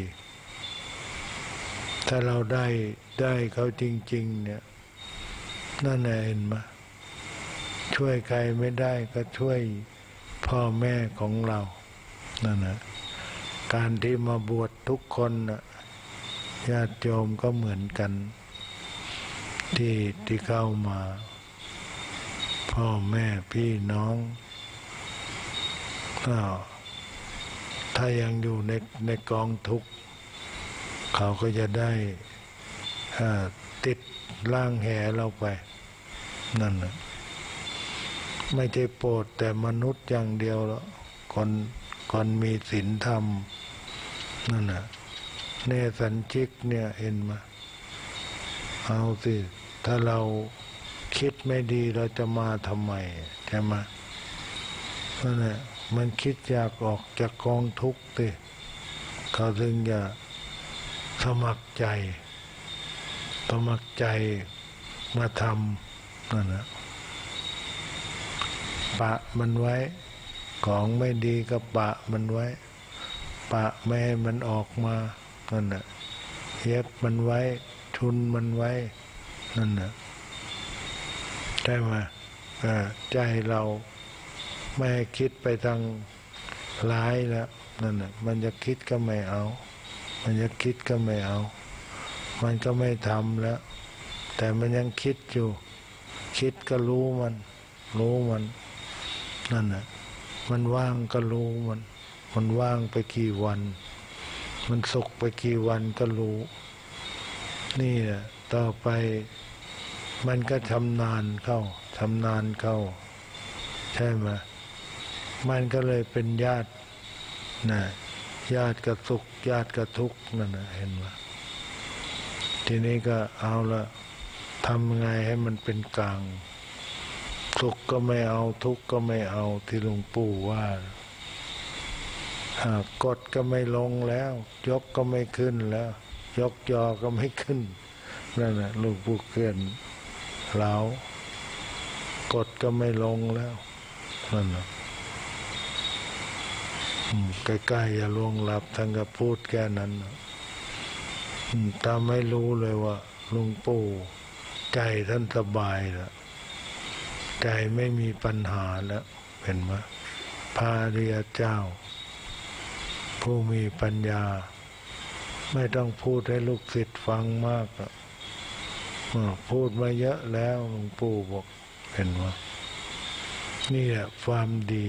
ถ้าเราได้ได้เขาจริงๆเนี่ยนั่นแหละเห็นไหมช่วยใครไม่ได้ก็ช่วยพ่อแม่ของเรานั่นนะการที่มาบวชทุกคนนะญาติโยมก็เหมือนกันที่ที่เข้ามาพ่อแม่พี่น้องถ้ายังอยู่ในในกองทุกข์เขาก็จะได้ติดล่างแหเราไปนั่นนะไม่ใช่โปรดแต่มนุษย์อย่างเดียวแล้วคนคนมีศีลธรรมนั่นน่ะเนสัญชิกเนี่ยเห็นมาเอาสิถ้าเราคิดไม่ดีเราจะมาทำไมใช่ไหมนั่นแหละมันคิดอยากออกจากกองทุกข์สิเขาถึงจะสมัครใจสมัครใจมาทำนั่นนะปะมันไว้ของไม่ดีก็ปะมันไว้ปะไม่ให้มันออกมานั่นน่ะเย็บมันไว้ชุนมันไว้นั่นน่ะใช่ไหมใจเราไม่ให้คิดไปทางร้ายแล้วนั่นน่ะมันจะคิดก็ไม่เอามันจะคิดก็ไม่เอามันก็ไม่ทำแล้วแต่มันยังคิดอยู่คิดก็รู้มันรู้มันนั่นน่ะมันว่างก็รู้มันมันว่างไปกี่วันมันสุขไปกี่วันก็รู้นี่แหละต่อไปมันก็ชำนาญเข้าชำนาญเข้าใช่ไหมมันก็เลยเป็นญาตินะญาติกับสุขญาติกับทุกข์นั่นนะเห็นไหมทีนี้ก็เอาละทำไงให้มันเป็นกลางสุขก็ไม่เอาทุกข์ก็ไม่เอาที่หลวงปู่ว่ากดก็ไม่ลงแล้วยกก็ไม่ขึ้นแล้วยกยอก็ไม่ขึ้นนั่นแหละหลวงปู่เกินแล้วกดก็ไม่ลงแล้วนั่นแหละใกล้ๆอย่าล่วงหลับท่านก็พูดแค่นั้นถ้าไม่รู้เลยว่าหลวงปู่ใจท่านสบายแล้วใจไม่มีปัญหาแล้วเห็นไหมพระอริยเจ้าผู้มีปัญญาไม่ต้องพูดให้ลูกศิษย์ฟังมากพูดมาเยอะแล้วหลวงปู่บอกเห็นว่านี่แหละความดี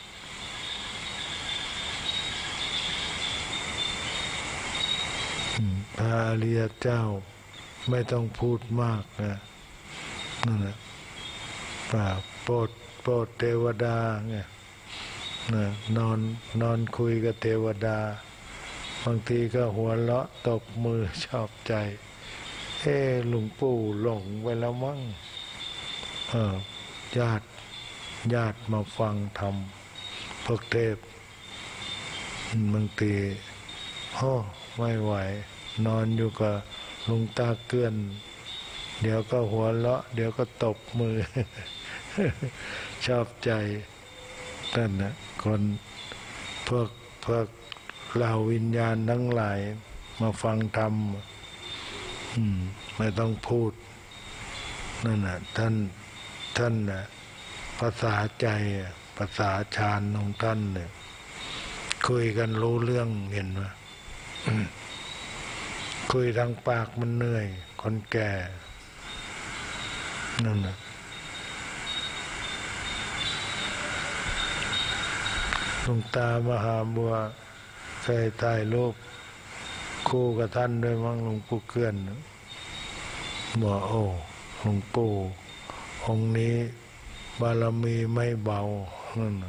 พระอริยเจ้าไม่ต้องพูดมากนะนั่นแหละโปรดโปรดเทวดาไงนะนอนนอนคุยกับเทวดาบางทีก็หัวเราะตบมือชอบใจเฮ้หลวงปู่หลงไปแล้วมั้งเออญาติญาติมาฟังธรรมพวกเทพบางทีโอ้ไม่ไหวนอนอยู่กับหลวงตาเกื้อนเดี๋ยวก็หัวเราะเดี๋ยวก็ตบมือ ชอบใจนั่นนะคนพวกพวกเหล่าวิญญาณทั้งหลายมาฟังธรรมไม่ต้องพูดนั่นน่ะท่านท่านน่ะภาษาใจภาษาฌานของท่านเนี่ยคุยกันรู้เรื่องเห็นไหม คุยทางปากมันเหนื่อยคนแก่นั่นน่ะหลวงตามหาบัวเคยถ่ายรูปคู่กับท่านด้วยมั้งหลวงปู่เกื้อนบอกโอ้หลวงปู่องค์นี้บารมีไม่เบานั่นนะ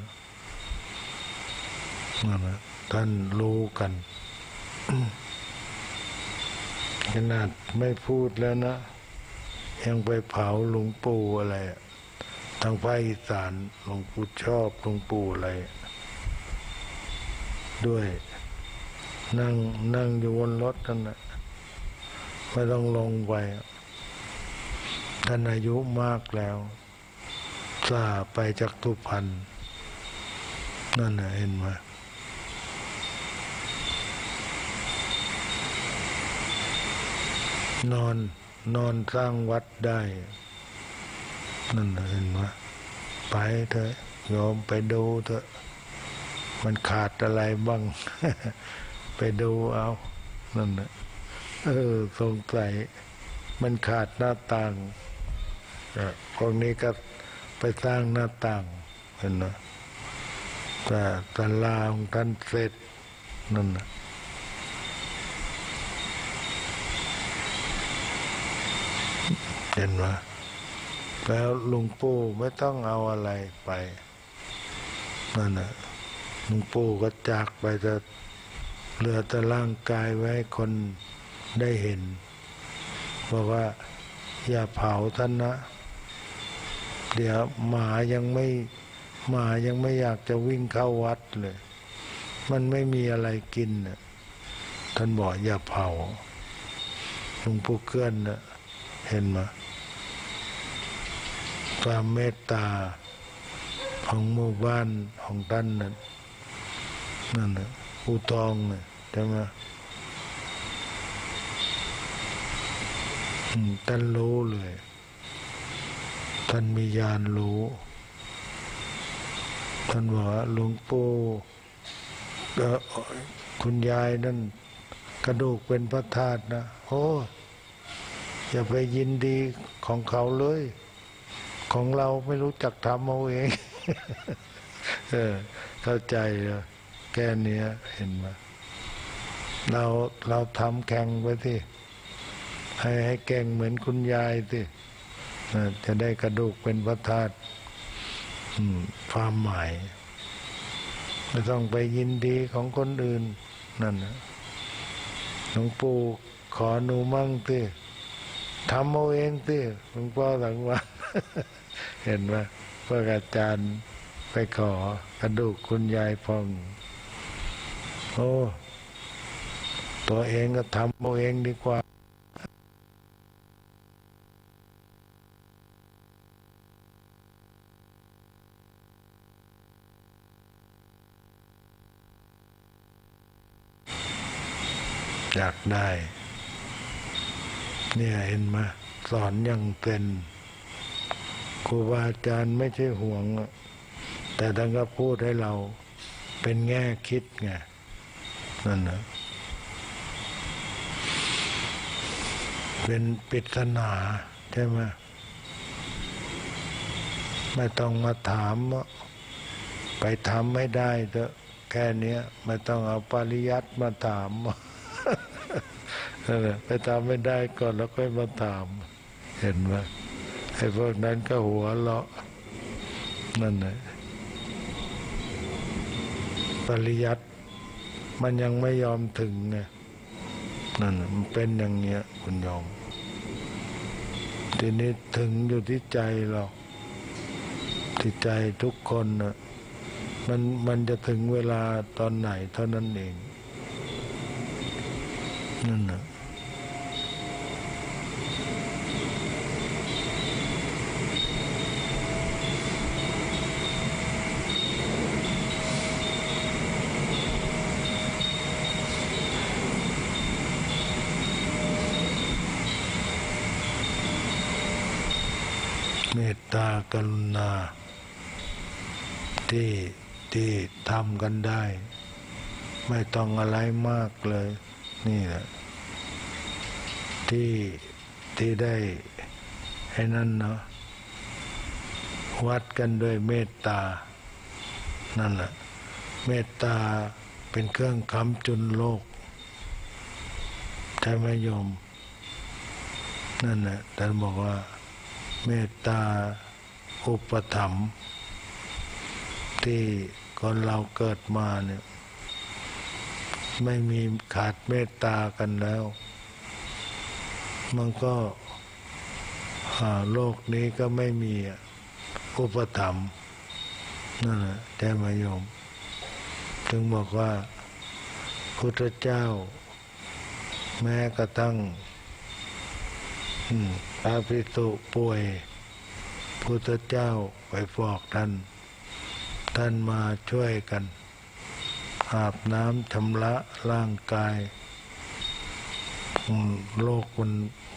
นั่นนะท่านรู้กัน ขนาดไม่พูดแล้วนะยังไปเผาหลวงปู่อะไรทางภาคอีสานหลวงปู่ชอบหลวงปู่อะไรด้วยนั่งนั่งอยู่บนรถนั่นนะไม่ต้องลงไปท่านอายุมากแล้วสาไปจากทุพรรณนั่นนะเห็นไหมนอนนอนสร้างวัดได้นั่นนะเห็นไหมไปเถอะโยมไปดูเถอะมันขาดอะไรบ้าง ไปดูเอานั่นนะเออสงสัยมันขาดหน้าต่างพวกนี้ก็ไปสร้างหน้าต่างเห็นไหมแต่ศาลาของท่านเสร็จนั่นนะเห็นไหมแล้วหลวงปู่ไม่ต้องเอาอะไรไปนั่นนะหลวงปู่ก็จากไปจะเหลือแต่ร่างกายไว้ให้คนได้เห็นบอกว่าอย่าเผาท่านนะเดี๋ยวหมายังไม่หมายังไม่อยากจะวิ่งเข้าวัดเลยมันไม่มีอะไรกินน่ะท่านบอกอย่าเผาหลวงปู่เกื้อนน่ะเห็นไหมความเมตตาของหมู่บ้านของท่านนั่นนั่นน่ะอุทองน่ะใช่ไหมท่านรู้เลยท่านมีญาณรู้ท่านบอกว่าหลวงปู่คุณยายนั่นกระดูกเป็นพระธาตุนะโอ้อย่าไปยินดีของเขาเลยของเราไม่รู้จักทำเอาเอง เออเข้าใจเลยแค่นี้เห็นไหมเราเราทำแข่งไปที่ให้ให้แก่งเหมือนคุณยายสิจะได้กระดูกเป็นพระธาตุความหมายไม่ต้องไปยินดีของคนอื่นนั่นนะหลวงปู่ขอหนูมั่งสิทำเอาเองสิหลวงพ่อสั่งว่า เห็นไหมพระอาจารย์ไปขอกระดูกคุณยายพองโอ้ตัวเองก็ทำเอาเองดีกว่าอยากได้เนี่ยเห็นไหมสอนอย่างเป็นครูบาอาจารย์ไม่ใช่ห่วงแต่ท่านก็พูดให้เราเป็นแง่คิดไงนั่นนะเป็นปริศนาใช่ไหมไม่ต้องมาถามไปทำไม่ได้เถอะแค่นี้ไม่ต้องเอาปริยัติมาถามไปทำไม่ได้ก่อนแล้วค่อยมาถามเห็นไหมไอ้พวกนั้นก็หัวเราะนั่นแหละปริยัติมันยังไม่ยอมถึงไงนั่นมันเป็นอย่างเงี้ยคุณยอมทีนี้ถึงอยู่ที่ใจเราที่ใจทุกคนน่ะมันมันจะถึงเวลาตอนไหนเท่านั้นเองนั่นน่ะเมตตากรุณาที่ที่ทำกันได้ไม่ต้องอะไรมากเลยนี่แหละที่ที่ได้ให้นั่นเนาะวัดกันด้วยเมตตานั่นแหละเมตตาเป็นเครื่องค้ำจุนโลกใช่ไหมโยมนั่นแหละท่านบอกว่าเมตตาอุปถัมภ์ที่คนเราเกิดมาเนี่ยไม่มีขาดเมตตากันแล้วมันก็โลกนี้ก็ไม่มีอุปถัมภ์นั่นแหละแต่มาโยมถึงบอกว่าพุทธเจ้าแม้กระทั่งพระภิกษุป่วยพุทธเจ้าไปฟอกท่านท่านมาช่วยกันอาบน้ำชำระร่างกายโลกมัน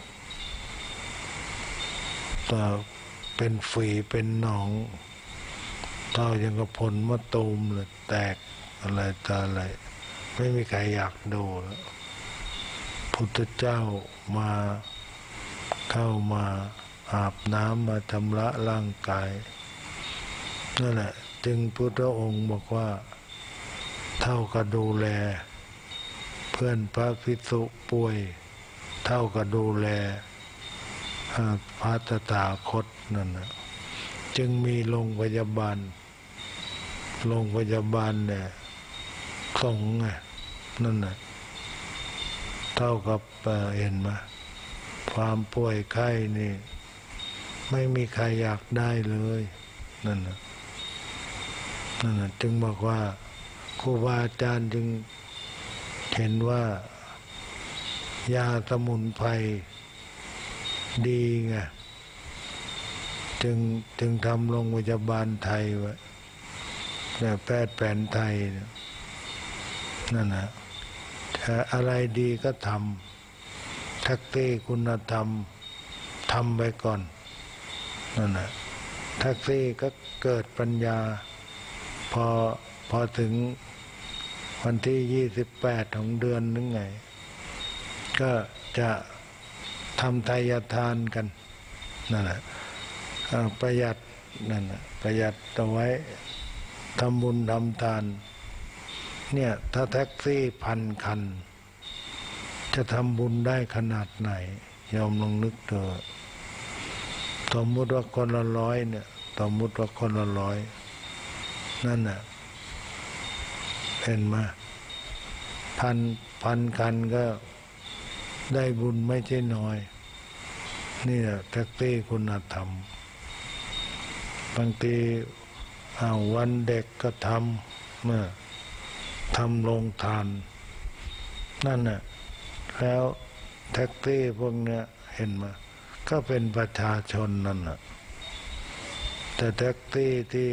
ต่อเป็นฝีเป็นหนองเท่ายังกับผลมะตูมเลยแตกอะไรต่ออะไรไม่มีใครอยากดูแล้วพุทธเจ้ามาเข้ามาอาบน้ำมาชำระร่างกายนั่นแหละจึงพุทธองค์บอกว่าเท่ากับดูแลเพื่อนพระภิกษุป่วยเท่ากับดูแลพระตถาคตนั่นนะจึงมีโรงพยาบาลโรงพยาบาลเนี่ยสงฆ์ไงนั่นน่ะเท่ากับเห็นไหมความป่วยไข้นี่ไม่มีใครอยากได้เลยนั่นน่ะนั่นน่ะจึงบอกว่าครูบาอาจารย์จึงเห็นว่ายาสมุนไพรดีไงจึงจึงทำโรงพยาบาลไทยไว้แบบแพทย์แผนไทยนั่นนะถ้าอะไรดีก็ทำแท็กซี่คุณธรรมทำไปก่อนนั่นนะแท็กซี่ก็เกิดปัญญาพอพอถึงวันที่ยี่สิบแปดของเดือนนึงไงก็จะทำทายทานกันนั่นแหละประหยัดนั่นแหละประหยัดเอาไว้ทำบุญทำทานเนี่ยถ้าแท็กซี่พันคันจะทำบุญได้ขนาดไหนยอมลองนึกเถอะสมมติว่าคนละร้อยเนี่ยสมมติว่าคนละร้อยนั่นน่ะเห็นไหมพันพันคันก็ได้บุญไม่ใช่น้อยนี่แหละแท็กซี่คุณธรรมบางทีเอาวันเด็กก็ทำเมื่อทำโรงทานนั่นน่ะแล้วแท็กซี่พวกเนี้ยเห็นไหมก็เป็นประชาชนนั่นน่ะแต่แท็กซี่ที่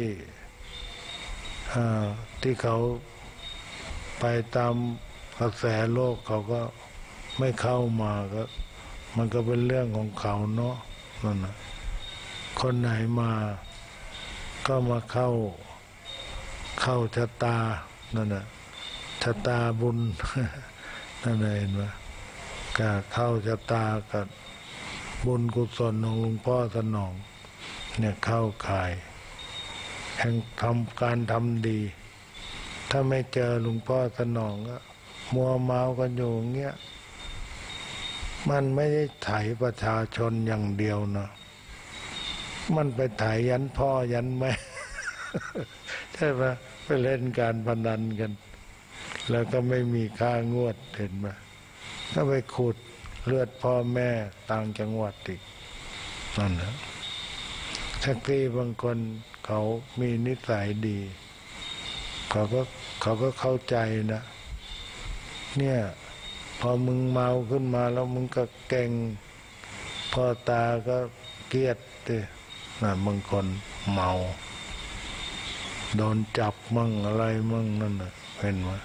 ที่เขาไปตามกระแสโลกเขาก็ไม่เข้ามาก็มันก็เป็นเรื่องของเขาเนาะนั่นน่ะคนไหนมาก็มาเข้าเข้าชะตานั่นน่ะชะตาบุญนั่นเองว่าก็เข้าชะตากับบุญกุศลของหลวงพ่อสนองเนี่ยเข้าข่ายแห่งทำการทำดี ถ้าไม่เจอหลวงพ่อสนองก็มัวเมากันอยู่เงี้ยมันไม่ได้ไถประชาชนอย่างเดียวนะมันไปไถยันพ่อยันแม่ ใช่ไหมไปเล่นการพนันกันแล้วก็ไม่มีค่างวดเห็นไหมก็ไปขุดเลือดพ่อแม่ต่างจังหวัดอีกนั่นนะสักทีบางคนเขามีนิสัยดีเขาก็เขาก็เข้าใจนะเนี่ยพอมึงเมาขึ้นมาแล้วมึงก็เก่งพ่อตาก็เกลียดดินะบางคนเมาโดนจับมั่งอะไรมั่งนั่นน่ะเห็นไหม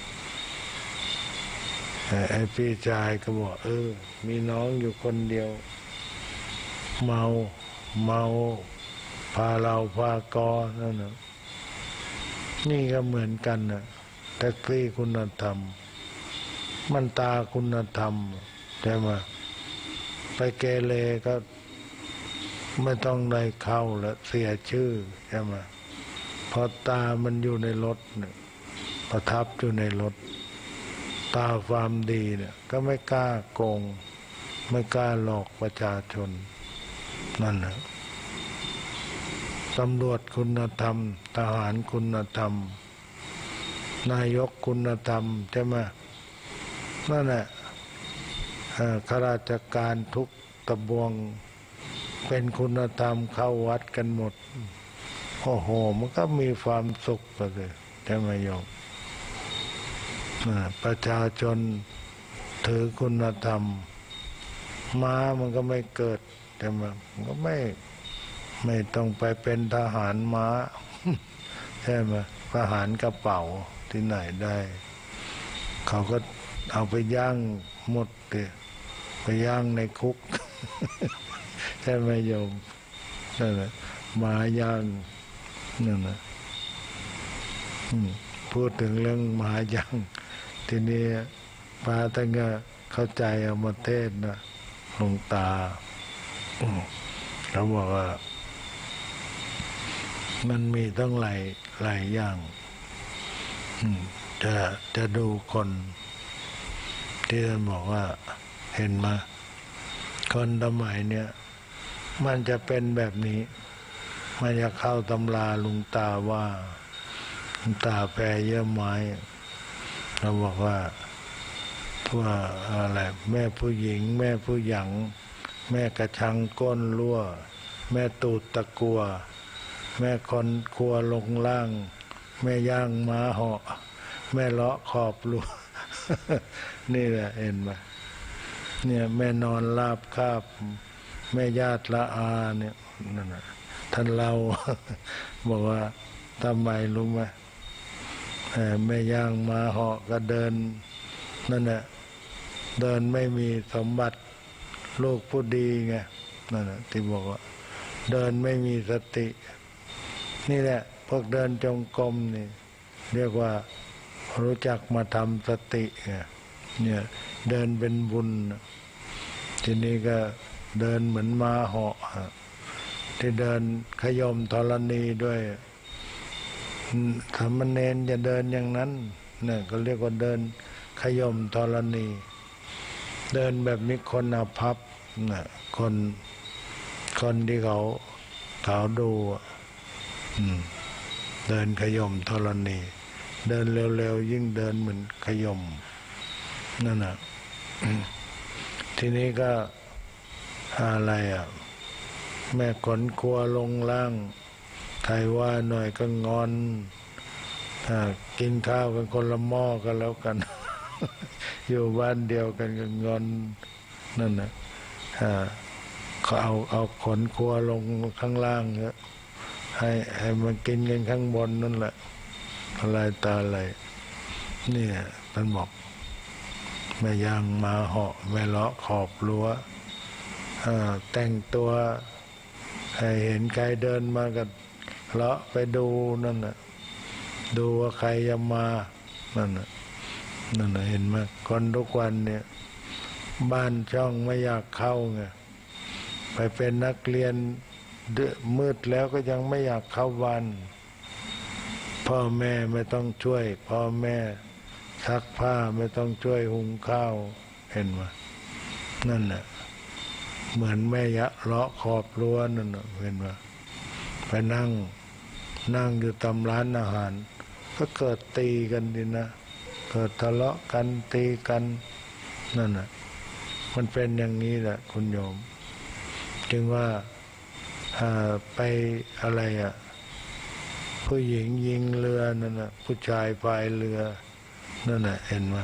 ไอ้พี่ชายก็บอกเออมีน้องอยู่คนเดียวเมาเมาพาเราพากอนั่นน่ะนี่ก็เหมือนกันน่ะแท็กซี่คุณธรรมมันตาคุณธรรมใช่ไหมไปเกเรก็ไม่ต้องได้เข้าแล้วเสียชื่อใช่ไหมพอตามันอยู่ในรถเนี่ยประทับอยู่ในรถตาความดีเนี่ยก็ไม่กล้าโกงไม่กล้าหลอกประชาชนนั่นนะตำรวจคุณธรรมทหารคุณธรรมนายกคุณธรรมใช่ไหมนั่นแหละข้าราชการทุกตำบลเป็นคุณธรรมเข้าวัดกันหมดโอ้โหมันก็มีความสุขไปเลยใช่ไหมโยมประชาชนถือคุณธรรมม้ามันก็ไม่เกิดใช่ไหมมันก็ไม่ไม่ต้องไปเป็นทหารม้าใช่ไหมทหารกระเป๋าที่ไหนได้เขาก็เอาไปย่างหมดเลยไปย่างในคุกใช่ไหมโยมนั่นแหละม้าย่างนั่นนะพูดถึงเรื่องม้าย่างทีนี้พระท่านก็เข้าใจเอามาเทศนะหลวงตาเขาบอกว่ามันมีต้องหลายหลายอย่างจะจะดูคนที่ท่านบอกว่าเห็นมาคนสมัยเนี้ยมันจะเป็นแบบนี้มันจะเข้าตำราลุงตาว่าลุงตาแปรเยื่อไม้เราบอกว่าพวกอะไรแม่ผู้หญิงแม่ผู้หญังแม่กระชังก้นรั่วแม่ตูดตะกัวแม่คนครัวลงล่างแม่ย่างม้าเหาะแม่เลาะขอบรั้ว นี่แหละเห็นไหมเนี่ยแม่นอนลาบคาบแม่ญาติละอาเนี่ยนั่นนะท่านเล่า บอกว่าทำไมรู้ไหมแม่ย่างม้าเหาะก็เดินนั่นแหละเดินไม่มีสมบัติลูกผู้ดีไงนั่นแหละที่บอกว่าเดินไม่มีสตินี่แหละพวกเดินจงกรมนี่เรียกว่ารู้จักมาทำสติไงเนี่ยเดินเป็นบุญทีนี้ก็เดินเหมือนม้าเหาะที่เดินขยมธรณีด้วยสามเณรจะเดินอย่างนั้นเนี่ยก็เรียกว่าเดินขยมธรณีเดินแบบนี้คนอาภัพนะคนคนที่เขาเขาดูเดินขยมธรณีเดินเร็วๆยิ่งเดินเหมือนขยมนั่นน่ะ ทีนี้ก็อะไรอ่ะแม่ขนครัวลงล่างใครว่าหน่อยก็งอนกินข้าวกันคนละหม้อกันแล้วกัน อยู่บ้านเดียวกันก็งอนนั่นนะเขาเอาเอาขนครัวลงข้างล่างเนอะให้ให้มันกินกันข้างบนนั่นแหละอะไรตาอะไรเนี่ยท่านบอกแม่ย่างมาเหาะแม่เลาะขอบรั้วแต่งตัวให้เห็นใครเดินมากันเลาะไปดูนั่นน่ะดูว่าใครจะมานั่นน่ะนั่นน่ะเห็นไหมคนทุกวันเนี่ยบ้านช่องไม่อยากเข้าไงไปเป็นนักเรียนมืดแล้วก็ยังไม่อยากเข้าบ้านพ่อแม่ไม่ต้องช่วยพ่อแม่ซักผ้าไม่ต้องช่วยหุงข้าวเห็นไหมนั่นน่ะเหมือนแม่ยะเลาะขอบรั้วนั่นน่ะเห็นไหมไปนั่งนั่งอยู่ตามร้านอาหารก็เกิดตีกันดินะเกิดทะเลาะกันตีกันนั่นน่ะมันเป็นอย่างนี้แหละคุณโยมจึงว่าไปอะไรอ่ะผู้หญิงยิงเรือนั่นน่ะผู้ชายพายเรือนั่นน่ะเห็นไหม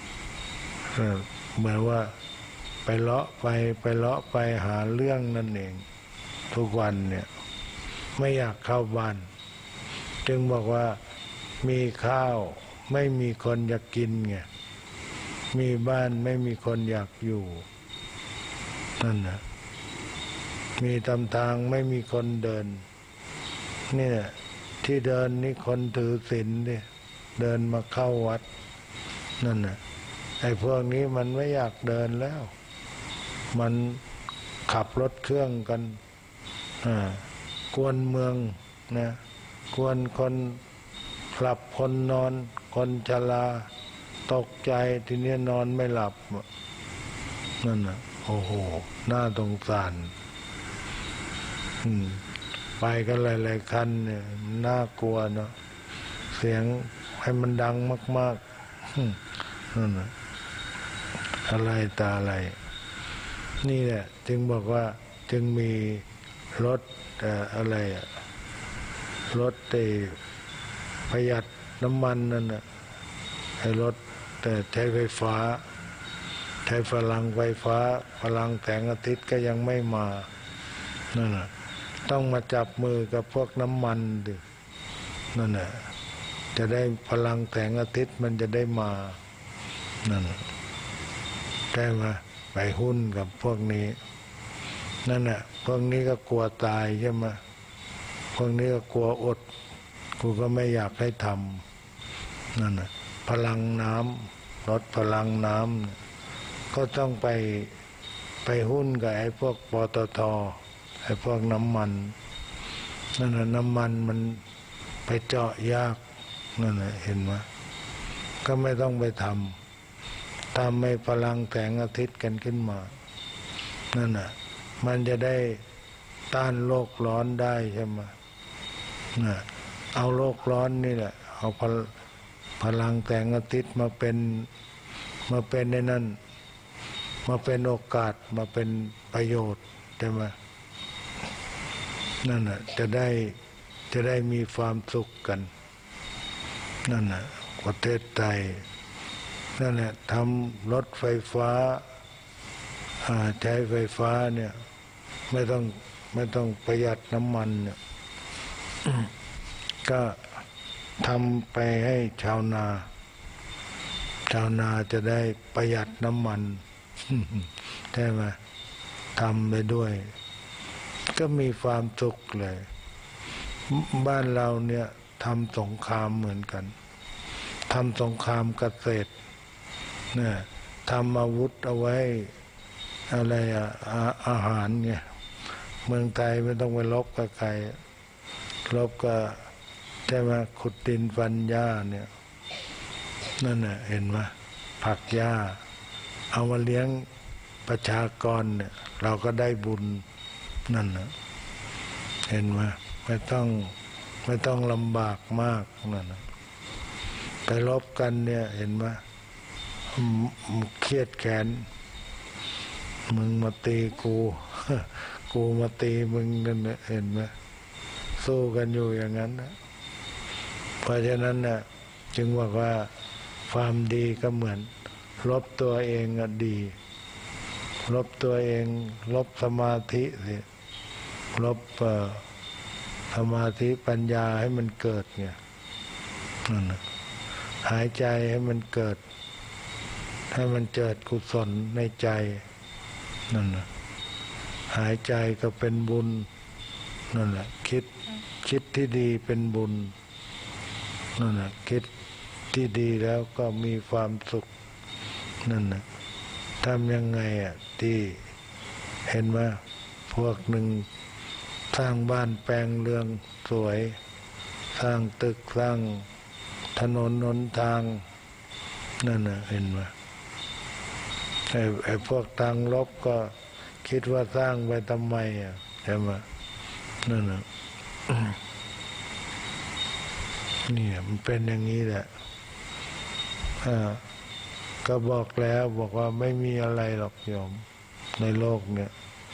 เหมือนว่าไปเลาะไปไปเลาะไปหาเรื่องนั่นเองทุกวันเนี่ยไม่อยากเข้าบ้านจึงบอกว่ามีข้าวไม่มีคนอยากกินไงมีบ้านไม่มีคนอยากอยู่นั่นนะมีตำทางไม่มีคนเดินเนี่ยที่เดินนี่คนถือศีลเนี่ยเดินมาเข้าวัดนั่นน่ะไอ้พวกนี้มันไม่อยากเดินแล้วมันขับรถเครื่องกันอ่ากวนเมืองนะกวนคนหลับคนนอนคนชราตกใจทีนี้นอนไม่หลับนั่นน่ะโอ้โหน่าสงสารไปกันหลายๆคันเนี่ยน่ากลัวเนาะเสียงให้มันดังมากๆนั่นน่ะอะไรตาอะไรนี่แหละจึงบอกว่าจึงมีรถอะไรอะรถเตประหยัดน้ำมันนั่นน่ะให้รถแต่ใช้ไฟฟ้าใช้พลังไฟฟ้าพลังแสงอาทิตย์ก็ยังไม่มานั่นน่ะต้องมาจับมือกับพวกน้ำมันดินั่นน่ะจะได้พลังแสงอาทิตย์มันจะได้มานั่นได้มาไปหุ้นกับพวกนี้นั่นน่ะพวกนี้ก็กลัวตายใช่ไหมพวกนี้ก็กลัวอดกูก็ไม่อยากให้ทำนั่นน่ะพลังน้ำลดพลังน้ำก็ต้องไปไปหุ้นกับไอ้พวกปตท.ไอ้พวกน้ำมันนั่นน่ะน้ำมันมันไปเจาะยากนั่นน่ะเห็นไหมก็ไม่ต้องไปทำทำให้พลังแสงอาทิตย์กันขึ้นมานั่นน่ะมันจะได้ต้านโลกร้อนได้ใช่ไหมน่ะเอาโลกร้อนนี่แหละเอาพลพลังแสงอาทิตย์มาเป็นมาเป็นในนั้นมาเป็นโอกาสมาเป็นประโยชน์ใช่ไหมนั่นน่ะจะได้จะได้มีความสุขกันนั่นน่ะประเทศไทยนั่นแหละทำรถไฟฟ้าใช้ไฟฟ้าเนี่ยไม่ต้องไม่ต้องประหยัดน้ำมันเนี่ยก็ทำไปให้ชาวนาชาวนาจะได้ประหยัดน้ำมันใช่ไหมทำไปด้วยก็มีความสุขเลยบ้านเราเนี่ยทำสงครามเหมือนกันทำสงครามเกษตรเนี่ยทำอาวุธเอาไว้อะไรอะอาหารเนี่ยเมืองไทยไม่ต้องไปลบกับใครลบกับใช่ไหมขุดดินฟันหญ้าเนี่ยนั่นน่ะเห็นไหมผักหญ้าเอามาเลี้ยงประชากรเนี่ยเราก็ได้บุญนั่นน่ะเห็นไหมไม่ต้องไม่ต้องลำบากมากนั่นน่ะไปลบกันเนี่ยเห็นไหมเครียดแค้นมึงมาตีกูกูมาตีมึงกันเห็นไหมสู้กันอยู่อย่างนั้นนะเพราะฉะนั้นน่ะจึงบอกว่าความดีก็เหมือนลบตัวเองอะดีลบตัวเองลบสมาธิสิลบสมาธิปัญญาให้มันเกิดเนี่ยนั่นนะหายใจให้มันเกิดให้มันเกิดกุศลในใจนั่นนะหายใจก็เป็นบุญนั่นแหละคิดคิดที่ดีเป็นบุญนั่นแหละคิดที่ดีแล้วก็มีความสุขนั่นนะทำยังไงอ่ะที่เห็นว่าพวกหนึ่งสร้างบ้านแปลงเรืองสวยสร้างตึกสร้างถนนหนทางนั่นน่ะเห็นไหมไอ้ไอ้พวกทางลบก็คิดว่าสร้างไปทำไมอ่ะใช่ไหมนั่นน่ะ เนี่ยมันเป็นอย่างนี้แหละอ่าก็บอกแล้วบอกว่าไม่มีอะไรหรอกโยมในโลกเนี่ย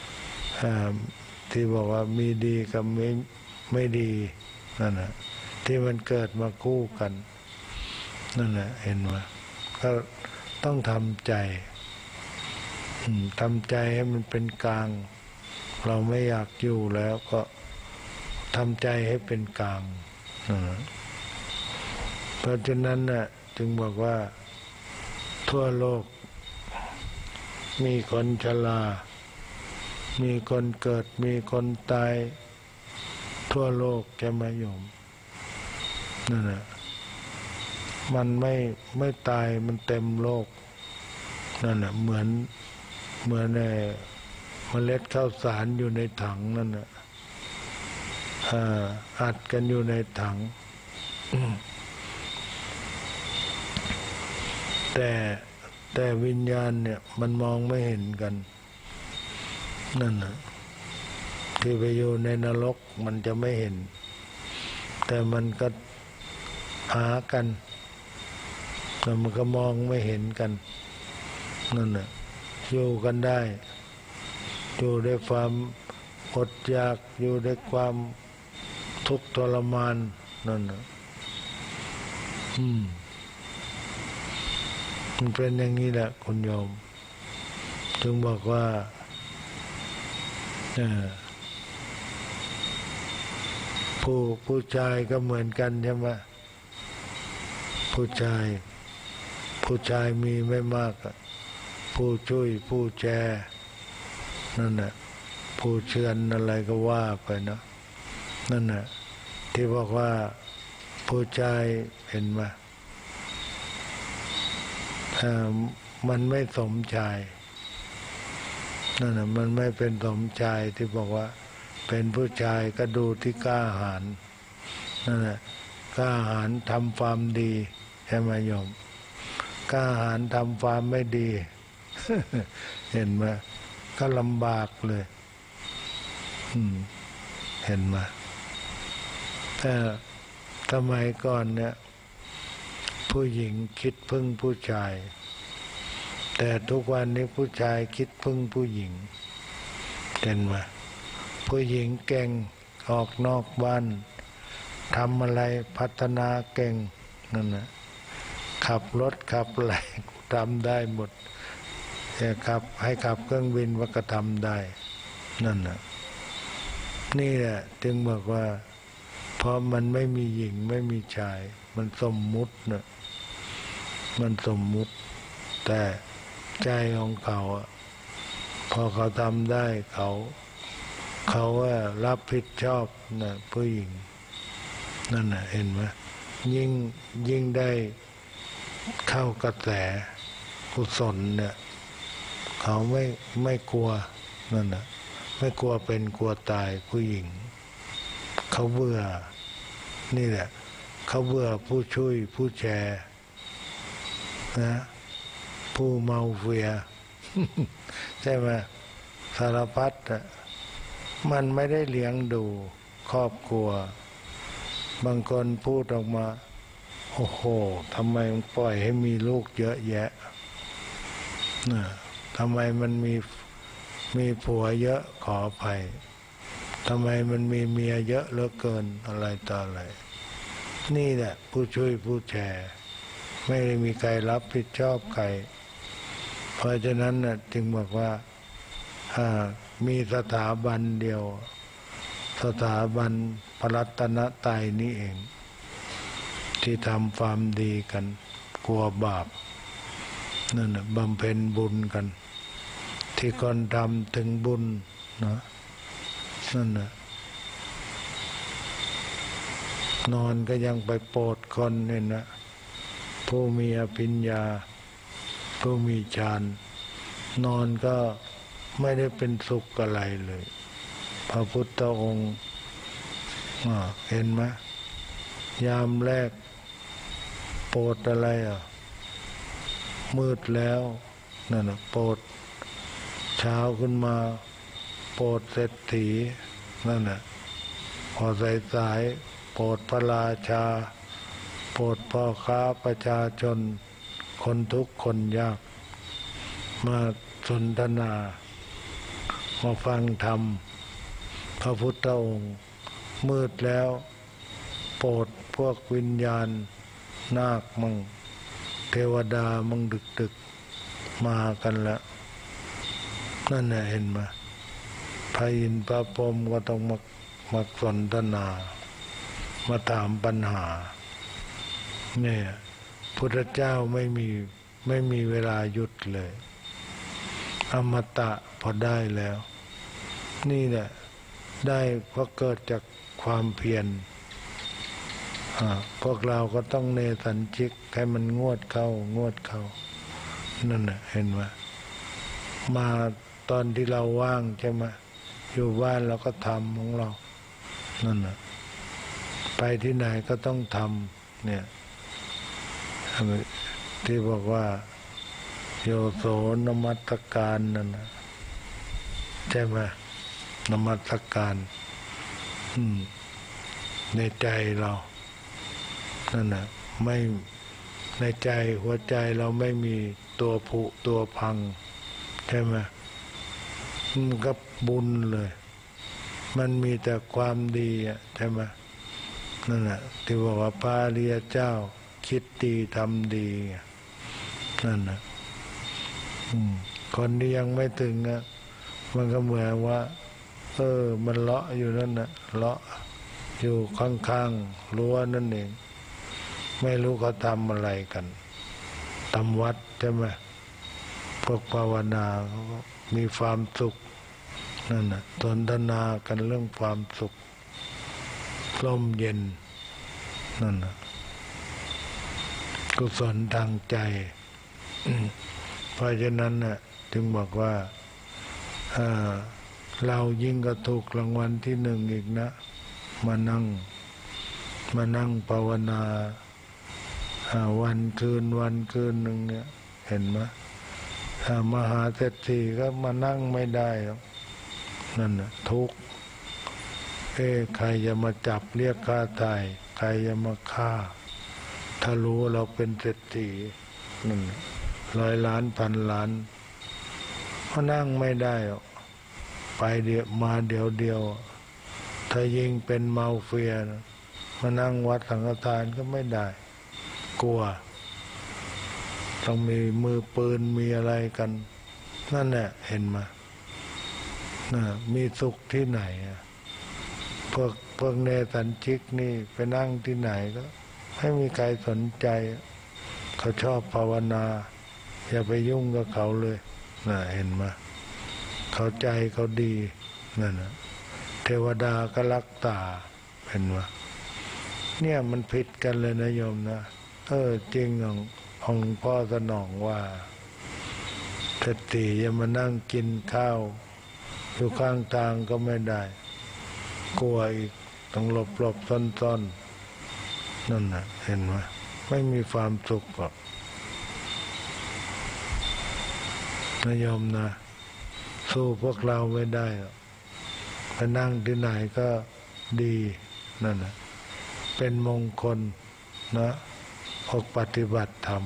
ที่บอกว่ามีดีกับไม่ไม่ดีนั่นแหละที่มันเกิดมาคู่กันนั่นแหละเห็นไหมก็ต้องทำใจทำใจให้มันเป็นกลางเราไม่อยากอยู่แล้วก็ทำใจให้เป็นกลางเพราะฉะนั้นน่ะจึงบอกว่าทั่วโลกมีคนชรามีคนเกิดมีคนตายทั่วโลกแกมาโยมนั่นแหละมันไม่ไม่ตายมันเต็มโลกนั่นแหละเหมือนเหมือนในเมล็ดข้าวสารอยู่ในถังนั่นแหละอัดกันอยู่ในถังแต่แต่วิญญาณเนี่ยมันมองไม่เห็นกันนั่นน่ะที่ไปอยู่ในนรกมันจะไม่เห็นแต่มันก็หากันแต่มันก็มองไม่เห็นกันนั่นน่ะอยู่กันได้อยู่ด้วยความอดอยากอยู่ด้วยความทุกข์ทรมานนั่นน่ะอืมมันเป็นอย่างนี้แหละคุณโยมจึงบอกว่าผู้ผู้ชายก็เหมือนกันใช่ไหมผู้ชายผู้ชายมีไม่มากผู้ช่วยผู้แชร์นั่นแหละผู้เชื่อนอะไรก็ว่าไปเนาะนั่นแหละที่บอกว่าผู้ชายเห็นไหมมันไม่สมชายนั่นน่ะมันไม่เป็นสมชายที่บอกว่าเป็นผู้ชายก็ดูที่กล้าหาญนั่นแหละกล้าหาญทำความดีใช่ไหมโยมกล้าหาญทำความไม่ดี เห็นไหมก็ลำบากเลยเห็นไหมแต่สมัยก่อนเนี่ยผู้หญิงคิดพึ่งผู้ชายแต่ทุกวันนี้ผู้ชายคิดพึ่งผู้หญิงเห็นไหมผู้หญิงเก่งออกนอกบ้านทำอะไรพัฒนาเก่งนั่นนะขับรถขับอะไรทำได้หมดแต่ขับให้ขับเครื่องบินว่าก็ทำได้นั่นนะนี่แหละจึงบอกว่าเพราะมันไม่มีหญิงไม่มีชายมันสมมุตินะมันสมมุติแต่ใจของเขาพอเขาทำได้เขาเขาว่ารับผิดชอบนะผู้หญิงนั่นน่ะเห็นไหมยิ่งยิ่งได้เข้ากระแสกุศลเนี่ยเขาไม่ไม่กลัวนั่นน่ะไม่กลัวเป็นกลัวตายผู้หญิงเขาเบื่อนี่แหละเขาเบื่อผู้ช่วยผู้แชร์นะผู้เมาเฟีย ใช่ไหมสารพัดอ่ะมันไม่ได้เลี้ยงดูครอบครัวบางคนพูดออกมาโอ้โหทำไมมันปล่อยให้มีลูกเยอะแยะนะทำไมมันมีมีผัวเยอะขออภัยทำไมมันมีเมียเยอะเหลือเกินอะไรต่ออะไรนี่แหละผู้ช่วยผู้แชร์ไม่ได้มีใครรับผิดชอบใครเพราะฉะนั้นน่ะจึงบอกว่ามีสถาบันเดียวสถาบันพระรัตนตรัยนี้เองที่ทำความดีกันกลัวบาปนั่นน่ะบำเพ็ญบุญกันที่คนทำถึงบุญนะนั่นน่ะนอนก็ยังไปโปรดคนเนี่ยนะผู้มีอภิญญาผู้มีฌานนอนก็ไม่ได้เป็นสุขอะไรเลยพระพุทธองค์เห็นไหมยามแรกโปรดอะไรอ่ะมืดแล้วนั่นน่ะโปรดเช้าขึ้นมาโปรดเศรษฐีนั่นน่ะพอสายสายโปรดพระราชาโปรดพ่อค้าประชาชนคนทุกข์คนยากมาสนทนามาฟังธรรมพระพุทธองค์มืดแล้วโปรดพวกวิญญาณนาคมั่งเทวดามั่งดึกดึกมากันแล้วนั่นน่ะเห็นไหมพระอินทร์พระพรหมก็ต้องมามาสนทนามาถามปัญหาเนี่ยพุทธเจ้าไม่มีไม่มีเวลาหยุดเลยอมตะพอได้แล้วนี่แหละได้เพราะเกิดจากความเพียรพวกเราก็ต้องเนสัญชิกให้มันงวดเข้างวดเข้านั่นน่ะเห็นไหมมาตอนที่เราว่างใช่ไหมอยู่บ้านเราก็ทำของเรานั่นน่ะไปที่ไหนก็ต้องทำเนี่ยที่บอกว่าโยโสนมัตการนั่นนะใช่ไหมนมัสการในใจเรานั่นน่ะไม่ในใจหัวใจเราไม่มีตัวผุตัวพังใช่ไหมมันก็บุญเลยมันมีแต่ความดีอ่ะใช่ไหมนั่นแหละที่บอกว่าพระอริยเจ้าคิดดีทำดีนั่นน่ะคนที่ยังไม่ถึงอ่ะมันก็เหมือนว่าเออมันเลาะอยู่นั่นน่ะเลาะอยู่ข้างๆรั้วนั่นเองไม่รู้เขาทำอะไรกันทำวัดใช่ไหมพวกภาวนาเขาก็มีความสุขนั่นน่ะสนทนากันเรื่องความสุขลมเย็นนั่นน่ะกุศลทางใจเพราะฉะนั้นน่ะจึงบอกว่าเรายิ่งก็ถูกรางวัลที่หนึ่งอีกนะมานั่งมานั่งภาวนาวันคืนวันคืนหนึ่งเนี่ยเห็นไหมมหาเศรษฐีก็มานั่งไม่ได้หรอกนั่นน่ะทุกข์เอ้ใครจะมาจับเรียกค่าไถ่ใครจะมาฆ่าถ้ารู้เราเป็นเศรษฐีนั่นร้อยล้านพันล้านมานั่งไม่ได้หรอกไปเดียวมาเดียวเดียวถ้ายิงเป็นมาเฟียนะมานั่งวัดสังฆทานก็ไม่ได้กลัวต้องมีมือปืนมีอะไรกันนั่นแหละเห็นมานะมีสุขที่ไหนพวกพวกเนสัญชิกนี่ไปนั่งที่ไหนก็ไม่มีใครสนใจเขาชอบภาวนาอย่าไปยุ่งกับเขาเลยนะเห็นมาเขาใจเขาดีนั่นนะเทวดาก็รักตาเห็นว่าเนี่ยมันผิดกันเลยนะโยมนะเออจริงของของพ่อสนองว่าเศรษฐีอย่ามานั่งกินข้าวอยู่ข้างทางก็ไม่ได้กลัวอีกต้องหลบหลบซ่อนซ่อนนั่นนะเห็นไหมไม่มีความสุขหรอกนะโยมนะสู้พวกเราไม่ได้หรอกไปนั่งที่ไหนก็ดีนั่นนะเป็นมงคลนะออกปฏิบัติธรรม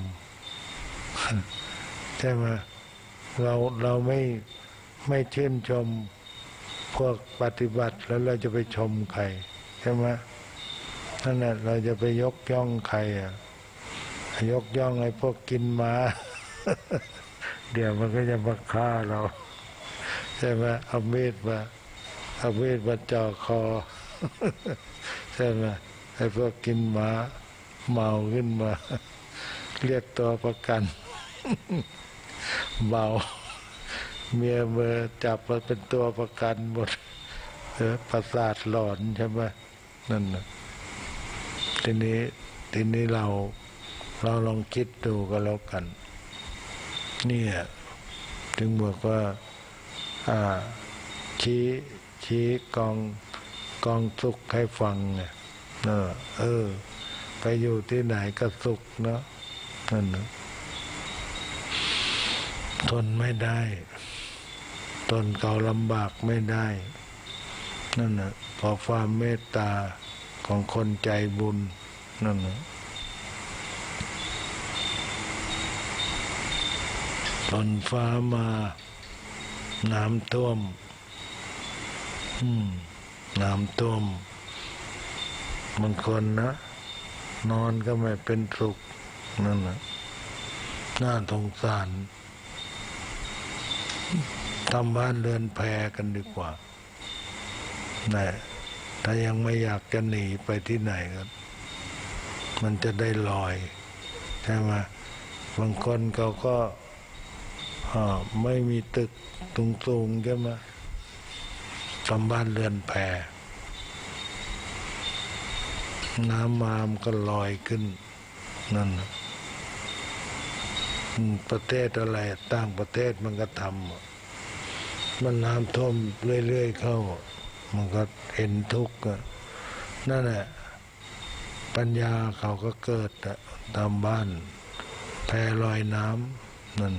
ใช่ไหมเราเราไม่ไม่ชื่นชมพวกปฏิบัติแล้วเราจะไปชมใครใช่ไหมนั่นแหละเราจะไปยกย่องใครอ่ะยกย่องไอ้พวกกินม้า เดี๋ยวมันก็จะมาฆ่าเราใช่ไหมเอามีดมาเอามีดมาจ่อคอ ใช่ไหมไอ้พวกกินม้าเมาขึ้นมา เรียกตัวประกัน เมาเมียเมื่อจับมาเป็นตัวประกันหมดเออประสาทหลอนใช่ไหมนั่นนะทีนี้ทีนี้เราเราลองคิดดูก็แล้วกันเนี่ยถึงบอกว่าอ่าชี้ชี้กองกองทุกข์ให้ฟังเนี่ยเออเออไปอยู่ที่ไหนก็สุขเนาะนั่นนะทนไม่ได้ทนเขาลำบากไม่ได้นั่นนะเพราะความเมตตาของคนใจบุญนั่นนะฝนฟ้ามาน้ำท่วมอืมน้ำท่วมบางคนนะนอนก็ไม่เป็นสุขนั่นนะน่าสงสารทำบ้านเรือนแพกันดีกว่านะถ้ายังไม่อยากจะหนีไปที่ไหนก็มันจะได้ลอยใช่ไหมบางคนเขาก็ไม่มีตึกสูงๆใช่ไหมทำบ้านเรือนแพน้ำมามก็ลอยขึ้นนั่นนะประเทศอะไรต่างประเทศมันก็ทำมันน้ำท่วมเรื่อยๆเข้ามันก็เห็นทุกข์นั่นแหละปัญญาเขาก็เกิดตามบ้านแพลอยน้ำนั่น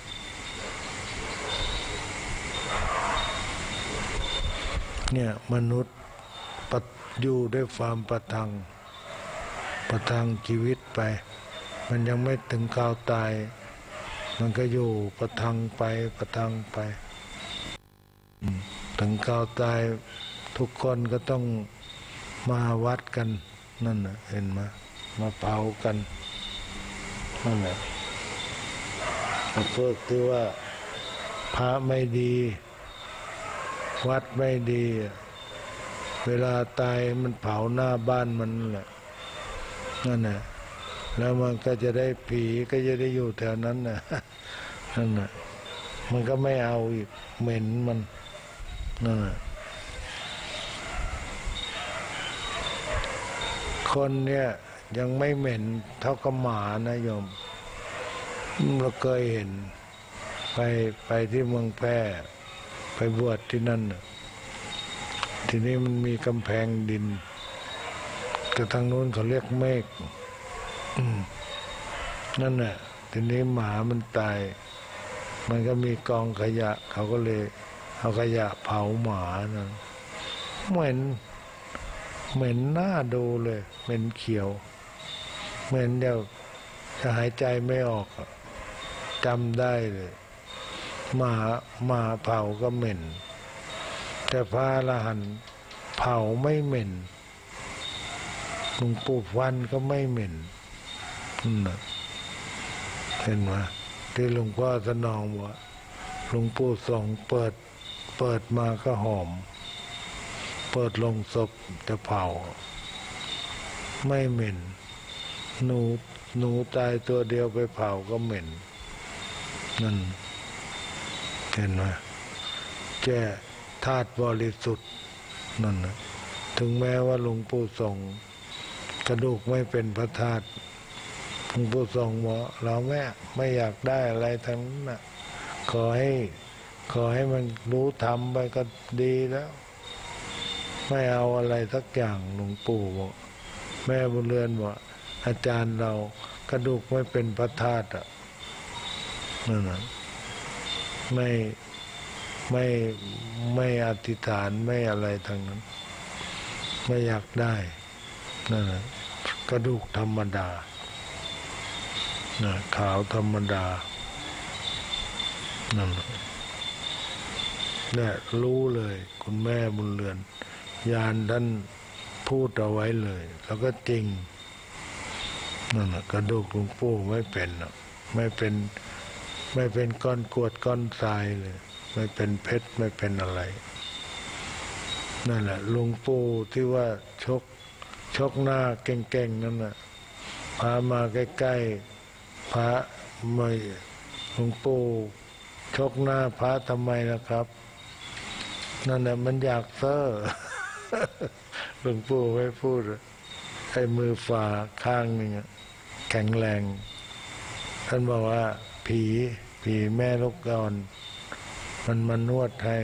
เนี่ยมนุษย์ปัดอยู่ด้วยความประทังประทังชีวิตไปมันยังไม่ถึงข่าวตายมันก็อยู่ประทังไปประทังไปถึงข่าวตายทุกคนก็ต้องมาวัดกันนั่นน่ะเห็นไหมมาเผากันนั่นแหละพวกที่ว่าพระไม่ดีวัดไม่ดีเวลาตายมันเผาหน้าบ้านมันแหละนั่นแหละแล้วมันก็จะได้ผีก็จะได้อยู่แถวนั้นน่ะนั่นน่ะมันก็ไม่เอาอีกเหม็นมันนั่นน่ะคนเนี่ยยังไม่เหม็นเท่ากับหมานะโยมเราเคยเห็นไปไปที่เมืองแพร่ไปบวชที่นั่นน่ะทีนี้มันมีกำแพงดินแต่ทางโน้นเขาเรียกเมฆนั่นน่ะทีนี้หมามันตายมันก็มีกองขยะเขาก็เลยเอาขยะเผาหมานะเหม็นเหม็นหน้าดูเลยเหม็นเขียวเหม็นเดียวจะหายใจไม่ออกจำได้เลยหมาหมาเผาก็เหม็นแต่พระอรหันต์เผาไม่เหม็นหลวงปู่ฟันก็ไม่เหม็นนะเห็นไหมที่หลวงพ่อสนองว่าหลวงปู่สงเปิดเปิดมาก็หอมเปิดลงศพจะเผาไม่เหม็นหนูหนูตายตัวเดียวไปเผาก็เหม็นนั่นเห็นไหมแก่ธาตุบริสุทธิ์นั่นนะถึงแม้ว่าหลวงปู่สงกระดูกไม่เป็นพระธาตุหลวงปู่สงบอกเราแม่ไม่อยากได้อะไรทั้งนั้นนะขอให้ขอให้มันรู้ธรรมไปก็ดีแล้วไม่เอาอะไรสักอย่างหลวงปู่บอกแม่บุญเรือนบอกอาจารย์เรากระดูกไม่เป็นพระธาตุอ่ะนั่นนะไม่ไม่ไม่อธิษฐานไม่อะไรทั้งนั้นไม่อยากได้นั่นนะกระดูกธรรมดานะขาวธรรมดานั่นแหละรู้เลยคุณแม่บุญเรือนญาณท่านพูดเอาไว้เลยแล้วก็จริงนั่นแหละกระดูกหลวงปู่ไม่เป็นไม่เป็นไม่เป็นก้อนกรวดก้อนทรายเลยไม่เป็นเพชรไม่เป็นอะไรนั่นแหละหลวงปู่ที่ว่าชกชกหน้าเก่งๆนั่นน่ะพามาใกล้ๆพระไม่หลวงปู่ชกหน้าพระทำไมนะครับนั่นแหละมันอยากเซ่อหลวงปู่ไม่พูดไอ้มือฝ่าข้างนึงแข็งแรงท่านบอกว่าผีผีแม่ลูกอ่อนมันมานวดให้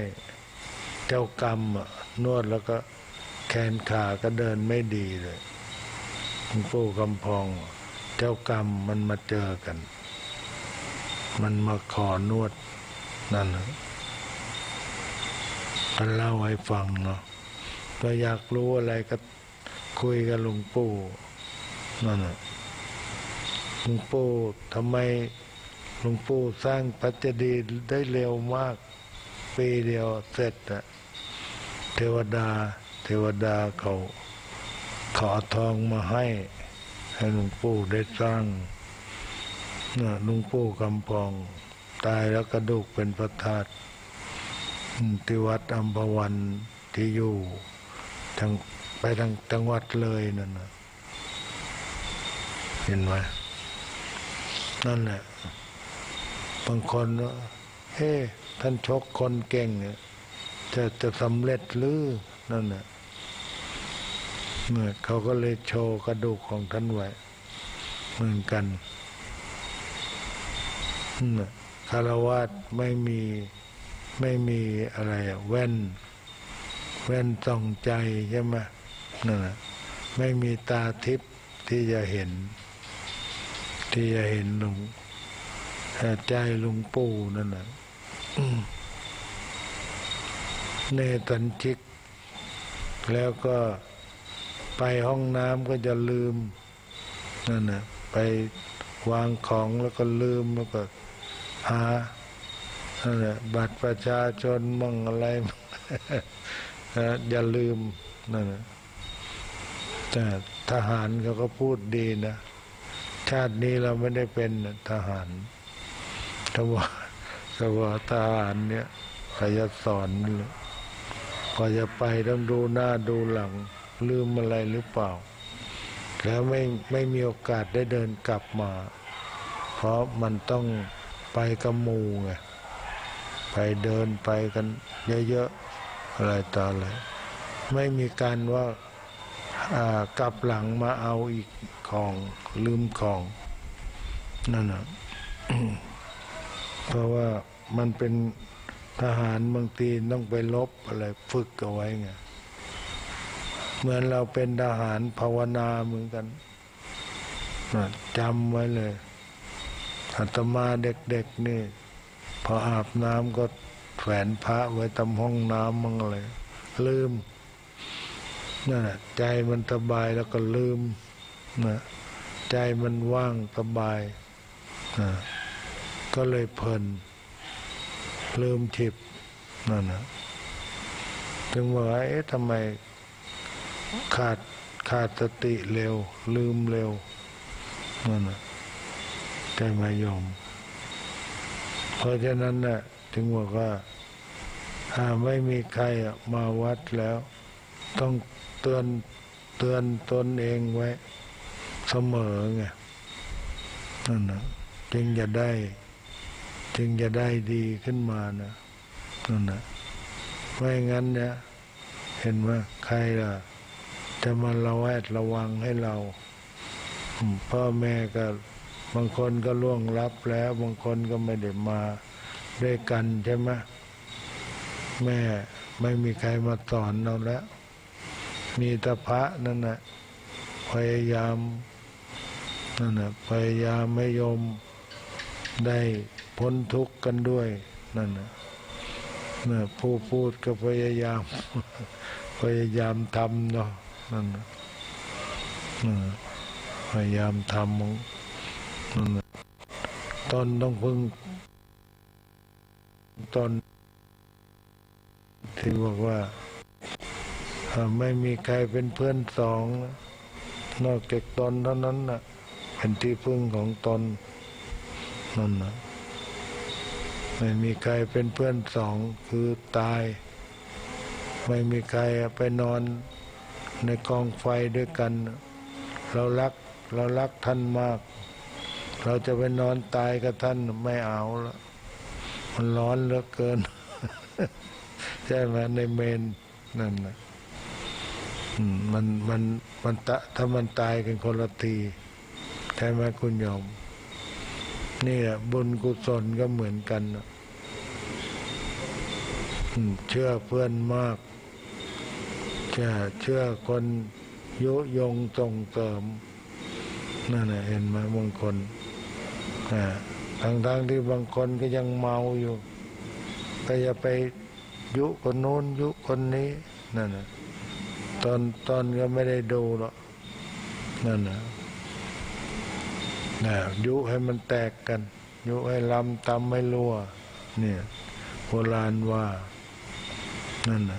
เจ้ากรรมนวดแล้วก็แขนขาก็เดินไม่ดีเลยลวงปู่คำพองเจ้ากรรมมันมาเจอกันมันมาขอนวดนั่นนะมันเล่าให้ฟังเนาะถ้าอยากรู้อะไรก็คุยกับหลวงปู่นั่นนะหลวงปู่ทำไมหลวงปู่สร้างพระเจดีย์ได้เร็วมากปีเดียวเสร็จอะเทวดาเทวดาเขาขอทองมาให้ให้หลวงปู่ได้สร้างน่ะหลวงปู่คำพองตายแล้วกระดูกเป็นพระธาตุที่วัดอัมพวันที่อยู่ทางไปทางจังหวัดเลยนั่นนะเห็นไหมนั่นแหละบางคนว่าเฮ้ท่านชกคนเก่งเนี่ยจะจะสำเร็จหรือนั่นแหละเนี่ยเขาก็เลยโชว์กระดูกของท่านไว้เหมือนกันเนี่ยคารวะไม่มีไม่มีอะไรอะแว่นแว่นส่องใจใช่ไหมนั่นแหละไม่มีตาทิพย์ที่จะเห็นที่จะเห็นหลวงใจหลวงปู่นั่นแหละเนตัญชิกแล้วก็ไปห้องน้ำก็จะลืมนั่นน่ะไปวางของแล้วก็ลืมแล้วก็หานั่นแหละบัตรประชาชนมั่งอะไรอย่าลืมนั่นแหละแต่ทหารเขาก็พูดดีนะชาตินี้เราไม่ได้เป็นทหารถ้าว่าถ้าว่าทหารเนี่ยใครจะสอนเลยพอจะไปต้องดูหน้าดูหลังลืมอะไรหรือเปล่าแล้วไม่ไม่มีโอกาสได้เดินกลับมาเพราะมันต้องไปกับหมู่ไงไปเดินไปกันเยอะๆอะไรต่ออะไรไม่มีการว่ากลับหลังมาเอาอีกของลืมของนั่นน่ะ เพราะว่ามันเป็นทหารบางทีต้องไปลบอะไรฝึกเอาไว้ไงเหมือนเราเป็นทหารภาวนาเหมือนกันจำไว้เลยอาตมาเด็กๆนี่พออาบน้ำก็แขวนพระไว้ตามห้องน้ำมั่งอะไรลืมนั่นแหละใจมันสบายแล้วก็ลืมนะใจมันว่างสบายนะก็เลยเพลินลืมฉิบนั่นนะถึงว่าเอ๊ะทำไมขาดขาดสติเร็วลืมเร็วนั่นนะใจไม่ยอมเพราะฉะนั้นน่ะถึงบอกว่าถ้าไม่มีใครมาวัดแล้วต้องเตือนเตือนตนเองไว้เสมอไงนั่นนะจึงจะได้จึงจะได้ดีขึ้นมานะนั่นนะไม่งั้นเนี่ยเห็นว่าใครล่ะจะมาระแวดระวังให้เราพ่อแม่ก็บางคนก็ล่วงลับแล้วบางคนก็ไม่ได้มาด้วยกันใช่ไหมแม่ไม่มีใครมาสอนเราแล้วมีแต่พระนั่นนะพยายามนั่นนะพยายามไม่ยอมได้พ้นทุกข์กันด้วยนั่นนะนะผู้พูดก็พยายามพยายามทำเนาะนั่นนะพยายามทำนั่นนะตนต้องพึ่งตนที่บอกว่าไม่มีใครเป็นเพื่อนสองนอกจากตนเท่านั้นน่ะเป็นที่พึ่งของตนนั่นนะไม่มีใครเป็นเพื่อนสองคือตายไม่มีใครไปนอนในกองไฟด้วยกันเรารักเรารักท่านมากเราจะไปนอนตายกับท่านไม่เอาละมันร้อนเหลือเกิน ใช่ไหมในเมนนั่นนะมันมันมันตะถ้ามันตายกันคนละทีใช่ไหมคุณโยมนี่แหละบุญกุศลก็เหมือนกันเชื่อเพื่อนมากเชื่อเชื่อคนยุยงส่งเสริมนั่นแหละเห็นไหมบางคนทั้งๆที่บางคนก็ยังเมาอยู่ก็อย่าไปยุคนโน้นยุคนนี้นั่นนะตอนตอนก็ไม่ได้ดูหรอกนั่นนะนะยุให้มันแตกกันยุให้ลำตำไม่รั่วเนี่ยโบราณว่านั่นนะ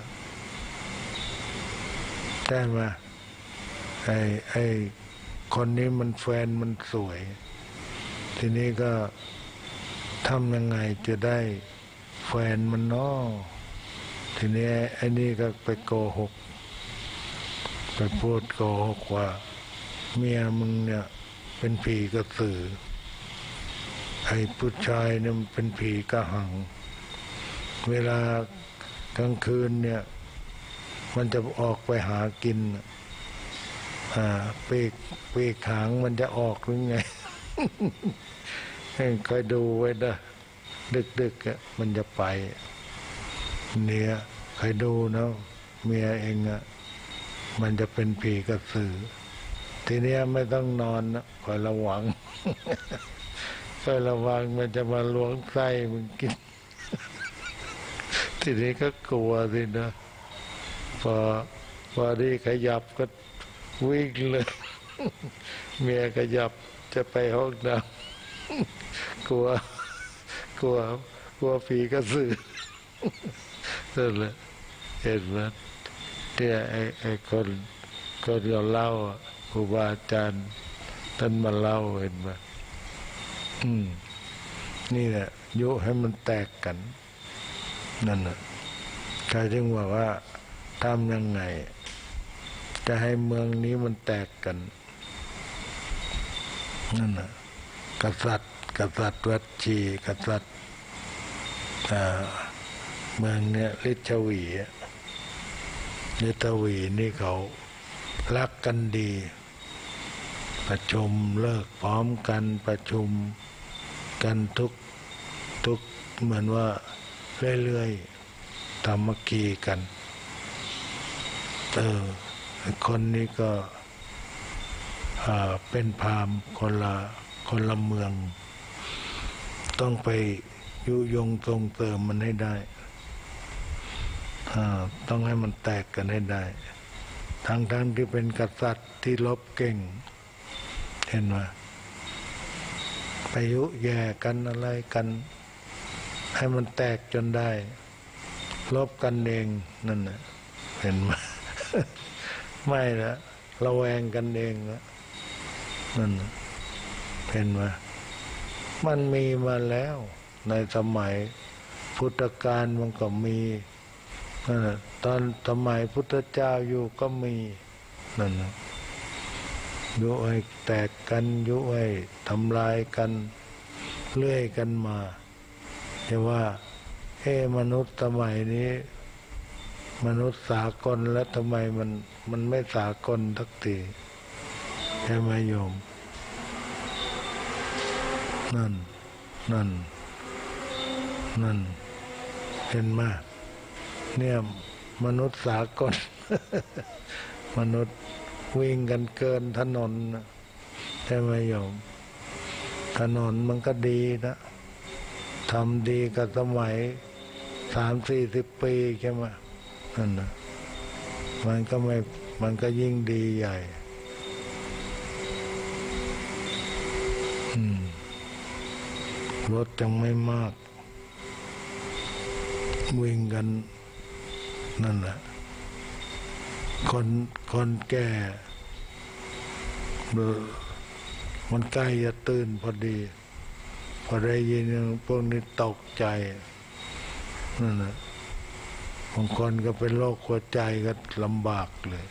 ใช่ไหมไอ้ไอ้คนนี้มันแฟนมันสวยทีนี้ก็ทำยังไงจะได้แฟนมันน้อทีนี้ไอ้นี่ก็ไปโกหกไปพูดโกหกว่าเมียมึงเนี่ยเป็นผีกระสือไอ้ผู้ชายเนี่ยมันเป็นผีกระหังเวลากลางคืนเนี่ยมันจะออกไปหากินอ่าปีกปีกหางมันจะออกหรือไง ให้คอยดูไว้นะดึกๆอ่ะมันจะไปเนี่ยใครดูนะเมียเองอ่ะมันจะเป็นผีกระสือทีเนี้ยไม่ต้องนอนนะคอยระวัง คอยระวังมันจะมาล้วงไส้มึงกิน ทีนี้ก็กลัวสินะพอพอที่ขยับก็วิ่งเลย เมียขยับจะไปห้องน้ำ กลัวกลัวกลัวผีกระสือ นั่นแหละเห็นไหมเนี่ยไอ้ไอ้คนคนเราเล่าครูบาอาจารย์ท่านมาเล่าเห็นไหมอืมนี่แหละยุให้มันแตกกันนั่นน่ะใครจึงว่าว่าทำยังไงจะให้เมืองนี้มันแตกกันนั่นน่ะกษัตริย์กษัตริย์วัดชีกษัตริย์เมืองเนี้ยฤชวีฤชวีนี่เขารักกันดีประชุมเลิกพร้อมกันประชุมกันทุกทุกเหมือนว่าเรื่อยๆธรรมกีกันเออคนนี้ก็เป็นพราหมณ์คนละคนละเมืองต้องไปยุยงส่งเสริมมันให้ได้ต้องให้มันแตกกันให้ได้ทั้งทั้งที่เป็นกษัตริย์ที่ลบเก่งเห็นไหมไปยุแย่กันอะไรกันให้มันแตกจนได้ลบกันเองนั่นน่ะเห็นไหม ไม่ละระแวงกันเองละนั่นน่ะเห็นไหมมันมีมาแล้วในสมัยพุทธกาลมันก็มีนั่นน่ะตอนสมัยพุทธเจ้าอยู่ก็มีนั่นน่ะยุให้แตกกันยุให้ทำลายกันเลื่อยกันมาแต่ว่าเฮ้มนุษย์สมัยนี้มนุษย์สากลแล้วทำไมมันมันไม่สากลทักทีใช่ไหมโยมนั่นนั่นนั่นเห็นไหมเนี่ยมนุษย์สากล มนุษย์วิ่งกันเกินถนนใช่ไหมโยมถนนมันก็ดีนะทำดีกับสมัยสามสี่สิบปีใช่ไหมนั่นนะมันก็ไม่มันก็ยิ่งดีใหญ่รถยังไม่มากวิ่งกันนั่นแหละคนคนแก่มันใกล้จะตื่นพอดีพอได้ยินพวกนี้ตกใจนั่นแหละบางคนก็เป็นโรคหัวใจก็ลำบากเลย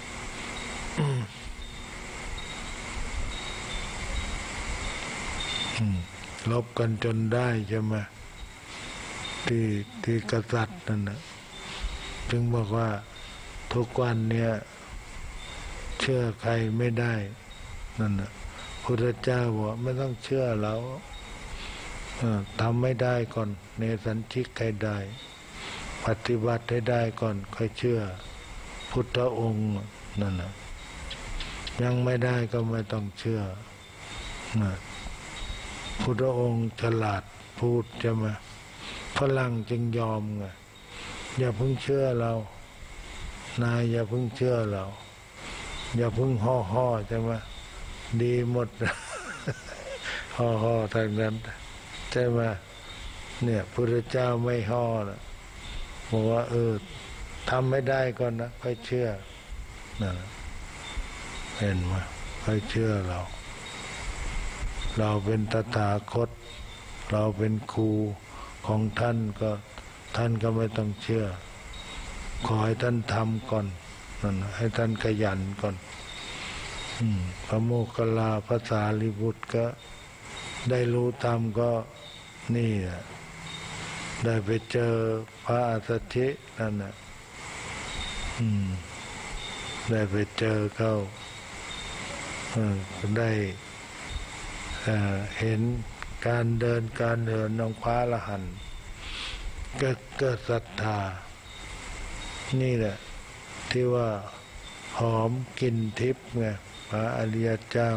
ลบกันจนได้ใช่ไหมที่ที่กษัตริย์นั่นนะถึงบอกว่าทุกวันเนี่ยเชื่อใครไม่ได้นั่นนะพุทธเจ้าบอกไม่ต้องเชื่อเราทำไม่ได้ก่อนเนสัญชิกให้ได้ปฏิบัติให้ได้ก่อนค่อยเชื่อพุทธองค์นั่นนะยังไม่ได้ก็ไม่ต้องเชื่อนะพุทธองค์ฉลาดพูดใช่ไหมฝรั่งจึงยอมไงอย่าเพิ่งเชื่อเรานายอย่าเพิ่งเชื่อเราอย่าเพิ่งห่อห่อใช่ไหมดีหมด ห่อห่อทางนั้นใช่ไหมเนี่ยพระเจ้าไม่ห่อนะบอกว่าเออทำไม่ได้ก่อนนะค่อยเชื่อนะเห็นไหมค่อยเชื่อเราเราเป็นตถาคตเราเป็นครูของท่านก็ท่านก็ไม่ต้องเชื่อขอให้ท่านทำก่อนนั่นให้ท่านขยันก่อนอืมพระโมคคัลลาภาษาลิบุตรก็ได้รู้ธรรมก็นี่แหละได้ไปเจอพระอาสชินั่นน่ะอืมได้ไปเจอเขาเออได้เอ่อเห็นการเดินการเดินของพระอรหันต์เกิดเกิดศรัทธานี่แหละที่ว่าหอมกลิ่นทิพย์ไงพระอริยเจ้า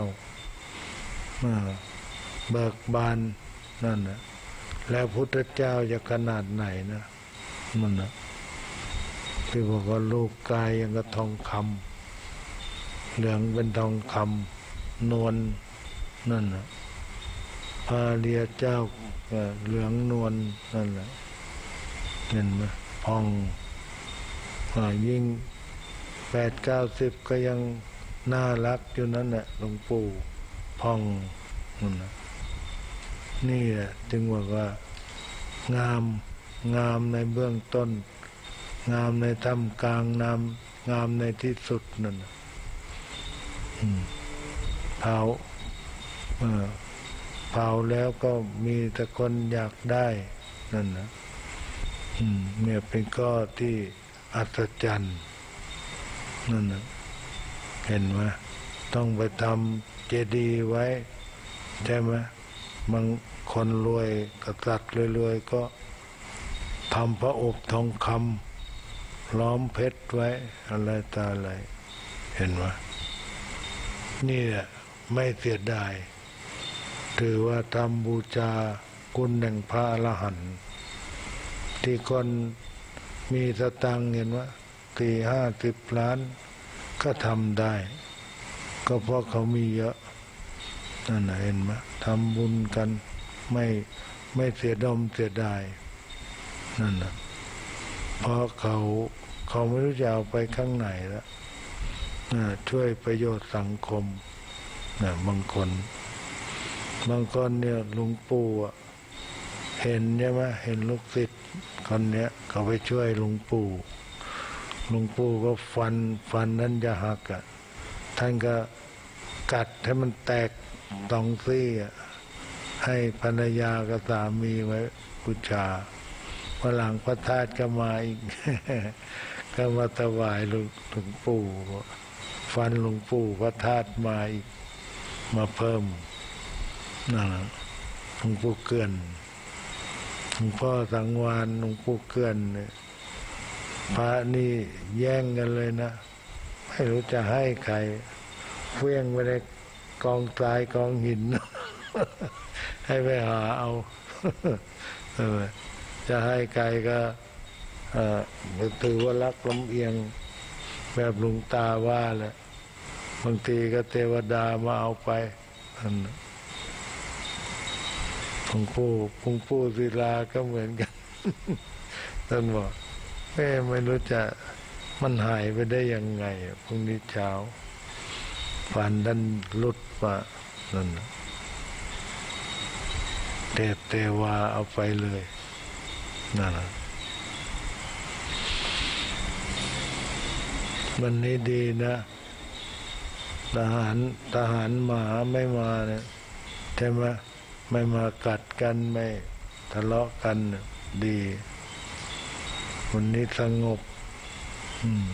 เบิกบานนั่นนะแล้วพุทธเจ้าจะขนาดไหนนะมันนะที่บอกว่ารูปกายยังกับทองคำเหลืองเป็นทองคำนวลนั่นนะพระอริยเจ้าเหลืองนวลนั่นแหละเห็นไหมพองยิ่งแปดเก้าสิบก็ยังน่ารักอยู่นั่นแหละหลวงปู่พองนั่นนะนี่แหละจึงบอกว่างามงามในเบื้องต้นงามในท่ามกลางงามงามในที่สุดนั่นเผาเออเผาแล้วก็มีแต่คนอยากได้นั่นนะเนี่ยเป็นข้อที่อัศจรรย์นั่นนะเห็นไหมต้องไปทำเจดีย์ไว้ใช่ไหมบางคนรวยกษัตริย์รวยๆก็ทำพระอบทองคำล้อมเพชรไว้อะไรตาอะไรเห็นไหมนี่แหละไม่เสียดายถือว่าทำบูชาคุณแห่งพระอรหันต์ที่คนมีสตังค์เห็นว่าสี่ห้าสิบล้านก็ทำได้ก็เพราะเขามีเยอะนั่นเห็นไหมทำบุญกันไม่ไม่เสียดมเสียดายนั่นนะเพราะเขาเขาไม่รู้จะเอาไปข้างไหนแล้วช่วยประโยชน์สังคมนะบางคนบางคนเนี่ยหลวงปู่เห็นใช่ไหมเห็นลูกศิษย์คนเนี้ยเขาไปช่วยหลวงปู่หลวงปู่ก็ฟันฟันนั้นจะหักอ่ะท่านก็กัดให้มันแตกตองซี่อ่ะให้ภรรยากับสามีไว้บูชาพอหลังพระธาตุก็มาอีก ก็มาถวายหลวงปู่ฟันหลวงปู่พระธาตุมาอีกมาเพิ่มนั่นหลวงปู่เกื้อนหลวงพ่อสังวานหลวงปู่เกื้อนเนี่ยพระนี่แย่งกันเลยนะไม่รู้จะให้ใครเฟี้ยงไปในกองทรายกองหิน ให้ไปหาเอาจะให้ใครก็ถือว่ารักลำเอียงแบบหลวงตาว่าแหละบางทีก็เทวดามาเอาไปหลวงปู่หลวงปู่ศิลาก็เหมือนกัน ท่านบอกแม่ไม่รู้จะมันหายไปได้ยังไงพรุ่งนี้เช้าฝันดันลุดมานั่นเทพเทวาเอาไปเลยนั่นนะวันนี้ดีนะทหารทหารหมาไม่มาเนี่ยใช่ไหมไม่มากัดกันไม่ทะเลาะกันดีวันนี้สงบอืม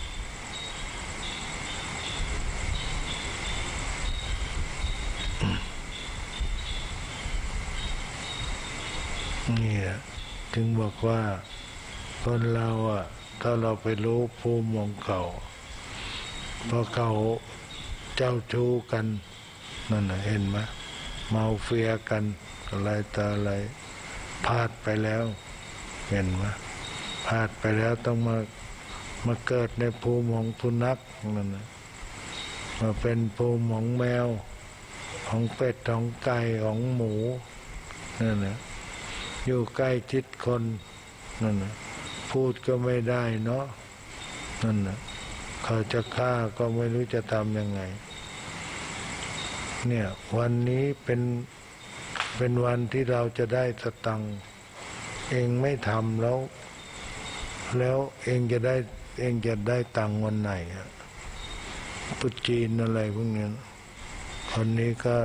นี่ถึงบอกว่าคนเราอ่ะถ้าเราไปรู้ภูมิของเขาเพราะเขาเจ้าชู้กันนั่นนะเห็นไหมเมาเฟียกันอะไรต่ออะไรพลาดไปแล้วเห็นไหมพลาดไปแล้วต้องมามาเกิดในภูมิของสุนัขนั่นนะมาเป็นภูมิของแมวของเป็ดของไก่ของหมูนั่นนะอยู่ใกล้ชิดคนนั่นนะพูดก็ไม่ได้เนาะนั่นนะเขาจะฆ่าก็ไม่รู้จะทำยังไงเนี่ยวันนี้เป็นเป็นวันที่เราจะได้สตังค์เองไม่ทำแล้วแล้วเองจะได้เองจะได้ตังค์วันไหนอะปุจีนอะไรพวกนี้คนนี้ก็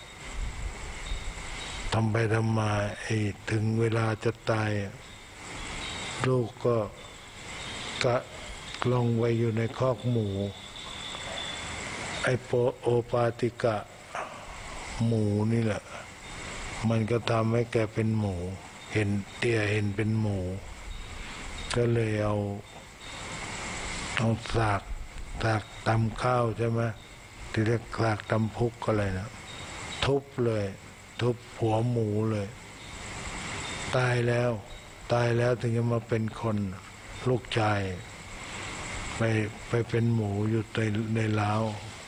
ทำไปทำมาไอ้ถึงเวลาจะตายลูกก็กะลงไว้อยู่ในคอกหมูไอโปโอปาติกะหมูนี่แหละมันก็ทำให้แกเป็นหมูเห็นเตี้ยเห็นเป็นหมูก็เลยเอาเอาสากสากตำข้าวใช่ไหมที่เรียกสากตำพุกอะไรนะทุบเลยทุบหัวหมูเลยตายแล้วตายแล้วถึงจะมาเป็นคนลูกชายไปไปเป็นหมูอยู่ในในเล้า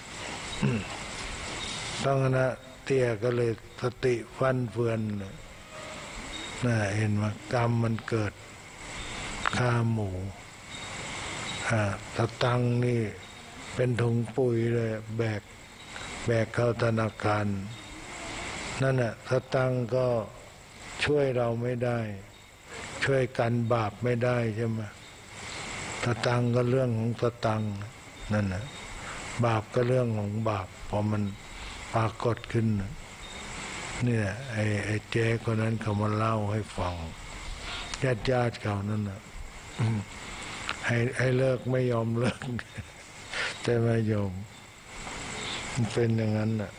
ต้องนะเตี้ยก็เลยสติฟั่นเฟือนน่าเห็นว่ากรรมมันเกิดฆ่าหมูฮะตะตังนี่เป็นถุงปุ๋ยเลยแบกแบกเข้าธนาคารนั่นน่ะตะตังก็ช่วยเราไม่ได้ช่วยกันบาปไม่ได้ใช่ไหมตะตังก็เรื่องของตะตังนั่นน่ะบาปก็เรื่องของบาปพอมันปรากฏขึ้นเนี่ยไอ้ไอ้เจ๊คนนั้นเขามาเล่าให้ฟังญาติญาติเขานั่นน่ะให้ให้เลิกไม่ยอมเลิกแต่ไม่ยอมมันเป็นอย่างนั้นน่ะ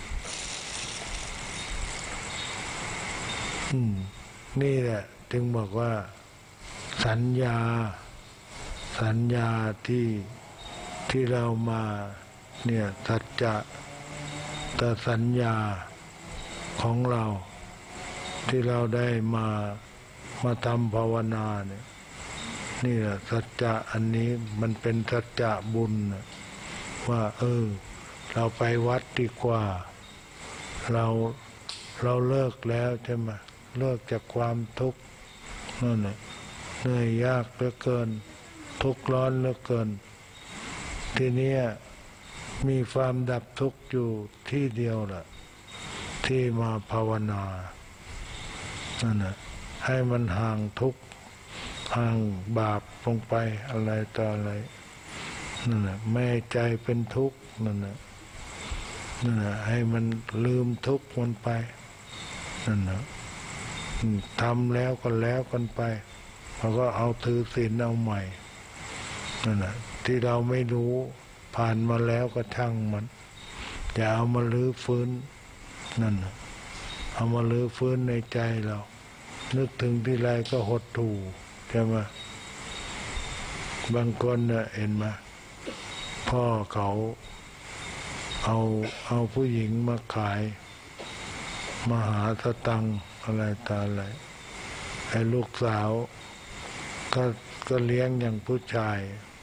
อืมนี่แหละถึงบอกว่าสัญญาสัญญาที่ที่เรามาเนี่ยสัจจะแต่สัญญาของเราที่เราได้มามาทำภาวนาเนี่ยนี่แหละสัจจะอันนี้มันเป็นสัจจะบุญว่าเออเราไปวัดดีกว่าเราเราเลิกแล้วใช่ไหมเลิกจากความทุกข์นั่นแหละเหนื่อยยากเหลือเกินทุกข์ร้อนเหลือเกินทีนี้มีความดับทุกข์อยู่ที่เดียวแหละที่มาภาวนานั่นแหละให้มันห่างทุกข์ห่างบาปลงไปอะไรต่ออะไรนั่นแหละไม่ให้ใจเป็นทุกข์นั่นแหละนั่นแหละให้มันลืมทุกข์มันไปนั่นแหละทำแล้วก็แล้วกันไปเราก็เอาถือศีลเอาใหม่นั่นแหละที่เราไม่รู้ผ่านมาแล้วก็ช่างมันอย่าเอามาลื้อฟื้นนั่นนะเอามาลื้อฟื้นในใจเรานึกถึงที่ไรก็หดหู่ใช่ไหมบางคนเนี่ยเห็นไหมพ่อเขาเอาเอาผู้หญิงมาขายมาหาสตังค์อะไรตาอะไรให้ลูกสาวก็ก็เลี้ยงอย่างผู้ชาย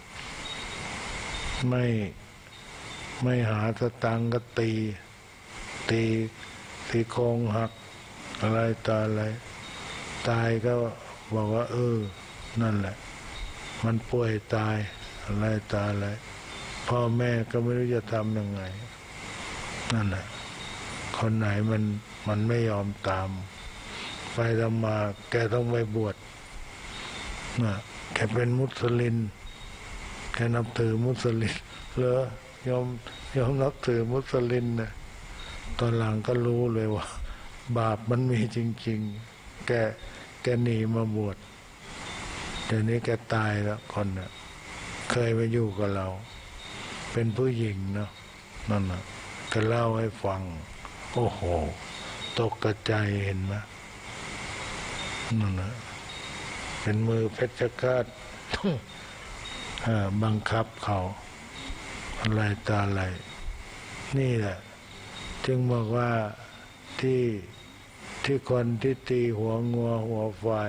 ไม่ไม่หาสตังค์ก็ตีตีตีโครงหักอะไรตาอะไรตายก็บอกว่าเออนั่นแหละมันป่วยตายอะไรตาอะไรพ่อแม่ก็ไม่รู้จะทำยังไงนั่นแหละคนไหนมันมันไม่ยอมตามไปทำมาแกต้องไปบวชนะแกเป็นมุสลิมแกนับถือมุสลิมเหรอยอมยอมนับถือมุสลิมนะตอนหลังก็รู้เลยว่าบาปมันมีจริงๆแกแกหนีมาบวชเดี๋ยวนี้แกตายแล้วคนน่ะเคยมาอยู่กับเราเป็นผู้หญิงเนาะนั่นน่ะก็เล่าให้ฟังโอ้โหตกกระจายเห็นไหมนั่นน่ะเป็นมือเพชฌฆาตบังคับเขาอะไรตาอะไรนี่แหละจึงบอกว่าที่ที่คนที่ตีหัวงัวหัวควาย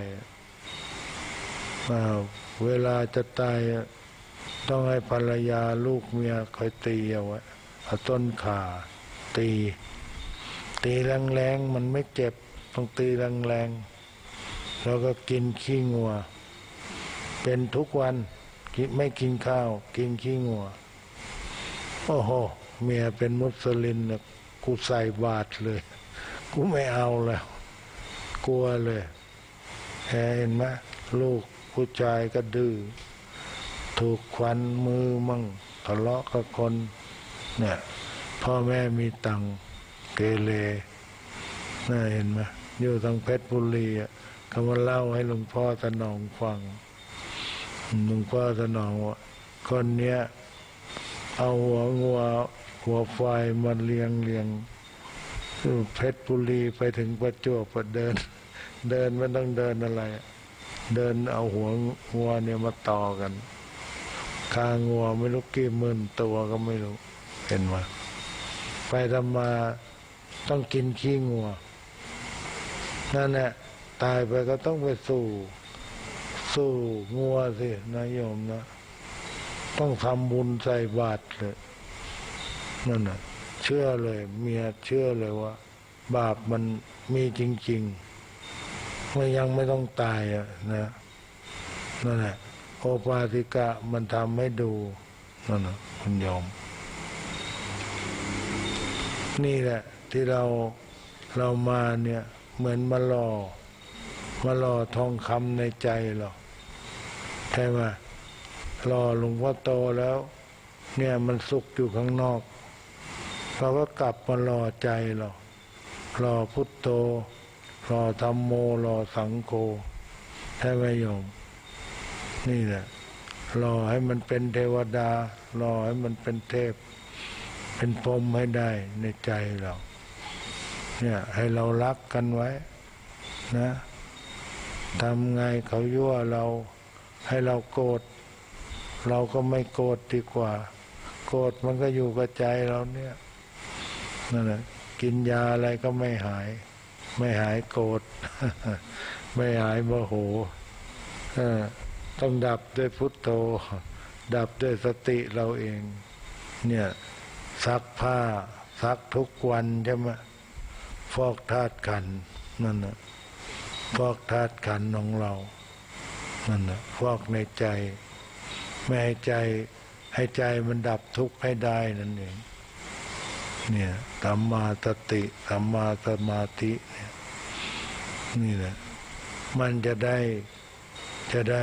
เวลาจะตายต้องให้ภรรยาลูกเมียคอยตีเอาไว้เอาต้นข่าตีตีแรงๆมันไม่เจ็บต้องตีแรงๆแล้วก็กินขี้งัวเป็นทุกวันไม่กินข้าวกินขี้งัวโอ้โหเมียเป็นมุสลิมนะกูใส่บาตรเลยกูไม่เอาแล้วกลัวเลยเห็นไหมลูกผู้ชายก็ดื้อถูกควันมือมั่งทะเลาะกับคนเนี่ยพ่อแม่มีตังเกเรน่าเห็นไหมอยู่ทางเพชรบุรีอ่ะเขามาเล่าให้หลวงพ่อสนองฟังหลวงพ่อสนองว่าคนเนี้ยเอาหัวงัวหัวควายมาเลี้ยงเลี้ยงเพชรบุรีไปถึงประจวบเดินเดินไม่ต้องเดินอะไรเดินเอาหัวงัวเนี่ยมาต่อกันคางัวไม่รู้กี่หมื่นตัวก็ไม่รู้เห็นไหมไปทำมาต้องกินขี้งัวนั่นแหละตายไปก็ต้องไปสู่สู่งัวสินะโยมนะต้องทำบุญใส่บาตรเลยนั่นน่ะเชื่อเลยเมียเชื่อเลยว่าบาปมันมีจริงๆไม่ยังไม่ต้องตายอ่ะนะนั่นแหละโอปาติกะมันทำให้ดูนั่นน่ะคุณโยมนี่แหละที่เราเรามาเนี่ยเหมือนมาหล่อมาหล่อทองคำในใจเราใช่ไหมหล่อหลวงพ่อโตแล้วเนี่ยมันสุกอยู่ข้างนอกเราก็กลับมาหล่อใจเราหล่อพุทโธหล่อธัมโมหล่อสังโฆใช่ไหมโยมนี่แหละหล่อให้มันเป็นเทวดาหล่อให้มันเป็นเทพเป็นพรหมให้ได้ในใจเราเนี่ยให้เรารักกันไว้นะทำไงเขายั่วเราให้เราโกรธเราก็ไม่โกรธดีกว่าโกรธมันก็อยู่กับใจเราเนี่ยนั่นแหละกินยาอะไรก็ไม่หายไม่หายโกรธ ไม่หายโมโหต้องดับด้วยพุทโธดับด้วยสติเราเองเนี่ยซักผ้าซักทุกวันใช่ไหมฟอกธาตุขันธ์นั่นน่ะฟอกธาตุขันธ์ของเรานั่นน่ะฟอกในใจไม่ให้ใจให้ใจมันดับทุกข์ให้ได้นั่นเองเนี่ยสัมมาสติสัมมาสมาธิเนี่ยนี่แหละมันจะได้จะได้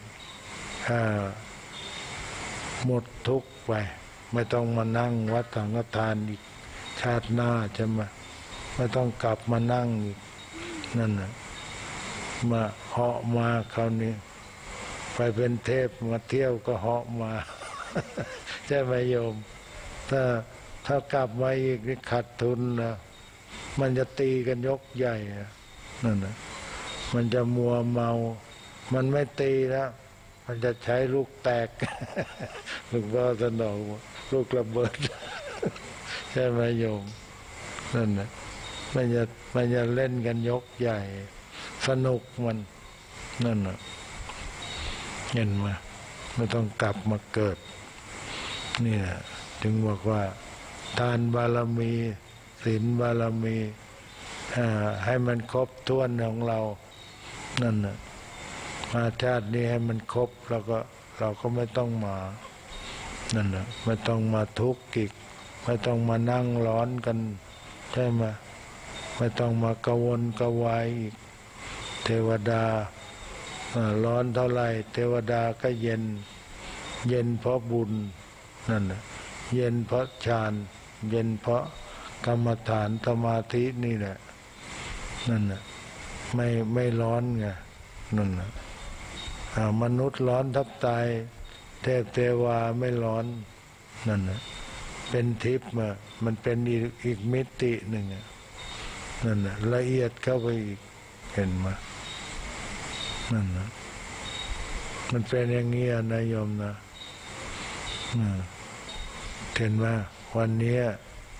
หมดทุกข์ไปไม่ต้องมานั่งวัดสังฆทานอีกชาติหน้าจะมาไม่ต้องกลับมานั่งอีกนั่นน่ะมาเหาะมาคราวนี้ไปเป็นเทพมาเที่ยวก็เหาะมาใช่ไหมโยมถ้าถ้ากลับมาอีกนี่ขาดทุนนะมันจะตีกันยกใหญ่นั่นนะมันจะมัวเมามันไม่ตีแล้วมันจะใช้ลูกแตกลูกพ่อสนองลูกระเบิดใช่ไหมโยมนั่นนะมันจะมันจะเล่นกันยกใหญ่สนุกมันนั่นนะเห็นไหมไม่ต้องกลับมาเกิดนี่แหละจึงบอกว่าทานบารมีศีลบารมีให้มันครบถ้วนของเรานั่นน่ะมาชาตินี้ให้มันครบแล้วก็เราก็ไม่ต้องมานั่นน่ะไม่ต้องมาทุกข์อีกไม่ต้องมานั่งร้อนกันใช่ไหมไม่ต้องมากระวนกระวายอีกเทวดาร้อนเท่าไหร่เทวดาก็เย็นเย็นเพราะบุญนั่นน่ะเย็นเพราะฌานเย็นเพราะกรรมฐานสมาธินี่แหละนั่นน่ะไม่ไม่ร้อนไงนั่นน่ะมนุษย์ร้อนทับตายเทพเทวาไม่ร้อนนั่นน่ะเป็นทิพย์มามันเป็นอีกอีกมิติหนึ่งนั่นน่ะละเอียดเข้าไปอีกเห็นไหมนั่นน่ะมันเป็นอย่างนี้นะโยมนะเห็นไหมวันนี้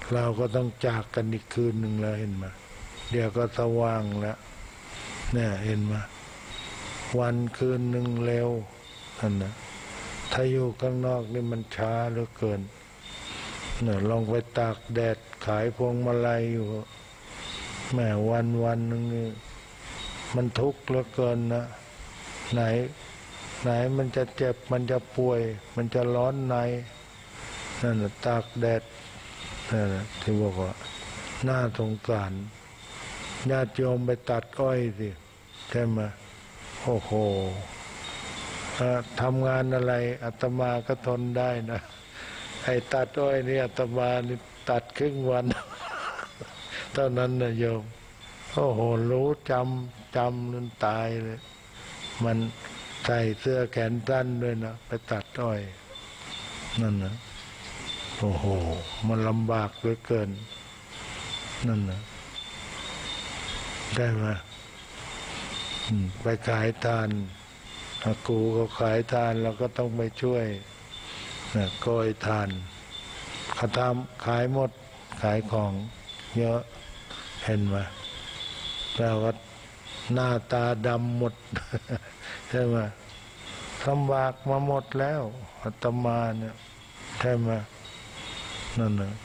เราก็ต้องจากกันอีกคืนหนึ่งแล้วเห็นไหมเดี๋ยวก็สว่างแล้วเนี่ยเห็นไหมวันคืนหนึ่งเร็วนั่นนะถ้าอยู่ข้างนอกนี่มันช้าเหลือเกินเนี่ยลองไปตากแดดขายพวงมาลัยอยู่แม่วันวันหนึ่งนี่มันทุกข์เหลือเกินนะไหนไหนมันจะเจ็บมันจะป่วยมันจะร้อนในนั่นนะตากแดดนั่นนะที่บอกว่าน่าสงสารญาติโยมไปตัดอ้อยสิใช่ไหมโอ้โหทำงานอะไรอาตมาก็ทนได้นะไอ้ตัดอ้อยนี่อาตมานี่ตัดครึ่งวันตอนนั้นนะโยมโอ้โหรู้จำจำจนตายเลยมันใส่เสื้อแขนสั้นด้วยนะไปตัดอ้อยนั่นนะโอ้โหมันลำบากเหลือเกินนั่นนะได้ไหมไปขายทานอากูเขาขายทานเราก็ต้องไปช่วยนะก้อยทานเขาทำขายหมดขายของเยอะเห็นไหมแล้วก็หน้าตาดำหมดใช่ไหมลำบากมาหมดแล้วอาตมาเนี่ยใช่ไหมนั่นนะ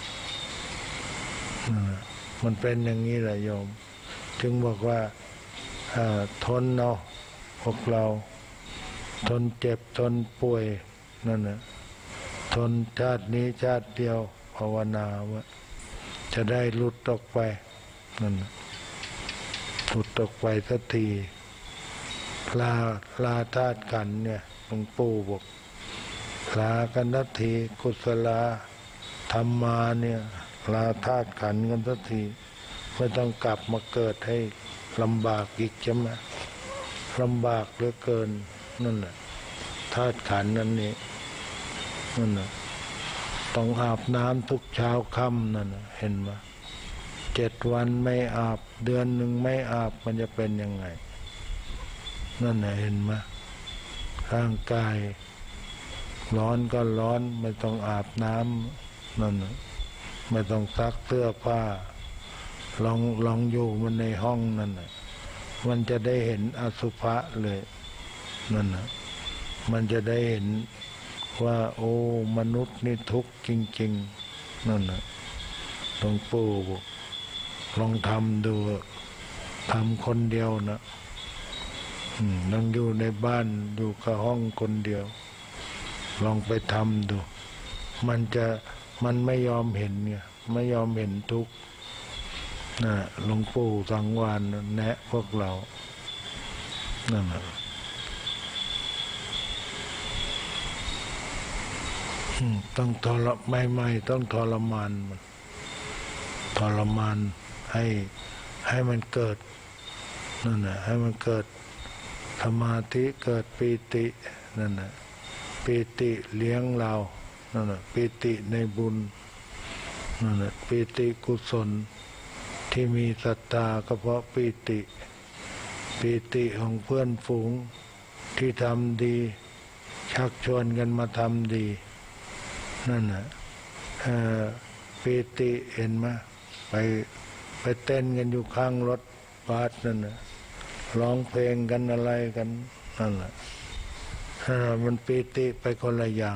มันเป็นอย่างนี้แหละโยมจึงบอกว่าทนเนาะพวกเราทนเจ็บทนป่วยนั่นนะทนชาตินี้ชาติเดียวภาวนาว่าจะได้หลุดออกไปนั่นนะหลุดออกไปสักทีลาลาธาตุขันธ์เนี่ยหลวงปู่บอกลากันสักทีกุศลาธรรมาเนี่ยลาธาตุขันธ์กันสักทีไม่ต้องกลับมาเกิดให้ลำบากอีกใช่ไหมลำบากเหลือเกินนั่นแหละธาตุขันธ์นั่นนี่นั่นแหละต้องอาบน้ำทุกเช้าค่ำนั่นเห็นไหมเจ็ดวันไม่อาบเดือนหนึ่งไม่อาบมันจะเป็นยังไงนั่นน่ะเห็นไหมร่างกายร้อนก็ร้อนไม่ต้องอาบน้ำนั่นน่ะไม่ต้องซักเสื้อผ้าลองลองอยู่มันในห้องนั่นน่ะมันจะได้เห็นอสุภะเลยนั่นน่ะมันจะได้เห็นว่าโอ้มนุษย์นี่ทุกข์จริงๆนั่นน่ะหลวงปู่บอกลองทำดูทำคนเดียวนะนั่งอยู่ในบ้านอยู่กับห้องคนเดียวลองไปทำดูมันจะมันไม่ยอมเห็นไงไม่ยอมเห็นทุกข์นะหลวงปู่สังวาลแนะพวกเรานั่นแหละต้องทรไม่ไม่ต้องทรมานมันทรมานให้ให้มันเกิดนั่นแหละให้มันเกิดสมาธิเกิดปีตินั่นแหละปีติเลี้ยงเรานั่นแหละปีติในบุญนั่นแหละปีติกุศลที่มีศรัทธาก็เพราะปีติปีติของเพื่อนฝูงที่ทำดีชักชวนกันมาทำดีนั่นแหละปีติเห็นไหมไปไปเต้นกันอยู่ข้างรถบัสนั่นนะร้องเพลงกันอะไรกันนั่นแหละมันปีติไปคนละอย่าง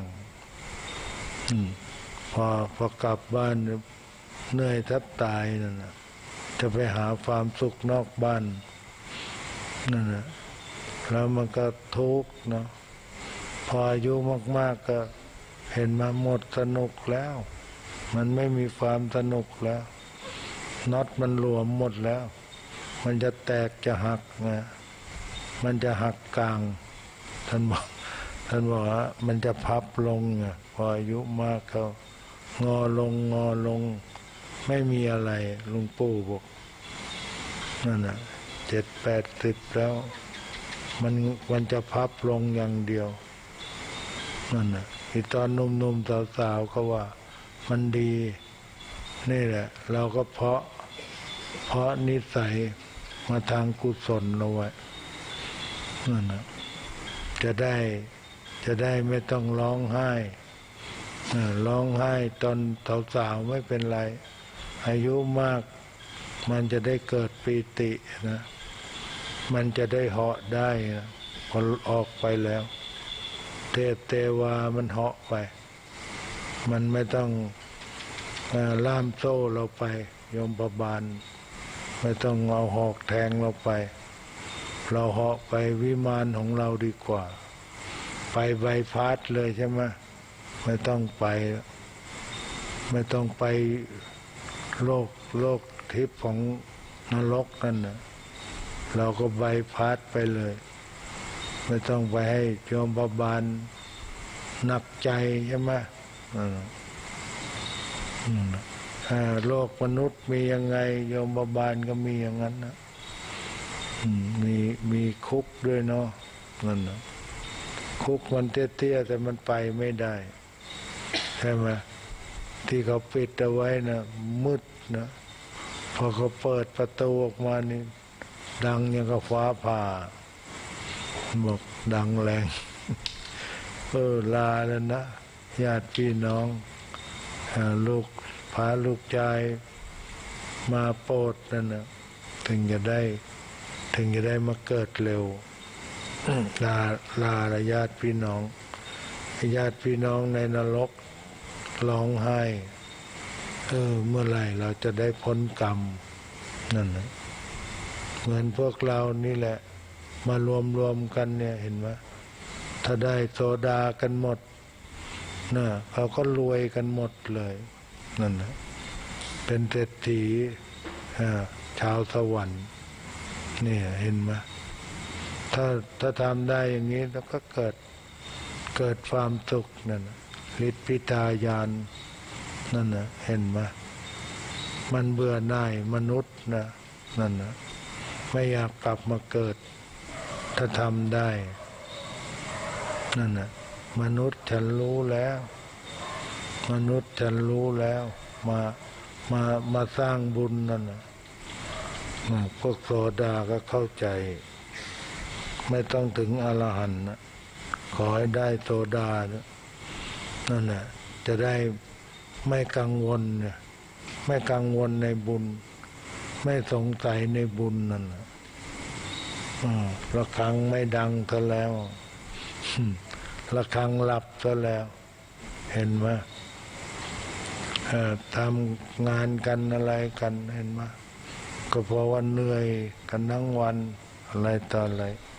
พอพอกลับบ้านเหนื่อยแทบตายนั่นนะจะไปหาความสุขนอกบ้านนั่นนะแล้วมันก็ทุกข์เนาะพออายุมากๆก็เห็นมาหมดสนุกแล้วมันไม่มีความสนุกแล้วน็อตมันหลวมหมดแล้วมันจะแตกจะหักนะมันจะหักกลางท่านบอกท่านบอกว่ามันจะพับลงไงพออายุมากเขางอลงงอลงไม่มีอะไรลุงปู่บอกนั่นน่ะเจ็ดแปดสิบแล้วมันมันจะพับลงอย่างเดียวนั่นน่ะที่ตอนหนุ่มๆสาวๆก็ว่ามันดีนี่แหละเราก็เพาะเพราะนิสัยมาทางกุศลเราไว้นั่นนะจะได้จะได้ไม่ต้องร้องไห้ร้องไห้ตอนสาวๆไม่เป็นไรอายุมากมันจะได้เกิดปีตินะมันจะได้เหาะได้นะพอออกไปแล้วเทพเทวามันเหาะไปมันไม่ต้องล่ามโซ่เราไปโยมประบาลไม่ต้องเอาหอกแทงเราไปเราเหาะไปวิมานของเราดีกว่าไปใบพัดเลยใช่ไหมไม่ต้องไปไม่ต้องไปโลกโลกทิพย์ของนรกนั่นนะเราก็ใบพัดไปเลยไม่ต้องไปให้โยมประบาลหนักใจใช่ไหมโลกมนุษย์มียังไงโยมประบาลก็มีอย่างนั้นนะมีมีคุกด้วยเนาะนั่นนะคุกมันเตี้ยๆแต่มันไปไม่ได้ใช่ไหมที่เขาปิดเอาไว้นะมืดนะพอเขาเปิดประตูออกมานี่ดังอย่างกับฟ้าผ่าบอกดังแรงเออลาแล้วนะญาติพี่น้องลูกพาลูกชายมาโปรดนั่นนะถึงจะได้ถึงจะได้มาเกิดเร็วลาลาละญาติพี่น้องญาติพี่น้องในนรกร้องไห้เออเมื่อไหร่เราจะได้พ้นกรรมนั่นนะเหมือนพวกเรานี่แหละมารวมรวมกันเนี่ยเห็นไหมถ้าได้โซดากันหมดนะเขาก็รวยกันหมดเลยนั่นนะเป็นเศรษฐีชาวสวรรค์นี่เห็นไหมถ้าถ้าทำได้อย่างนี้แล้วก็เกิดเกิดความสุขนั่นฤทธิพิทายานนั่นนะเห็นไหมมันเบื่อหน่ายมนุษย์นะนั่นนะไม่อยากกลับมาเกิดถ้าทำได้นั่นนะมนุษย์ฉันรู้แล้วมนุษย์ฉันรู้แล้วมามามาสร้างบุญนั่นนะพวกโสดาก็เข้าใจไม่ต้องถึงอรหันต์นะขอให้ได้โสดานั่นแหละจะได้ไม่กังวลเนี่ยไม่กังวลในบุญไม่สงสัยในบุญนั่นนะระฆังไม่ดังซะแล้วระฆังหลับซะแล้วเห็นไหมทำงานกันอะไรกันเห็นไหมก็เพราะว่าเหนื่อยกันทั้งวันอะไรต่ออะไร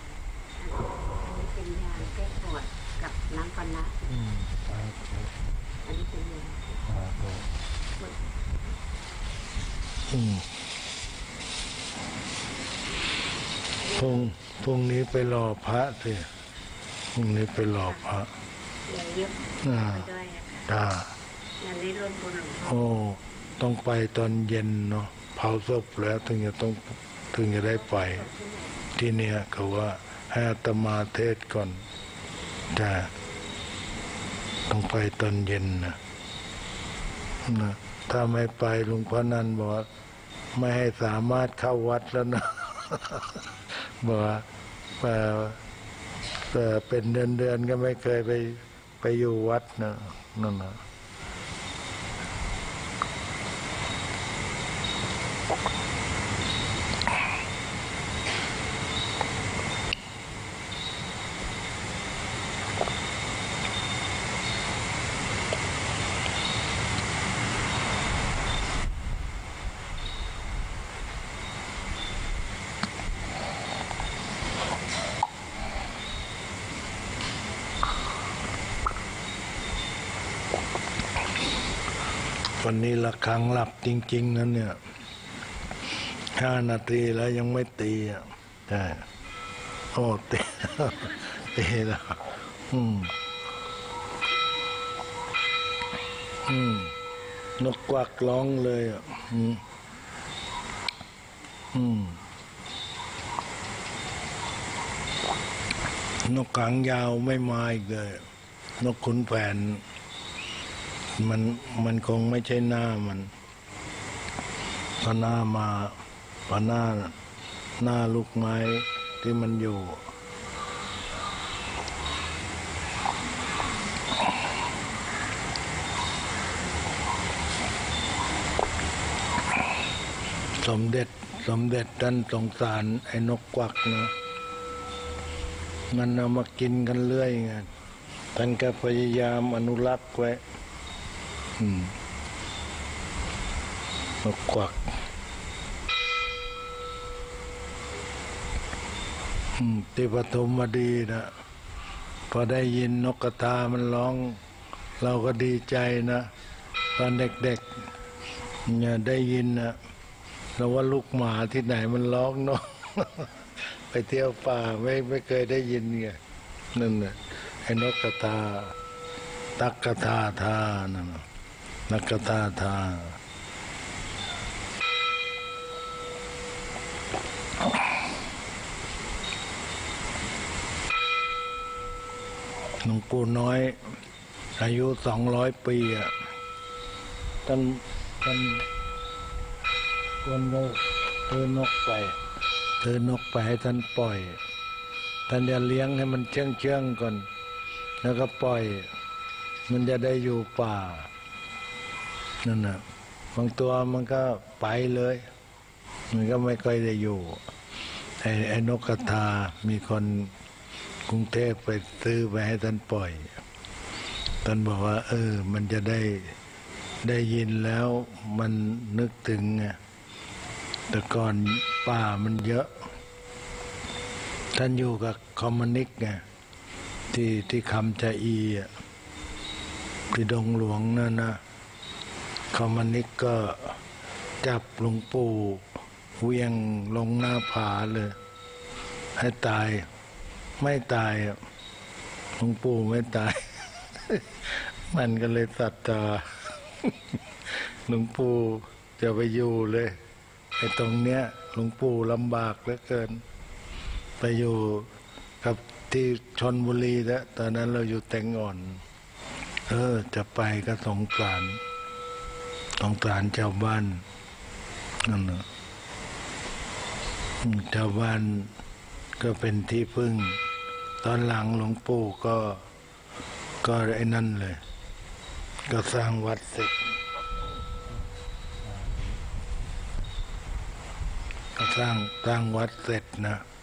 เป็นยาแก้ปวดกับน้ำปานะอันนี้เป็นยาพรุ่งพรุ่งนี้ไปรอพระสิพรุ่งนี้ไปรอพระเยอะๆด้วยค่ะงานนี้ร่วมบุญหลวงพ่อโอ้ต้องไปตอนเย็นเนาะเผาศพแล้วถึงจะต้องถึงจะได้ไปที่เนี่ยเขาว่าให้อาตมาเทศก่อนแต่ต้องไปตอนเย็นนะนะถ้าไม่ไปหลวงพ่อนันบอกไม่ให้สามารถเข้าวัดแล้วนะบอกว่าเป็นเดือนๆก็ไม่เคยไปไปอยู่วัดนะนั่นนะวันนี้ระฆังหลับจริงๆนั้นเนี่ยห้านาทีแล้วยังไม่ตีอ่ะใช่โอ้ตีตีแล้วอืมอืมนกกวักร้องเลยอ่ะอืมอืมนกขางยาวไม่มาอีกเลยนกขุนแผนมันมันคงไม่ใช่หน้ามันพอหน้ามาพอหน้าหน้าลูกไม้ที่มันอยู่สมเด็จสมเด็จท่านสงสารไอ้นกกวักนะมันเอามากินกันเรื่อยไงท่านก็พยายามอนุรักษ์ไว้นกกวักที่ปฐมมาดีนะพอได้ยินนกกระทามันร้องเราก็ดีใจนะตอนเด็กๆเนี่ยได้ยินนะเราว่าลูกหมาที่ไหนมันร้องเนาะ ไปเที่ยวป่าไม่ไม่เคยได้ยินไงนั่นน่ะไอ้นกกระทาตักกระทาทานั่นนกกระทาทาหลวงปู่น้อยอายุสองร้อยปีอ่ะท่านท่านคนก็ถือนกไปถือนกไปให้ท่านปล่อยท่านจะเลี้ยงให้มันเชื่องเชื่องก่อนแล้วก็ปล่อยมันจะได้อยู่ป่านั่นน่ะบางตัวมันก็ไปเลยมันก็ไม่ค่อยได้อยู่ไอ้ไอ้นกกระทามีคนกรุงเทพไปซื้อไปให้ท่านปล่อยท่านบอกว่าเออมันจะได้ได้ยินแล้วมันนึกถึงไงแต่ก่อนป่ามันเยอะท่านอยู่กับคอมมิวนิสต์ไงที่ที่คำชะอีที่ดงหลวงนั่นนะคอมมิวนิสต์ก็จับหลวงปู่เวียงลงหน้าผาเลยให้ตายไม่ตายหลวงปู่ไม่ตาย มันก็เลยศรัทธา หลวงปู่จะไปอยู่เลยไอ้ตรงเนี้ยหลวงปู่ลำบากเหลือเกินไปอยู่กับที่ชลบุรีแล้วตอนนั้นเราอยู่แตงอ่อนเออจะไปก็สงสารสงสารชาวบ้านนั่นนะชาวบ้านก็เป็นที่พึ่งตอนหลังหลวงปู่ก็ก็ไอ้นั่นเลยก็สร้างวัดเสร็จก็สร้างสร้างวัดเสร็จนะ